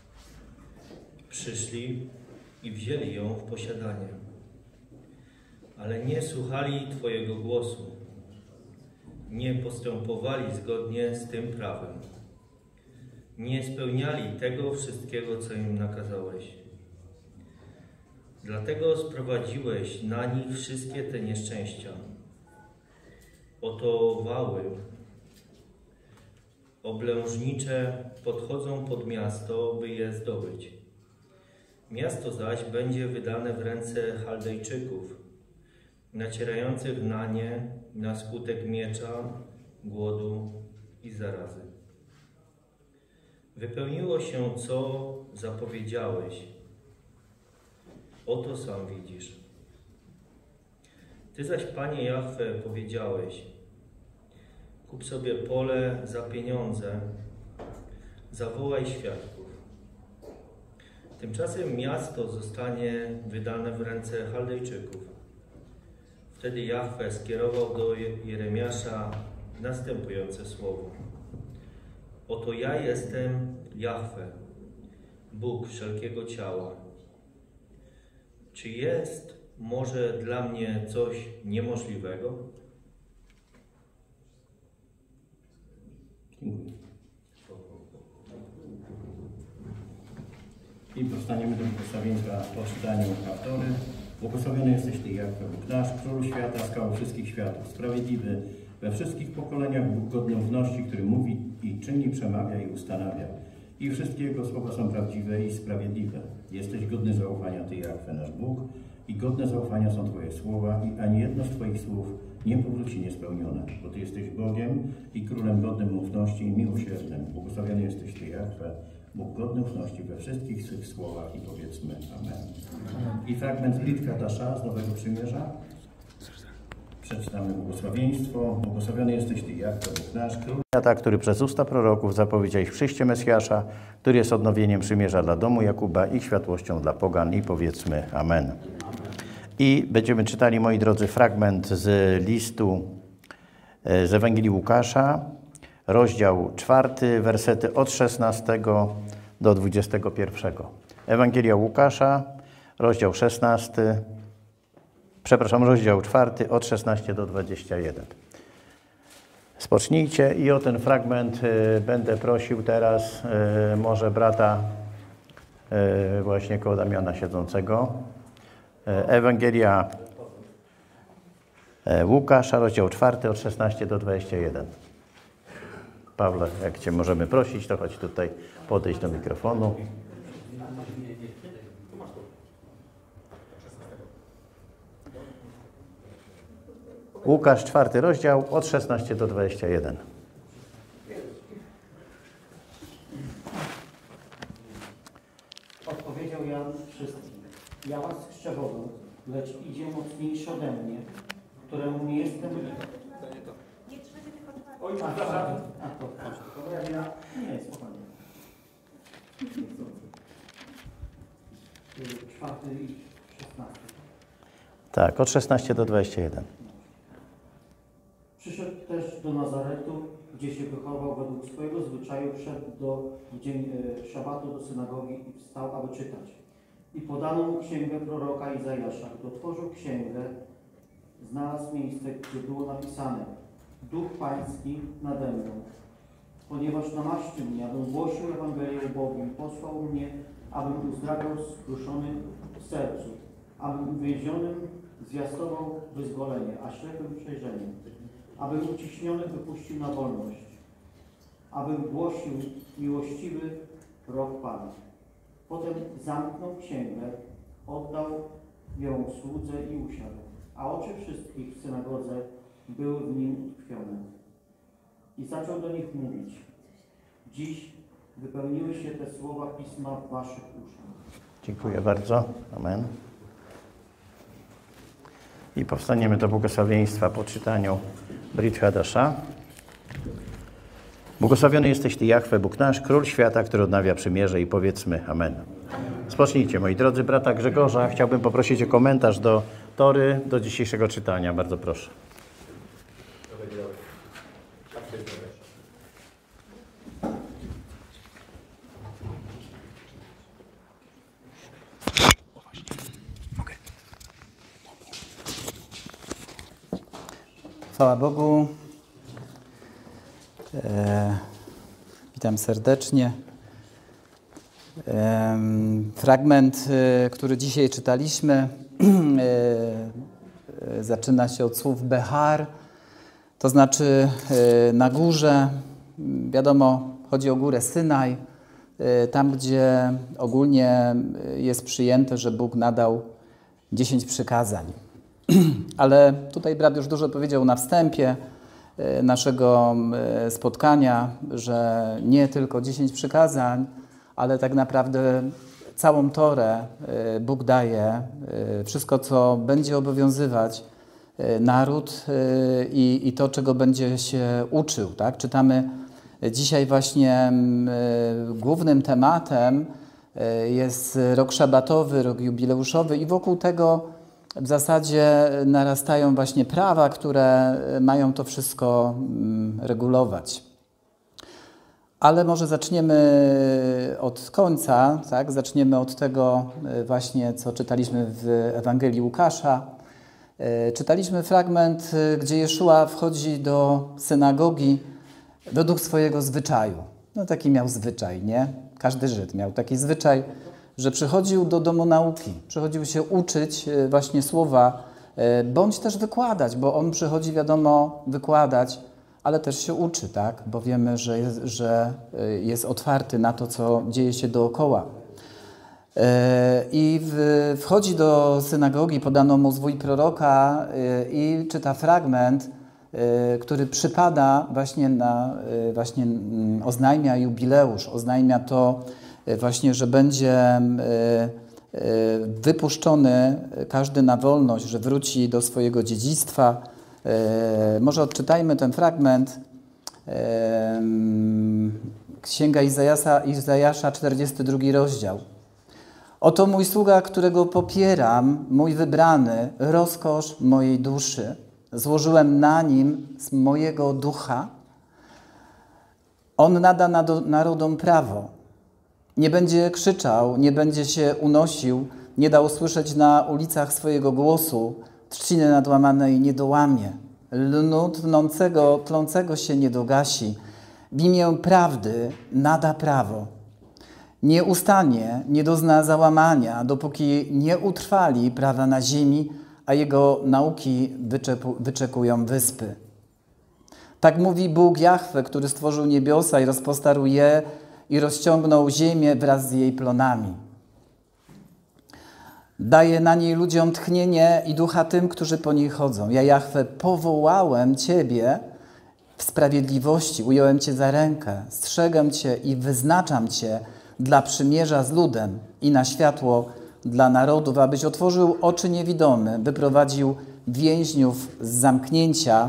Przyszli i wzięli ją w posiadanie. ale nie słuchali Twojego głosu, nie postępowali zgodnie z tym prawem, nie spełniali tego wszystkiego, co im nakazałeś. Dlatego sprowadziłeś na nich wszystkie te nieszczęścia. Oto wały oblężnicze podchodzą pod miasto, by je zdobyć. Miasto zaś będzie wydane w ręce Chaldejczyków, nacierających na nie na skutek miecza, głodu i zarazy. Wypełniło się, co zapowiedziałeś. Oto sam widzisz. Ty zaś, Panie Jahwe, powiedziałeś: kup sobie pole za pieniądze, zawołaj świadków. Tymczasem miasto zostanie wydane w ręce Chaldejczyków. Wtedy Jahwe skierował do Jeremiasza następujące słowo. Oto ja jestem Jahwe, Bóg wszelkiego ciała. Czy jest może dla mnie coś niemożliwego? I powstaniemy do błogosławieństwa po czytaniu autory. Błogosławiony jesteś Ty, Jahwe, Bóg nasz, Królu świata, skała wszystkich światów, sprawiedliwy we wszystkich pokoleniach, Bóg godny ufności, który mówi i czyni, przemawia i ustanawia. I wszystkie Jego słowa są prawdziwe i sprawiedliwe. Jesteś godny zaufania, Ty, Jahwe, nasz Bóg, i godne zaufania są Twoje słowa, i ani jedno z Twoich słów nie powróci niespełnione, bo Ty jesteś Bogiem i Królem godnym ufności i miłosiernym. Błogosławiony jesteś Ty, Jahwe, Bóg godny ufności we wszystkich swych słowach, i powiedzmy Amen. I fragment z Brit Hadasza z Nowego Przymierza. Przeczytamy błogosławieństwo. Błogosławiony jesteś Ty, Jahwe, Bóg nasz, Król świata, który przez usta proroków zapowiedziałeś przyjście Mesjasza, który jest odnowieniem przymierza dla domu Jakuba i światłością dla pogan, i powiedzmy Amen. I będziemy czytali, moi drodzy, fragment z listu z Ewangelii Łukasza, rozdział czwarty, wersety od szesnastego do dwudziestego pierwszego. Ewangelia Łukasza, rozdział szesnasty, przepraszam, rozdział czwarty, od szesnastego do dwudziestego pierwszego. Spocznijcie i o ten fragment y, będę prosił teraz y, może brata y, właśnie koło Damiana siedzącego. Y, Ewangelia y, Łukasza, rozdział czwarty, od szesnastego do dwudziestego pierwszego. Pawle, jak Cię możemy prosić, to chodź tutaj podejść do mikrofonu. Łukasz, czwarty rozdział, od szesnastego do dwudziestego pierwszego. Odpowiedział Jan wszystkim: ja was chrzczę wodą, lecz idzie mocniejszy ode mnie, któremu nie jestem... Oj, a, a, a to, to ja, nie, spokojnie. Czwarty i szesnasty. Tak, od szesnastego do dwudziestego pierwszego. Przyszedł też do Nazaretu, gdzie się wychował według swojego zwyczaju, wszedł do w dzień e, szabatu do synagogi i wstał, aby czytać. I podano mu księgę proroka Izajasza. Gdy otworzył księgę, znalazł miejsce, gdzie było napisane: Duch Pański nade mną, ponieważ namaścił mnie, abym głosił Ewangelię ubogim, posłał mnie, abym uzdrawiał skruszonych w sercu, abym uwięzionym zwiastował wyzwolenie, a ślepym przejrzenie, abym uciśnionych wypuścił na wolność, abym głosił miłościwy rok Pana. Potem zamknął księgę, oddał ją słudze i usiadł, a oczy wszystkich w synagodze były w nim utkwione. I zaczął do nich mówić: dziś wypełniły się te słowa Pisma w waszych uszach. Dziękuję bardzo. Amen. I powstaniemy do błogosławieństwa po czytaniu Brit Hadasza. Błogosławiony jesteś Ty, Jahwe, Bóg nasz, Król świata, który odnawia przymierze, i powiedzmy Amen. Spocznijcie, moi drodzy. Brata Grzegorza chciałbym poprosić o komentarz do Tory, do dzisiejszego czytania. Bardzo proszę. Chwała Bogu. E, witam serdecznie. E, fragment, e, który dzisiaj czytaliśmy, e, e, zaczyna się od słów Behar, to znaczy e, na górze. Wiadomo, chodzi o górę Synaj, e, tam gdzie ogólnie jest przyjęte, że Bóg nadał dziesięć przykazań. Ale tutaj brat już dużo powiedział na wstępie naszego spotkania, że nie tylko dziesięć przykazań, ale tak naprawdę całą Torę Bóg daje, wszystko, co będzie obowiązywać naród i, i to, czego będzie się uczył. Tak? Czytamy dzisiaj właśnie głównym tematem jest rok szabatowy, rok jubileuszowy i wokół tego w zasadzie narastają właśnie prawa, które mają to wszystko regulować. Ale może zaczniemy od końca, tak? Zaczniemy od tego właśnie, co czytaliśmy w Ewangelii Łukasza. Czytaliśmy fragment, gdzie Jeszua wchodzi do synagogi według swojego zwyczaju. No taki miał zwyczaj, nie? Każdy Żyd miał taki zwyczaj, że przychodził do domu nauki, przychodził się uczyć właśnie słowa, bądź też wykładać, bo on przychodzi, wiadomo, wykładać, ale też się uczy, tak? Bo wiemy, że jest, że jest otwarty na to, co dzieje się dookoła. I wchodzi do synagogi, podano mu zwój proroka i czyta fragment, który przypada właśnie na, właśnie oznajmia jubileusz, oznajmia to właśnie, że będzie wypuszczony każdy na wolność, że wróci do swojego dziedzictwa. Może odczytajmy ten fragment. Księga Izajasza, Izajasza, czterdziesty drugi rozdział. Oto mój sługa, którego popieram, mój wybrany, rozkosz mojej duszy. Złożyłem na nim z mojego ducha. On nada narodom prawo. Nie będzie krzyczał, nie będzie się unosił, nie da usłyszeć na ulicach swojego głosu, trzciny nadłamanej nie dołamie, lnu tnącego, tlącego się nie dogasi, w imię prawdy nada prawo. Nie ustanie, nie dozna załamania, dopóki nie utrwali prawa na ziemi, a jego nauki wyczepu, wyczekują wyspy. Tak mówi Bóg Jahwe, który stworzył niebiosa i rozpostarł je i rozciągnął ziemię wraz z jej plonami. Daje na niej ludziom tchnienie i ducha tym, którzy po niej chodzą. Ja, Jahwe, powołałem Ciebie w sprawiedliwości, ująłem Cię za rękę, strzegę Cię i wyznaczam Cię dla przymierza z ludem i na światło dla narodów, abyś otworzył oczy niewidomy, wyprowadził więźniów z zamknięcia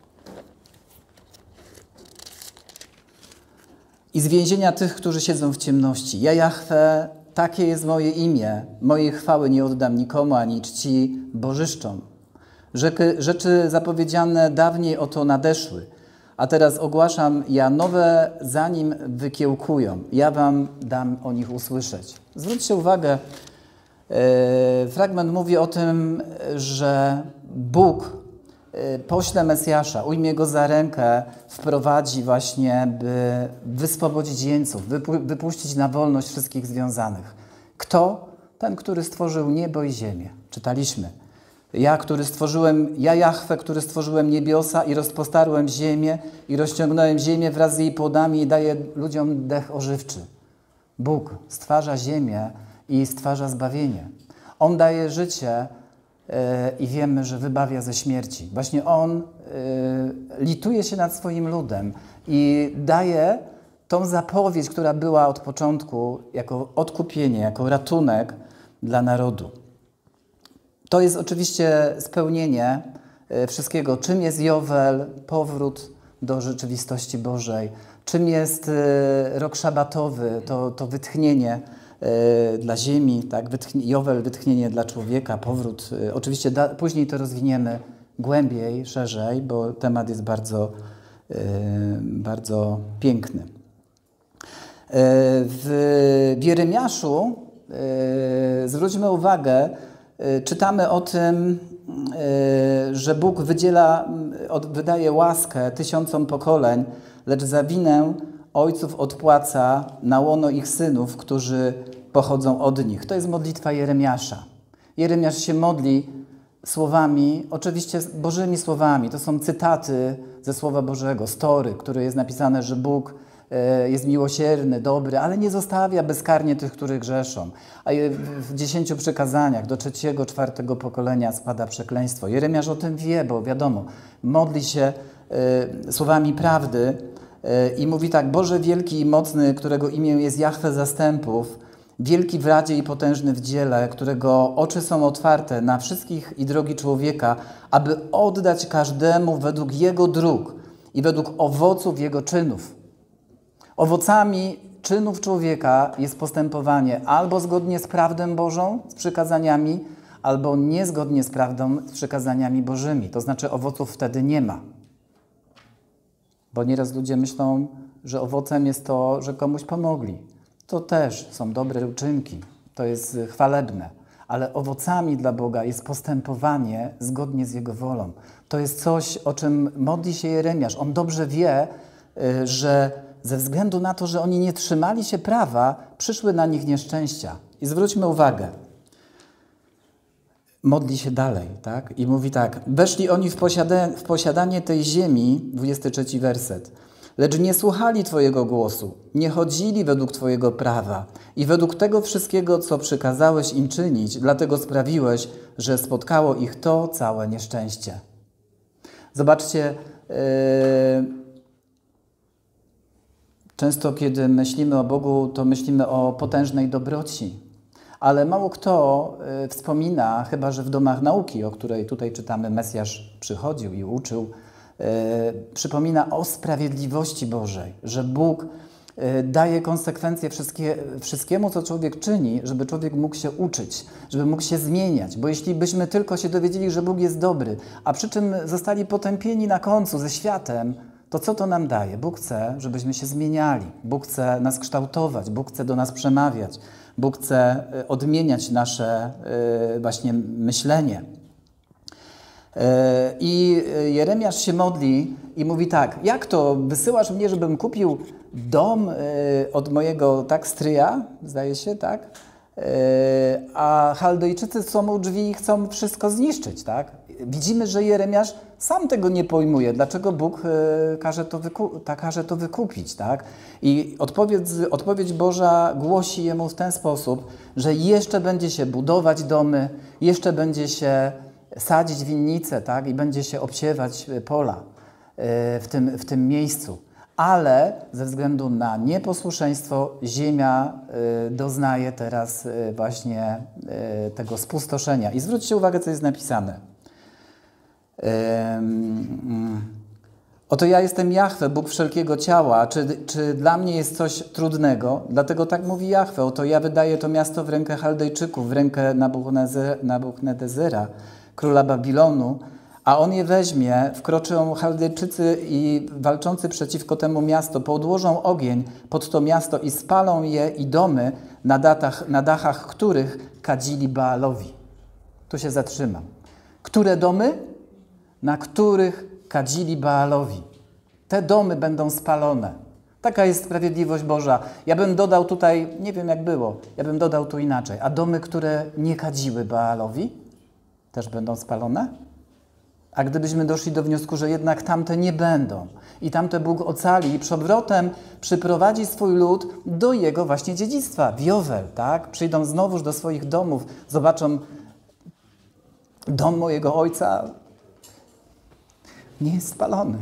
i z więzienia tych, którzy siedzą w ciemności. Ja, Jahwe, takie jest moje imię. Mojej chwały nie oddam nikomu, ani czci bożyszczom. Rzeczy, rzeczy zapowiedziane dawniej oto nadeszły, a teraz ogłaszam ja nowe, zanim wykiełkują. Ja wam dam o nich usłyszeć. Zwróćcie uwagę, e, fragment mówi o tym, że Bóg pośle Mesjasza, ujmie go za rękę, wprowadzi właśnie, by wyswobodzić jeńców, wypuścić na wolność wszystkich związanych. Kto? Ten, który stworzył niebo i ziemię. Czytaliśmy. Ja, który stworzyłem, ja Jahwe, który stworzyłem niebiosa i rozpostarłem ziemię i rozciągnąłem ziemię wraz z jej płodami i daję ludziom dech ożywczy. Bóg stwarza ziemię i stwarza zbawienie. On daje życie i wiemy, że wybawia ze śmierci. Właśnie On lituje się nad swoim ludem i daje tą zapowiedź, która była od początku jako odkupienie, jako ratunek dla narodu. To jest oczywiście spełnienie wszystkiego. Czym jest Jowel, powrót do rzeczywistości Bożej. Czym jest rok szabatowy, to, to wytchnienie dla ziemi, tak? Wytchnie, Jowel, wytchnienie dla człowieka, powrót. Oczywiście da, później to rozwiniemy głębiej, szerzej, bo temat jest bardzo, bardzo piękny. W Jeremiaszu, zwróćmy uwagę, czytamy o tym, że Bóg wydziela, wydaje łaskę tysiącom pokoleń, lecz za winę ojców odpłaca na łono ich synów, którzy pochodzą od nich. To jest modlitwa Jeremiasza. Jeremiasz się modli słowami, oczywiście Bożymi słowami. To są cytaty ze Słowa Bożego, z Tory, które jest napisane, że Bóg jest miłosierny, dobry, ale nie zostawia bezkarnie tych, których grzeszą. A w dziesięciu przykazaniach do trzeciego, czwartego pokolenia spada przekleństwo. Jeremiasz o tym wie, bo wiadomo, modli się y, słowami prawdy y, i mówi tak: Boże wielki i mocny, którego imię jest Jahwe zastępów, wielki w radzie i potężny w dziele, którego oczy są otwarte na wszystkich i drogi człowieka, aby oddać każdemu według jego dróg i według owoców jego czynów. Owocami czynów człowieka jest postępowanie albo zgodnie z prawdą Bożą, z przykazaniami, albo niezgodnie z prawdą, z przykazaniami Bożymi. To znaczy owoców wtedy nie ma. Bo nieraz ludzie myślą, że owocem jest to, że komuś pomogli. To też są dobre uczynki, to jest chwalebne. Ale owocami dla Boga jest postępowanie zgodnie z Jego wolą. To jest coś, o czym modli się Jeremiasz. On dobrze wie, że ze względu na to, że oni nie trzymali się prawa, przyszły na nich nieszczęścia. I zwróćmy uwagę. Modli się dalej, tak? I mówi tak: weszli oni w, posiada w posiadanie tej ziemi, dwudziesty trzeci werset, lecz nie słuchali Twojego głosu, nie chodzili według Twojego prawa i według tego wszystkiego, co przykazałeś im czynić, dlatego sprawiłeś, że spotkało ich to całe nieszczęście. Zobaczcie, yy, często, kiedy myślimy o Bogu, to myślimy o potężnej dobroci, ale mało kto y, wspomina, chyba że w domach nauki, o której tutaj czytamy, Mesjasz przychodził i uczył, y, przypomina o sprawiedliwości Bożej, że Bóg y, daje konsekwencje wszystkie, wszystkiemu, co człowiek czyni, żeby człowiek mógł się uczyć, żeby mógł się zmieniać, bo jeśli byśmy tylko się dowiedzieli, że Bóg jest dobry, a przy czym zostali potępieni na końcu ze światem, to co to nam daje? Bóg chce, żebyśmy się zmieniali. Bóg chce nas kształtować, Bóg chce do nas przemawiać. Bóg chce odmieniać nasze właśnie myślenie. I Jeremiasz się modli i mówi tak: jak to, wysyłasz mnie, żebym kupił dom od mojego tak stryja, zdaje się, tak? A Chaldejczycy są u drzwi i chcą wszystko zniszczyć, tak? Widzimy, że Jeremiasz sam tego nie pojmuje, dlaczego Bóg każe to, wyku każe to wykupić, tak? I odpowiedź, odpowiedź Boża głosi jemu w ten sposób, że jeszcze będzie się budować domy, jeszcze będzie się sadzić winnice, tak? I będzie się obsiewać pola w tym, w tym miejscu. Ale ze względu na nieposłuszeństwo ziemia doznaje teraz właśnie tego spustoszenia. I zwróćcie uwagę, co jest napisane. Oto ja jestem Jahwe, Bóg wszelkiego ciała. Czy, czy dla mnie jest coś trudnego? Dlatego tak mówi Jahwe. Oto ja wydaję to miasto w rękę Chaldejczyków, w rękę Nabuchodonozera, króla Babilonu, a on je weźmie, wkroczą Chaldejczycy i walczący przeciwko temu miasto, podłożą ogień pod to miasto i spalą je i domy, na, datach, na dachach których kadzili Baalowi. Tu się zatrzymam. Które domy? Na których kadzili Baalowi. Te domy będą spalone. Taka jest sprawiedliwość Boża. Ja bym dodał tutaj, nie wiem jak było, ja bym dodał tu inaczej. A domy, które nie kadziły Baalowi, też będą spalone? A gdybyśmy doszli do wniosku, że jednak tamte nie będą i tamte Bóg ocali i przewrotem przyprowadzi swój lud do jego właśnie dziedzictwa, Wiowel, tak? Przyjdą znowuż do swoich domów, zobaczą dom mojego ojca nie jest spalony.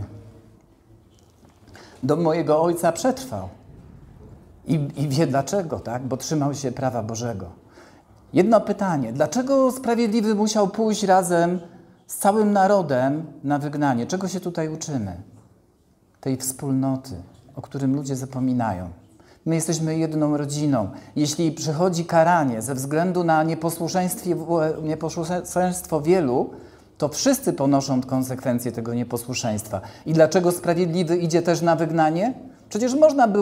Dom mojego ojca przetrwał. I, i wie dlaczego, tak? Bo trzymał się prawa Bożego. Jedno pytanie. Dlaczego sprawiedliwy musiał pójść razem z całym narodem na wygnanie? Czego się tutaj uczymy? Tej wspólnoty, o którym ludzie zapominają. My jesteśmy jedną rodziną. Jeśli przychodzi karanie ze względu na nieposłuszeństwo wielu, to wszyscy ponoszą konsekwencje tego nieposłuszeństwa. I dlaczego sprawiedliwy idzie też na wygnanie? Przecież można było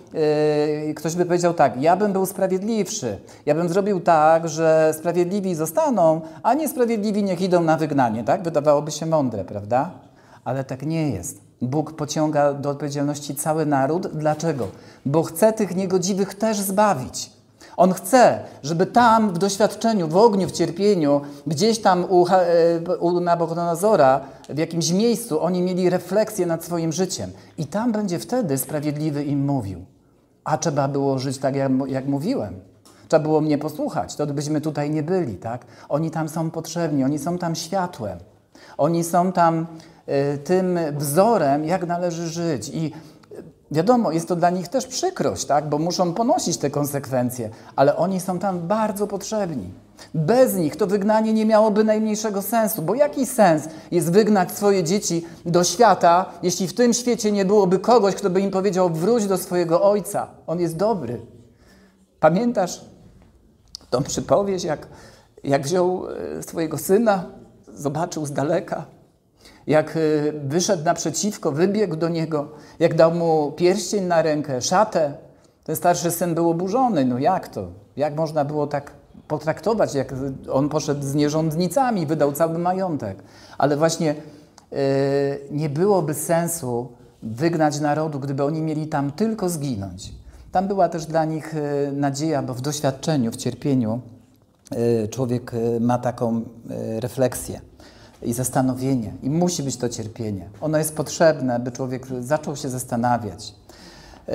yy, ktoś by powiedział tak, ja bym był sprawiedliwszy, ja bym zrobił tak, że sprawiedliwi zostaną, a niesprawiedliwi niech idą na wygnanie, tak? Wydawałoby się mądre, prawda? Ale tak nie jest. Bóg pociąga do odpowiedzialności cały naród. Dlaczego? Bo chce tych niegodziwych też zbawić. On chce, żeby tam w doświadczeniu, w ogniu, w cierpieniu, gdzieś tam u, u Nabuchodonozora, w jakimś miejscu oni mieli refleksję nad swoim życiem. I tam będzie wtedy sprawiedliwy im mówił. A trzeba było żyć tak, jak, jak mówiłem. Trzeba było mnie posłuchać, to byśmy tutaj nie byli, tak? Oni tam są potrzebni, oni są tam światłem. Oni są tam y, tym wzorem, jak należy żyć. I wiadomo, jest to dla nich też przykrość, tak? Bo muszą ponosić te konsekwencje, ale oni są tam bardzo potrzebni. Bez nich to wygnanie nie miałoby najmniejszego sensu, bo jaki sens jest wygnać swoje dzieci do świata, jeśli w tym świecie nie byłoby kogoś, kto by im powiedział, wróć do swojego ojca, on jest dobry. Pamiętasz tą przypowieść, jak, jak wziął swojego syna, zobaczył z daleka, jak wyszedł naprzeciwko, wybiegł do niego, jak dał mu pierścień na rękę, szatę. Ten starszy syn był oburzony. No jak to? Jak można było tak potraktować, jak on poszedł z nierządnicami, wydał cały majątek. Ale właśnie yy, nie byłoby sensu wygnać narodu, gdyby oni mieli tam tylko zginąć. Tam była też dla nich yy, nadzieja, bo w doświadczeniu, w cierpieniu yy, człowiek yy, ma taką yy, refleksję i zastanowienie. I musi być to cierpienie. Ono jest potrzebne, by człowiek zaczął się zastanawiać. Yy,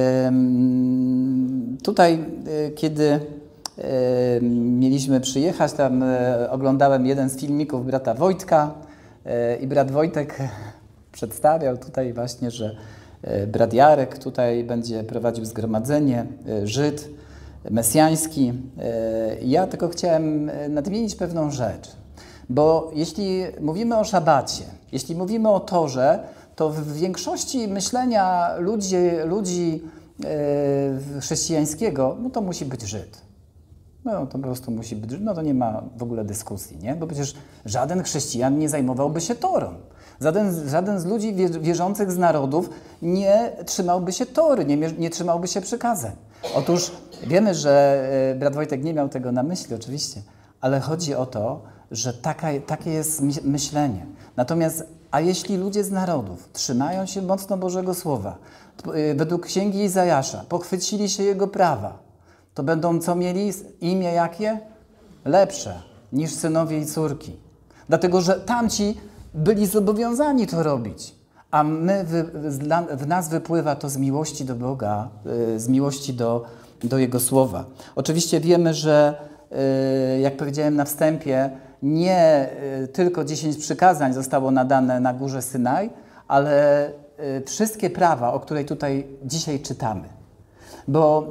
tutaj, yy, kiedy yy, mieliśmy przyjechać, tam yy, oglądałem jeden z filmików brata Wojtka yy, i brat Wojtek przedstawiał tutaj właśnie, że yy, brat Jarek tutaj będzie prowadził zgromadzenie, yy, Żyd mesjański. Yy, ja tylko chciałem nadmienić pewną rzecz. Bo jeśli mówimy o szabacie, jeśli mówimy o Torze, to w większości myślenia ludzi, ludzi yy, chrześcijańskiego, no to musi być Żyd. No to po prostu musi być Żyd, no to nie ma w ogóle dyskusji, nie? Bo przecież żaden chrześcijan nie zajmowałby się Torą. Żaden, żaden z ludzi wierzących z narodów nie trzymałby się Tory, nie, nie trzymałby się przykazań. Otóż wiemy, że yy, brat Wojtek nie miał tego na myśli oczywiście, ale chodzi o to, że taka, takie jest myślenie. Natomiast, a jeśli ludzie z narodów trzymają się mocno Bożego Słowa, według Księgi Izajasza, pochwycili się Jego prawa, to będą co mieli? Imię jakie? Lepsze niż synowie i córki. Dlatego, że tamci byli zobowiązani to robić, a my, w nas wypływa to z miłości do Boga, z miłości do, do Jego Słowa. Oczywiście wiemy, że jak powiedziałem na wstępie, nie tylko dziesięć przykazań zostało nadane na górze Synaj, ale wszystkie prawa, o której tutaj dzisiaj czytamy. Bo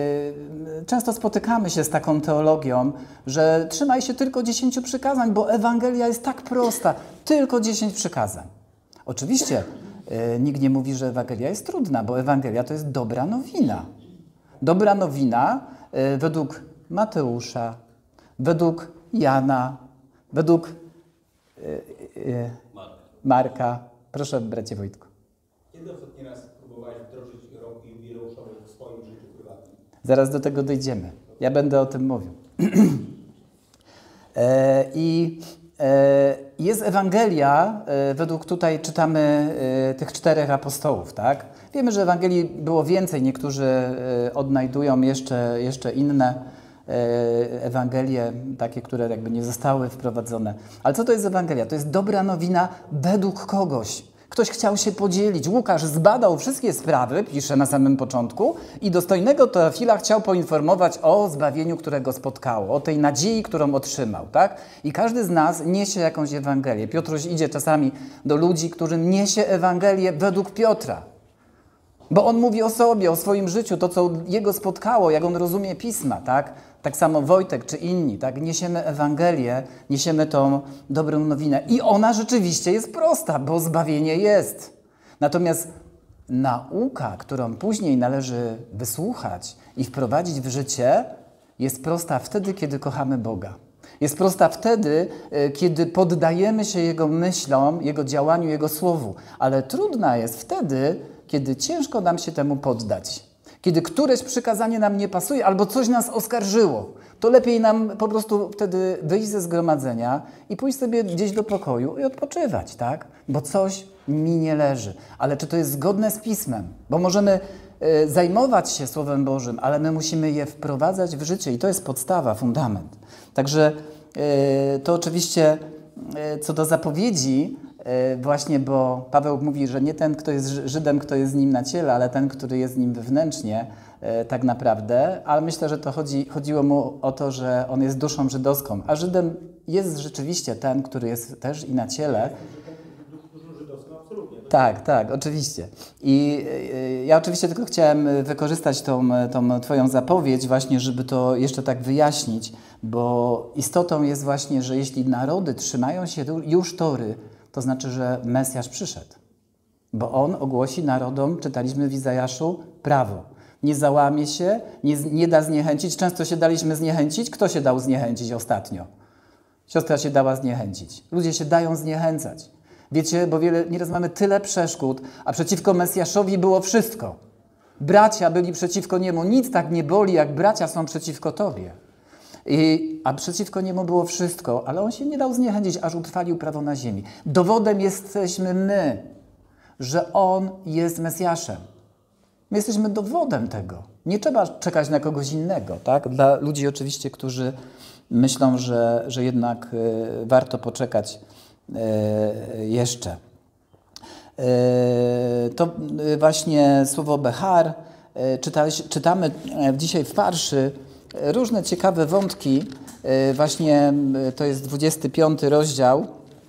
y, często spotykamy się z taką teologią, że trzymaj się tylko dziesięciu przykazań, bo Ewangelia jest tak prosta. Tylko dziesięć przykazań. Oczywiście y, nikt nie mówi, że Ewangelia jest trudna, bo Ewangelia to jest dobra nowina. Dobra nowina y, według Mateusza, według Jana, według y, y, Marka. Proszę, bracie Wojtku. Kiedy ostatni raz próbowałeś wdrożyć rok jubileuszowy w swoim życiu prywatnym? Zaraz do tego dojdziemy. Ja będę o tym mówił. e, I e, jest Ewangelia, e, według tutaj czytamy e, tych czterech apostołów, tak? Wiemy, że Ewangelii było więcej, niektórzy e, odnajdują jeszcze, jeszcze inne Ewangelie, takie, które jakby nie zostały wprowadzone. Ale co to jest Ewangelia? To jest dobra nowina według kogoś. Ktoś chciał się podzielić. Łukasz zbadał wszystkie sprawy, pisze na samym początku, i dostojnego Teofila chciał poinformować o zbawieniu, które go spotkało, o tej nadziei, którą otrzymał, tak? I każdy z nas niesie jakąś Ewangelię. Piotruś idzie czasami do ludzi, którym niesie Ewangelię według Piotra. Bo on mówi o sobie, o swoim życiu, to, co jego spotkało, jak on rozumie Pisma, tak? Tak samo Wojtek czy inni, tak? Niesiemy Ewangelię, niesiemy tą dobrą nowinę. I ona rzeczywiście jest prosta, bo zbawienie jest. Natomiast nauka, którą później należy wysłuchać i wprowadzić w życie, jest prosta wtedy, kiedy kochamy Boga. Jest prosta wtedy, kiedy poddajemy się Jego myślom, Jego działaniu, Jego słowu. Ale trudna jest wtedy, kiedy ciężko nam się temu poddać. Kiedy któreś przykazanie nam nie pasuje albo coś nas oskarżyło, to lepiej nam po prostu wtedy wyjść ze zgromadzenia i pójść sobie gdzieś do pokoju i odpoczywać, tak? Bo coś mi nie leży. Ale czy to jest zgodne z Pismem? Bo możemy y, zajmować się Słowem Bożym, ale my musimy je wprowadzać w życie i to jest podstawa, fundament. Także y, to oczywiście y, co do zapowiedzi, właśnie, bo Paweł mówi, że nie ten, kto jest Żydem, kto jest z nim na ciele, ale ten, który jest z nim wewnętrznie tak naprawdę, ale myślę, że to chodzi, chodziło mu o to, że on jest duszą żydowską, a Żydem jest rzeczywiście ten, który jest też i na ciele. Tak, tak, oczywiście. I ja oczywiście tylko chciałem wykorzystać tą, tą Twoją zapowiedź właśnie, żeby to jeszcze tak wyjaśnić, bo istotą jest właśnie, że jeśli narody trzymają się już Tory, to znaczy, że Mesjasz przyszedł. Bo On ogłosi narodom, czytaliśmy w Izajaszu, prawo. Nie załamie się, nie, nie da zniechęcić. Często się daliśmy zniechęcić. Kto się dał zniechęcić ostatnio? Siostra się dała zniechęcić. Ludzie się dają zniechęcać. Wiecie, bo wiele, nieraz mamy tyle przeszkód, a przeciwko Mesjaszowi było wszystko. Bracia byli przeciwko Niemu. Nic tak nie boli, jak bracia są przeciwko Tobie. I, a przeciwko Niemu było wszystko, ale On się nie dał zniechęcić, aż utrwalił prawo na ziemi. Dowodem jesteśmy my, że On jest Mesjaszem. My jesteśmy dowodem tego. Nie trzeba czekać na kogoś innego, tak? Dla ludzi oczywiście, którzy myślą, że, że jednak y, warto poczekać y, jeszcze. Y, to y, właśnie słowo Behar y, czytali, czytamy dzisiaj w Parszy różne ciekawe wątki. Y, właśnie y, to jest dwudziesty piąty rozdział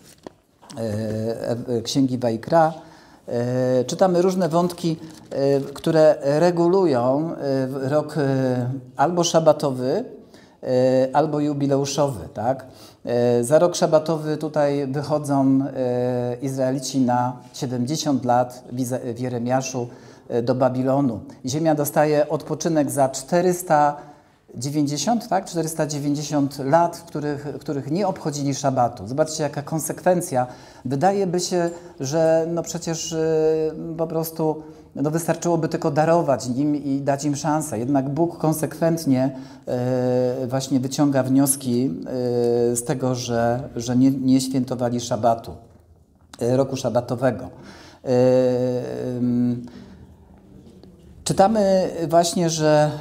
y, Księgi Wajkra. Czytamy różne wątki, które regulują rok albo szabatowy, albo jubileuszowy. Tak? Za rok szabatowy tutaj wychodzą Izraelici na siedemdziesiąt lat w Jeremiaszu do Babilonu. Ziemia dostaje odpoczynek za czterysta dziewięćdziesiąt, tak? czterysta dziewięćdziesiąt lat, w których, w których nie obchodzili szabatu. Zobaczcie, jaka konsekwencja. Wydaje by się, że no przecież yy, po prostu no wystarczyłoby tylko darować im i dać im szansę. Jednak Bóg konsekwentnie yy, właśnie wyciąga wnioski yy, z tego, że, że nie, nie świętowali szabatu, yy, roku szabatowego. Yy, yy, Czytamy właśnie, że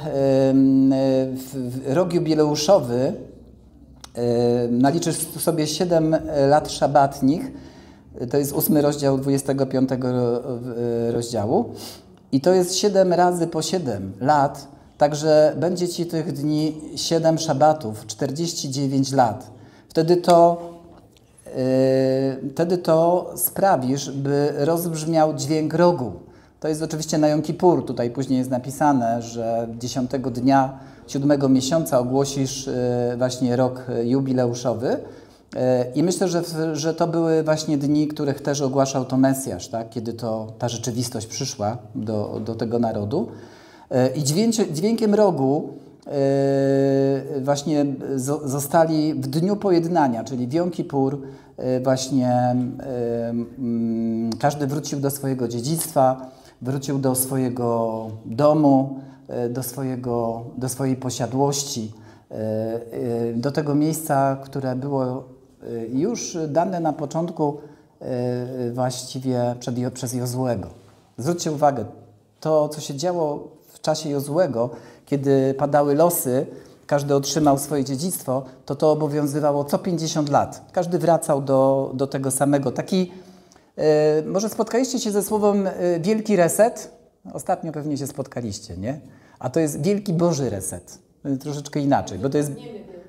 rok jubileuszowy naliczysz sobie siedem lat szabatnich, to jest ósmy rozdział dwudziestego piątego rozdziału i to jest siedem razy po siedem lat, także będzie ci tych dni siedem szabatów, czterdzieści dziewięć lat. Wtedy to, wtedy to sprawisz, by rozbrzmiał dźwięk rogu. To jest oczywiście na Jom Kippur. Tutaj później jest napisane, że dziesiątego dnia siódmego miesiąca ogłosisz właśnie rok jubileuszowy. I myślę, że, że to były właśnie dni, których też ogłaszał to Mesjasz, tak? Kiedy to ta rzeczywistość przyszła do, do tego narodu. I dźwięcie, dźwiękiem rogu właśnie zostali w dniu pojednania, czyli w Jom Kippur, właśnie każdy wrócił do swojego dziedzictwa, wrócił do swojego domu, do, swojego, do swojej posiadłości, do tego miejsca, które było już dane na początku właściwie przed, przez Jozłego. Zwróćcie uwagę, to co się działo w czasie Jozłego, kiedy padały losy, każdy otrzymał swoje dziedzictwo, to to obowiązywało co pięćdziesiąt lat. Każdy wracał do, do tego samego. Taki, e, może spotkaliście się ze słowem e, wielki reset? Ostatnio pewnie się spotkaliście, nie? A to jest wielki Boży reset. Troszeczkę inaczej, bo to jest...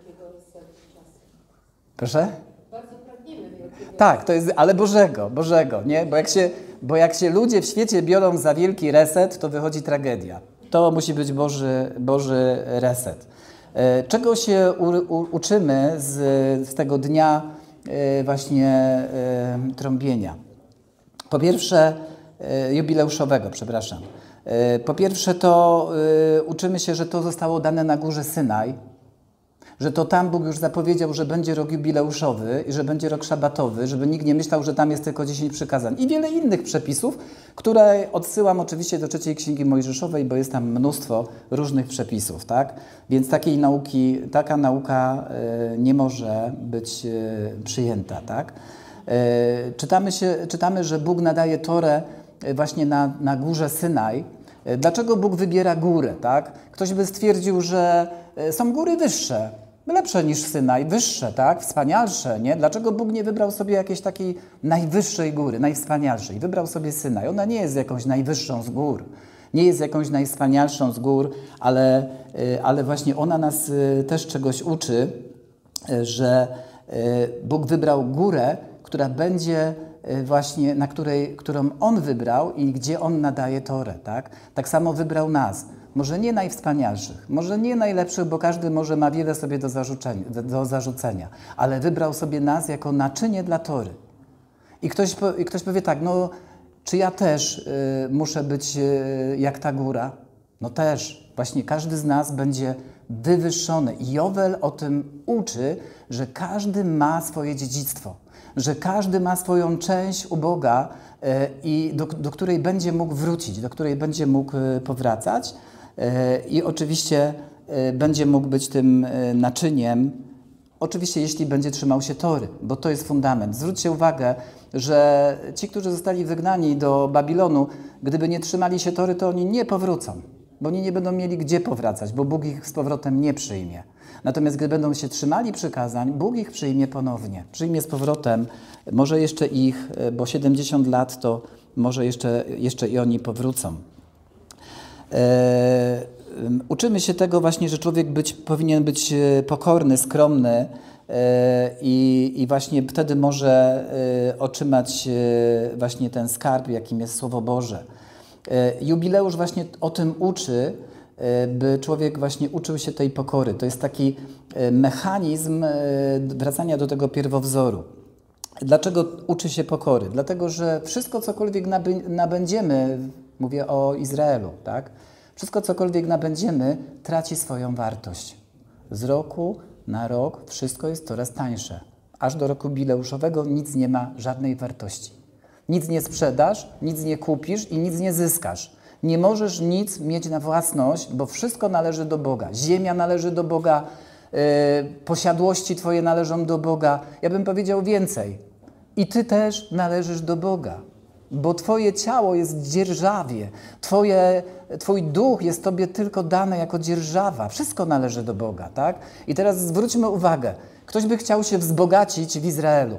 Proszę? Bardzo pragniemy wielkiego. Tak, to jest, ale Bożego, Bożego, nie? Bo jak się, bo jak się ludzie w świecie biorą za wielki reset, to wychodzi tragedia. To musi być Boży, Boży reset. Czego się u, u, uczymy z, z tego dnia właśnie trąbienia? Po pierwsze, jubileuszowego, przepraszam. Po pierwsze to uczymy się, że to zostało dane na górze Synaj, że to tam Bóg już zapowiedział, że będzie rok jubileuszowy i że będzie rok szabatowy, żeby nikt nie myślał, że tam jest tylko dziesięć przykazań. I wiele innych przepisów, które odsyłam oczywiście do trzeciej Księgi Mojżeszowej, bo jest tam mnóstwo różnych przepisów, tak? Więc takiej nauki, taka nauka y, nie może być y, przyjęta, tak? Y, czytamy, się, czytamy, że Bóg nadaje Torę właśnie na, na górze Synaj. Dlaczego Bóg wybiera górę, tak? Ktoś by stwierdził, że są góry wyższe, lepsze niż Synaj, wyższe, tak? Wspanialsze, nie? Dlaczego Bóg nie wybrał sobie jakiejś takiej najwyższej góry, najwspanialszej? Wybrał sobie Synaj. Ona nie jest jakąś najwyższą z gór, nie jest jakąś najwspanialszą z gór, ale, ale właśnie ona nas też czegoś uczy, że Bóg wybrał górę, która będzie właśnie, na której, którą On wybrał i gdzie On nadaje Torę, tak? Tak samo wybrał nas. Może nie najwspanialszych, może nie najlepszych, bo każdy może ma wiele sobie do, do zarzucenia, ale wybrał sobie nas jako naczynie dla Tory. I ktoś, i ktoś powie tak, no czy ja też y, muszę być y, jak ta góra? No też. Właśnie każdy z nas będzie wywyższony. I Jowel o tym uczy, że każdy ma swoje dziedzictwo, że każdy ma swoją część u Boga y, i do, do której będzie mógł wrócić, do której będzie mógł y, powracać. I oczywiście będzie mógł być tym naczyniem, oczywiście jeśli będzie trzymał się Tory, bo to jest fundament. Zwróćcie uwagę, że ci, którzy zostali wygnani do Babilonu, gdyby nie trzymali się Tory, to oni nie powrócą, bo oni nie będą mieli gdzie powracać, bo Bóg ich z powrotem nie przyjmie. Natomiast gdy będą się trzymali przykazań, Bóg ich przyjmie ponownie. Przyjmie z powrotem, może jeszcze ich, bo siedemdziesiąt lat to może jeszcze, jeszcze i oni powrócą. E, uczymy się tego właśnie, że człowiek być, powinien być pokorny, skromny e, i, i właśnie wtedy może e, otrzymać e, właśnie ten skarb, jakim jest Słowo Boże. E, jubileusz właśnie o tym uczy, e, by człowiek właśnie uczył się tej pokory. To jest taki e, mechanizm e, wracania do tego pierwowzoru. Dlaczego uczy się pokory? Dlatego, że wszystko, cokolwiek naby, nabędziemy, mówię o Izraelu, tak? Wszystko, cokolwiek nabędziemy, traci swoją wartość. Z roku na rok wszystko jest coraz tańsze. Aż do roku jubileuszowego nic nie ma żadnej wartości. Nic nie sprzedasz, nic nie kupisz i nic nie zyskasz. Nie możesz nic mieć na własność, bo wszystko należy do Boga. Ziemia należy do Boga, yy, posiadłości Twoje należą do Boga. Ja bym powiedział więcej. I Ty też należysz do Boga. Bo Twoje ciało jest dzierżawie, Twoje, Twój duch jest Tobie tylko dany jako dzierżawa. Wszystko należy do Boga, tak? I teraz zwróćmy uwagę. Ktoś by chciał się wzbogacić w Izraelu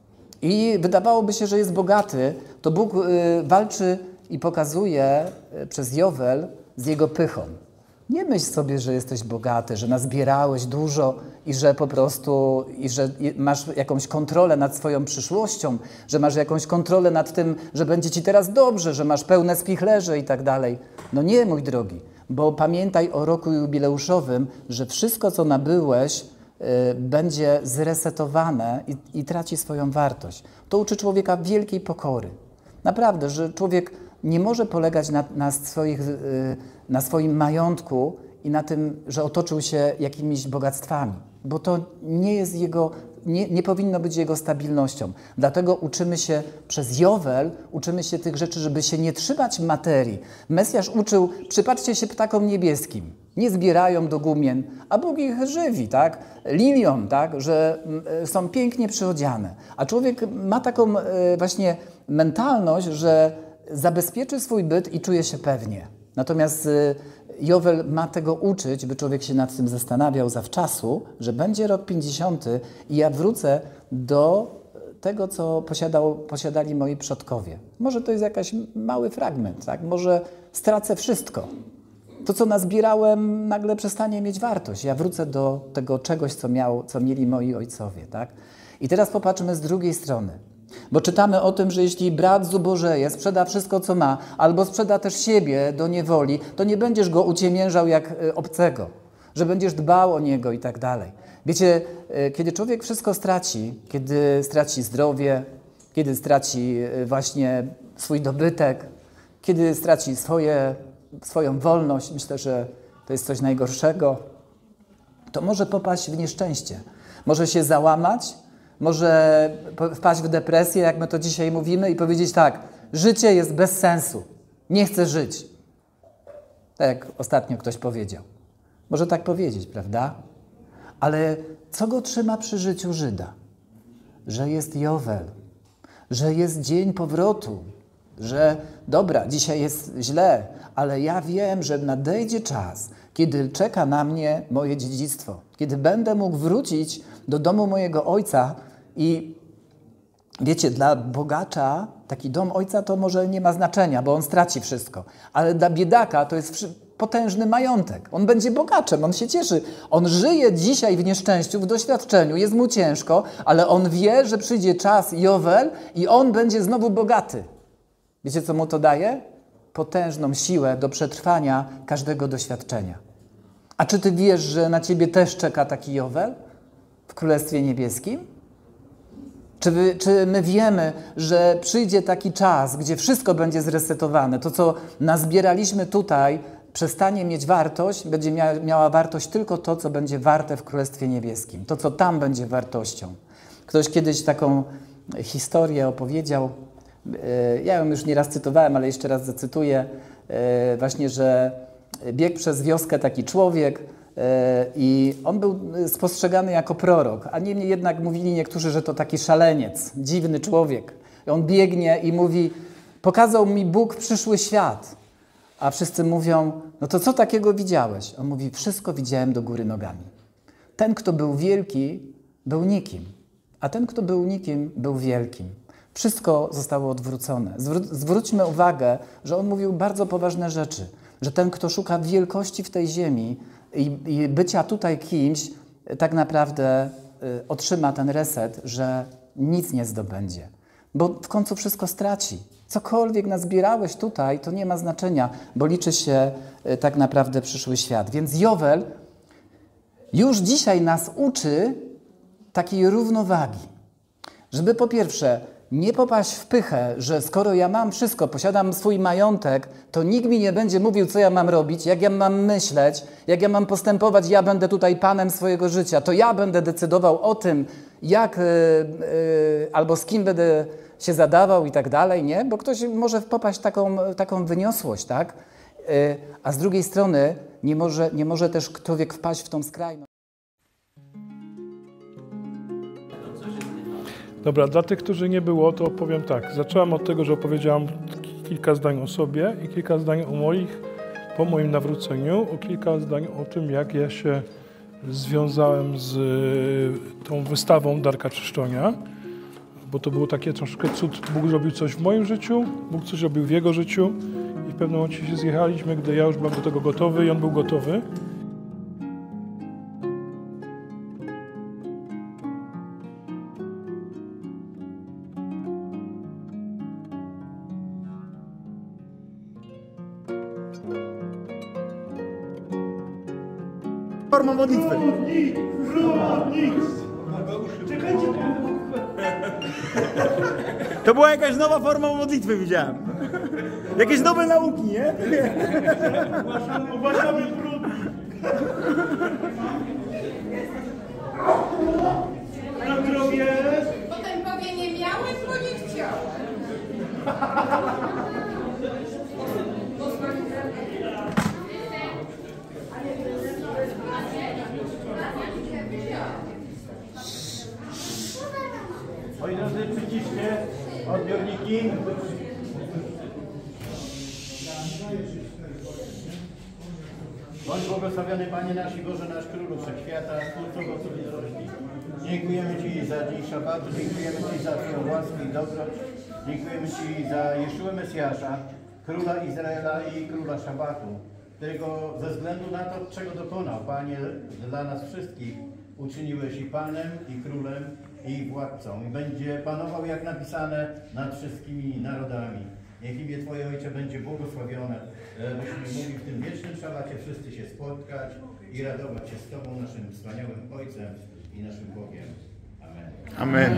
i wydawałoby się, że jest bogaty, to Bóg y, walczy i pokazuje y, przez Jowel z jego pychą. Nie myśl sobie, że jesteś bogaty, że nazbierałeś dużo i że po prostu, i że masz jakąś kontrolę nad swoją przyszłością, że masz jakąś kontrolę nad tym, że będzie ci teraz dobrze, że masz pełne spichlerze i tak dalej. No nie, mój drogi, bo pamiętaj o roku jubileuszowym, że wszystko, co nabyłeś, y, będzie zresetowane i, i traci swoją wartość. To uczy człowieka wielkiej pokory. Naprawdę, że człowiek nie może polegać na, na, swoich, na swoim majątku i na tym, że otoczył się jakimiś bogactwami, bo to nie jest jego, nie, nie powinno być jego stabilnością. Dlatego uczymy się przez Jowel, uczymy się tych rzeczy, żeby się nie trzymać materii. Mesjasz uczył, przypatrzcie się ptakom niebieskim, nie zbierają do gumien, a Bóg ich żywi, tak? Liliom, tak? Że są pięknie przyodziane. A człowiek ma taką właśnie mentalność, że zabezpieczy swój byt i czuje się pewnie. Natomiast Jowel ma tego uczyć, by człowiek się nad tym zastanawiał zawczasu, że będzie rok pięćdziesiąty i ja wrócę do tego, co posiadał, posiadali moi przodkowie. Może to jest jakiś mały fragment, tak? Może stracę wszystko. To, co nazbierałem, nagle przestanie mieć wartość. Ja wrócę do tego czegoś, co, miał, co mieli moi ojcowie, tak? I teraz popatrzmy z drugiej strony. Bo czytamy o tym, że jeśli brat zubożeje, sprzeda wszystko, co ma, albo sprzeda też siebie do niewoli, to nie będziesz go uciemiężał jak obcego, że będziesz dbał o niego i tak dalej. Wiecie, kiedy człowiek wszystko straci, kiedy straci zdrowie, kiedy straci właśnie swój dobytek, kiedy straci swoje, swoją wolność, myślę, że to jest coś najgorszego, to może popaść w nieszczęście. Może się załamać, może wpaść w depresję, jak my to dzisiaj mówimy, i powiedzieć tak, życie jest bez sensu, nie chcę żyć. Tak jak ostatnio ktoś powiedział. Może tak powiedzieć, prawda? Ale co go trzyma przy życiu Żyda? Że jest Jowel, że jest dzień powrotu, że dobra, dzisiaj jest źle, ale ja wiem, że nadejdzie czas, kiedy czeka na mnie moje dziedzictwo, kiedy będę mógł wrócić do domu mojego ojca. I wiecie, dla bogacza taki dom ojca to może nie ma znaczenia, bo on straci wszystko, ale dla biedaka to jest potężny majątek. On będzie bogaczem, on się cieszy. On żyje dzisiaj w nieszczęściu, w doświadczeniu, jest mu ciężko, ale on wie, że przyjdzie czas Jowel i on będzie znowu bogaty. Wiecie, co mu to daje? Potężną siłę do przetrwania każdego doświadczenia. A czy ty wiesz, że na ciebie też czeka taki Jowel w Królestwie Niebieskim? Czy, wy, czy my wiemy, że przyjdzie taki czas, gdzie wszystko będzie zresetowane? To, co nazbieraliśmy tutaj, przestanie mieć wartość, będzie mia, miała wartość tylko to, co będzie warte w Królestwie Niebieskim. To, co tam będzie wartością. Ktoś kiedyś taką historię opowiedział, ja ją już nieraz cytowałem, ale jeszcze raz zacytuję, właśnie, że biegł przez wioskę taki człowiek i on był spostrzegany jako prorok, a niemniej jednak mówili niektórzy, że to taki szaleniec, dziwny człowiek. I on biegnie i mówi, pokazał mi Bóg przyszły świat. A wszyscy mówią, no to co takiego widziałeś? On mówi, wszystko widziałem do góry nogami. Ten, kto był wielki, był nikim, a ten, kto był nikim, był wielkim. Wszystko zostało odwrócone. Zwró- zwróćmy uwagę, że on mówił bardzo poważne rzeczy, że ten, kto szuka wielkości w tej ziemi i, i bycia tutaj kimś, tak naprawdę y, otrzyma ten reset, że nic nie zdobędzie, bo w końcu wszystko straci. Cokolwiek nazbierałeś tutaj, to nie ma znaczenia, bo liczy się y, tak naprawdę przyszły świat. Więc Jowel już dzisiaj nas uczy takiej równowagi, żeby po pierwsze nie popaść w pychę, że skoro ja mam wszystko, posiadam swój majątek, to nikt mi nie będzie mówił, co ja mam robić, jak ja mam myśleć, jak ja mam postępować, ja będę tutaj panem swojego życia, to ja będę decydował o tym, jak yy, yy, albo z kim będę się zadawał i tak dalej, nie? Bo ktoś może popaść w taką, taką wyniosłość, tak? Yy, a z drugiej strony nie może, nie może też człowiek wpaść w tą skrajność. Dobra, dla tych, którzy nie było, to powiem tak. Zacząłem od tego, że opowiedziałam kilka zdań o sobie i kilka zdań o moich, po moim nawróceniu, o kilka zdań o tym, jak ja się związałem z tą wystawą Darka Czyszczonia, bo to było takie troszkę cud. Bóg zrobił coś w moim życiu, Bóg coś robił w jego życiu i w pewnym momencie się zjechaliśmy, gdy ja już byłem do tego gotowy i on był gotowy. Formą modlitwy. Czekajcie, To była jakaś nowa forma modlitwy, widziałem. Jakieś nowe nauki, nie? ogłaszamy brud. Na zdrowie. Potem powie, nie miałem, bo nie chciałem. Moi drodzy, przyciszcie odbiorniki. Bądź błogosławiony Panie nasz i Boże nasz Królu Wszechświata, Twórco owoców i roślin. Dziękujemy Ci za dzień szabatu, dziękujemy Ci za Twoją łaskę i dobroć. Dziękujemy Ci za Jeszuę Mesjasza, Króla Izraela i Króla Szabatu, którego ze względu na to, czego dokonał, Panie, dla nas wszystkich, uczyniłeś i Panem, i Królem, i Władcą. I będzie panował, jak napisane, nad wszystkimi narodami. Niech imię Twoje, Ojcze, będzie błogosławione, żebyśmy mogli w tym wiecznym szabacie wszyscy się spotkać i radować się z Tobą, naszym wspaniałym Ojcem i naszym Bogiem. Amen. Amen.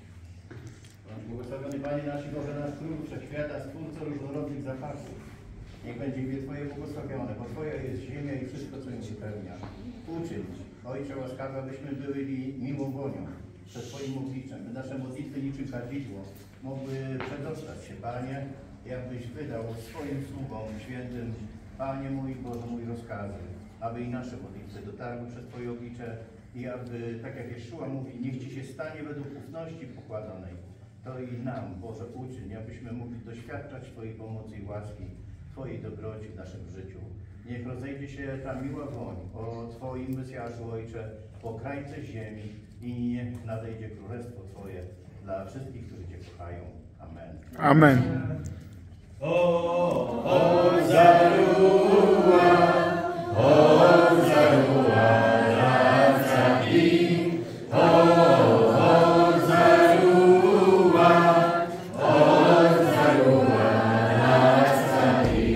Błogosławiony Panie nasz i Boże nasz Król Wszechświata, Stwórco różnorodnych zapasów. Niech będzie imię Twoje błogosławione, bo Twoja jest ziemia i wszystko, co ją wypełnia. Uczyń, Ojcze łaskawy, abyśmy byli miłą wonią przed Twoim obliczem, by nasze modlitwy niczym kadzidło mogły przedostać się, Panie, jakbyś wydał swoim sługom świętym, Panie mój, Boże mój, rozkazy, aby i nasze modlitwy dotarły przed Twoje oblicze i aby, tak jak Jeszua mówi, niech Ci się stanie według ufności pokładanej. To i nam, Boże, uczyń, abyśmy mogli doświadczać Twojej pomocy i łaski, Twojej dobroci w naszym życiu. Niech rozejdzie się ta miła woń o Twoim Mesjaszu, Ojcze, po krańce ziemi i niech nadejdzie królestwo Twoje dla wszystkich, którzy Cię kochają. Amen. Amen. O, o, zarua, o, zarua, razaki, o, o, zarua, o, zarua, razaki.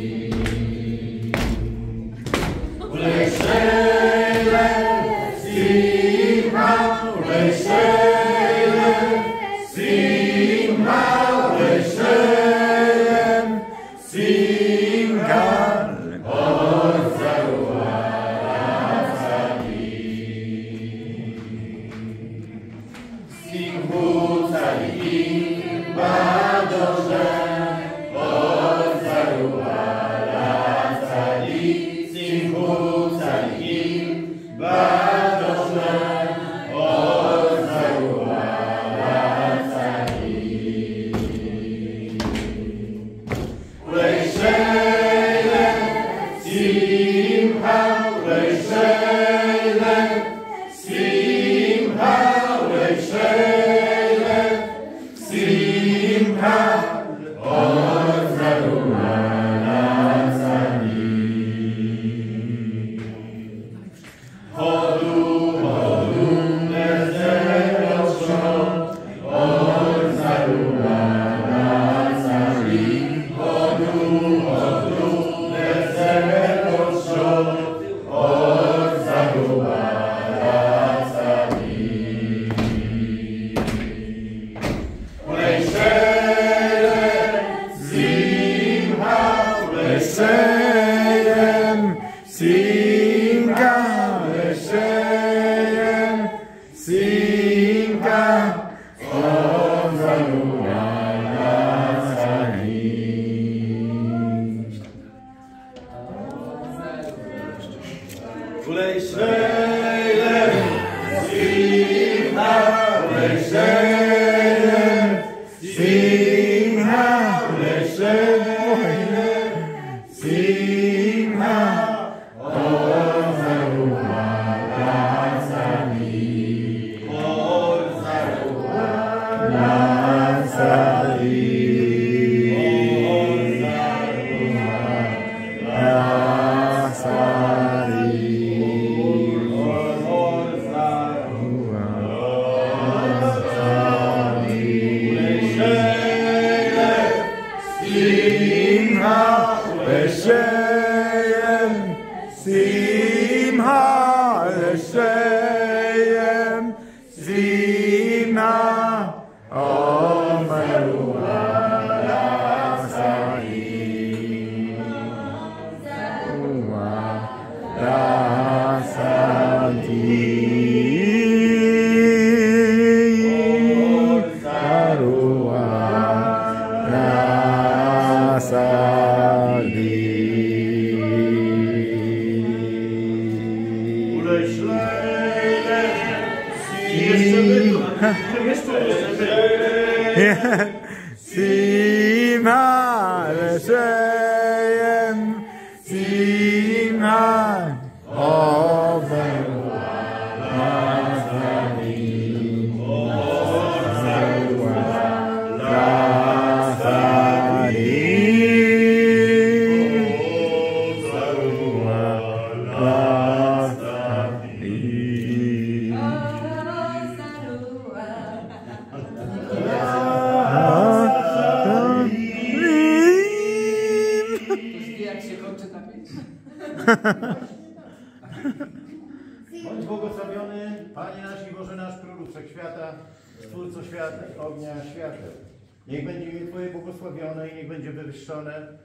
Uleszele, simha, uleszele, simha, uleszele. Bądź błogosławiony, Panie nasz i Boże nasz, Królu Wszechświata, Stwórco świata, ognia, świateł. Niech będzie imię Twoje błogosławione i niech będzie wywyższone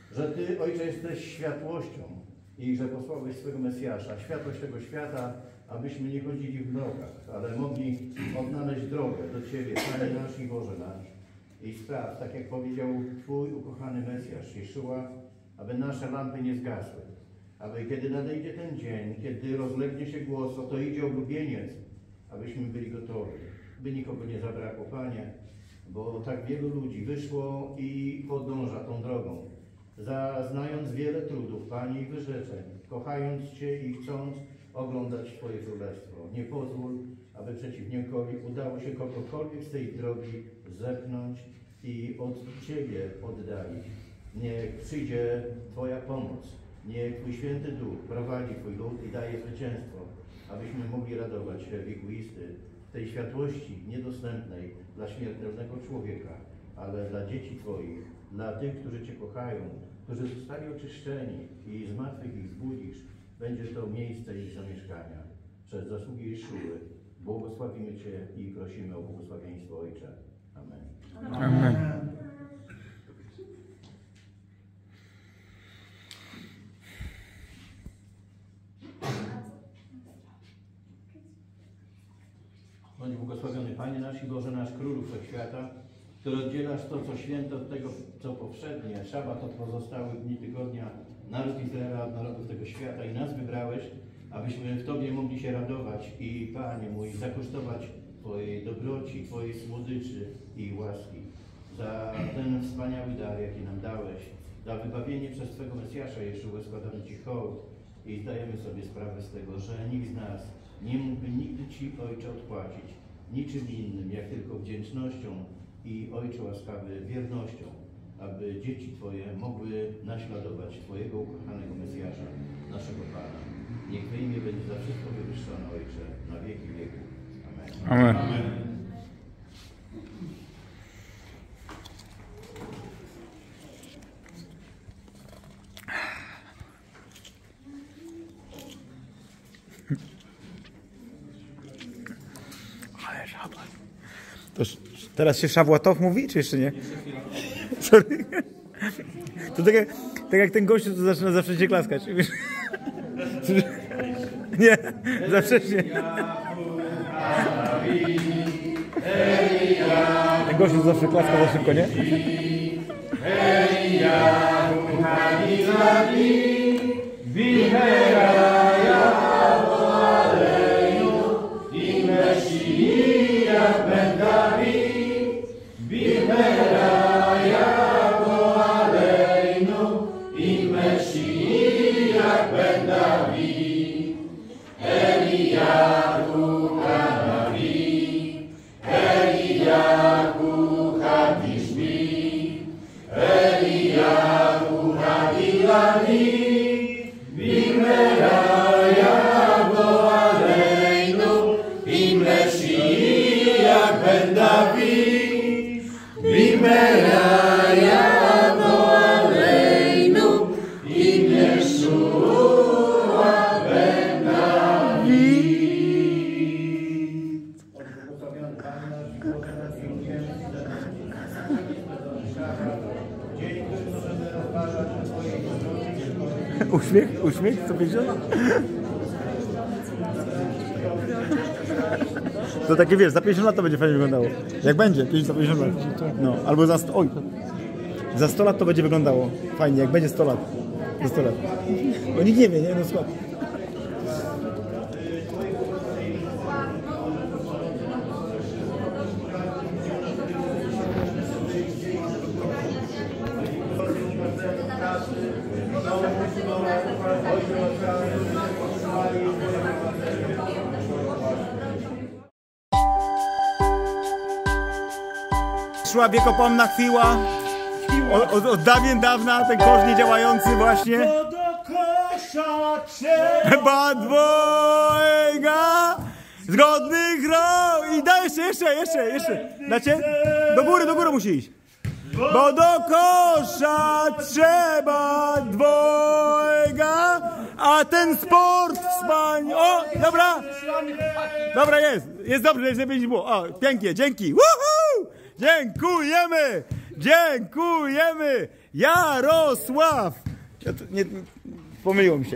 że Ty, Ojcze, jesteś światłością i że posłałeś swego Mesjasza, światłość tego świata, abyśmy nie chodzili w mrokach, ale mogli odnaleźć drogę do Ciebie, Panie nasz i Boże nasz. I spraw, tak jak powiedział Twój ukochany Mesjasz, Jeszua, aby nasze lampy nie zgasły, aby kiedy nadejdzie ten dzień, kiedy rozlegnie się głos, oto idzie oblubieniec, abyśmy byli gotowi, by nikogo nie zabrakło, Panie, bo tak wielu ludzi wyszło i podąża tą drogą, zaznając wiele trudów, Panie, i wyrzeczeń, kochając Cię i chcąc oglądać Twoje królestwo. Nie pozwól, aby przeciwnikowi udało się kogokolwiek z tej drogi zepchnąć i od Ciebie oddalić. Niech przyjdzie Twoja pomoc, niech Twój Święty Duch prowadzi Twój lud i daje zwycięstwo, abyśmy mogli radować się wiekuisty w tej światłości niedostępnej dla śmiertelnego człowieka, ale dla dzieci Twoich, dla tych, którzy Cię kochają, którzy zostali oczyszczeni i z martwych ich zbudzisz, będzie to miejsce ich zamieszkania. Przez zasługi Jeszuły błogosławimy Cię i prosimy o błogosławieństwo, Ojcze. Amen. Amen. Bądź błogosławiony Panie nasz i Boże nasz, Królu Wszechświata, który oddzielasz to, co święto od tego, co powszednie, szabat od pozostałych dni tygodnia, naród Izraela od narodów tego świata i nas wybrałeś, abyśmy w Tobie mogli się radować i, Panie mój, zakosztować Twojej dobroci, Twojej słodyczy i łaski. Za ten wspaniały dar, jaki nam dałeś, za wybawienie przez Twego Mesjasza Jeszua składamy Ci hołd i zdajemy sobie sprawę z tego, że nikt z nas nie mógłby nigdy Ci, Ojcze, odpłacić niczym innym, jak tylko wdzięcznością i, Ojcze łaskawy, wiernością, aby dzieci Twoje mogły naśladować Twojego ukochanego Mesjasza, naszego Pana. Niech Twoje imię będzie za wszystko wywyższone, Ojcze, na wieki wieków. Amen. Amen. Amen. Ale szabat. To teraz się Szabłatow mówi, czy jeszcze nie? Sorry. To tak jak, tak jak ten gościu, to zaczyna zawsze się klaskać. Nie, zawsze się. Ten gościu zawsze klaska za szybko, nie? Uśmiech? Uśmiech? Co pięćdziesiąt? To takie, wiesz, za pięćdziesiąt lat to będzie fajnie wyglądało. Jak będzie, za pięćdziesiąt lat. No, albo za sto... Oj, za sto lat to będzie wyglądało fajnie, jak będzie sto lat. Za sto lat. Bo nikt nie wie, nie? No skąd? Szła wiekopomna chwila, od, od, od dawien dawna, ten kosz niedziałający właśnie. Chyba dwojga zgodnych rąk. I daj jeszcze, jeszcze, jeszcze, jeszcze. Dacie? Do góry, do góry musi iść. Bo do kosza trzeba dwojga, a ten sport wspaniały. O, dobra. Dobra, jest. Jest dobrze, żeby nie było. O, pięknie, dzięki. Woohoo! Dziękujemy! Dziękujemy! Jarosław! Ja to nie, pomyliło mi się.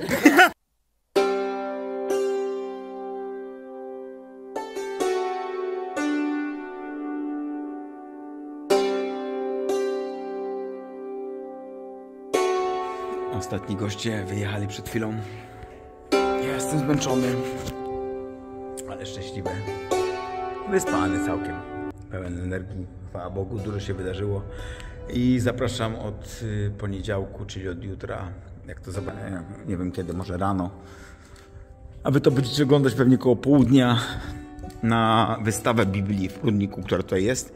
Ostatni goście wyjechali przed chwilą. Ja jestem zmęczony, ale szczęśliwy. Wyspany całkiem. Pełen energii. Chwała Bogu, dużo się wydarzyło. I zapraszam od poniedziałku, czyli od jutra, jak to zobaczę, nie wiem kiedy, może rano. A wy to będziecie oglądać pewnie koło południa na wystawę Biblii w Prudniku, która tutaj jest.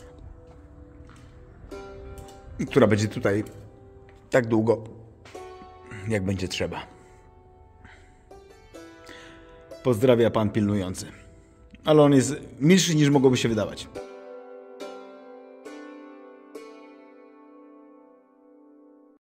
I która będzie tutaj tak długo, jak będzie trzeba. Pozdrawia pan pilnujący. Ale on jest milszy niż mogłoby się wydawać.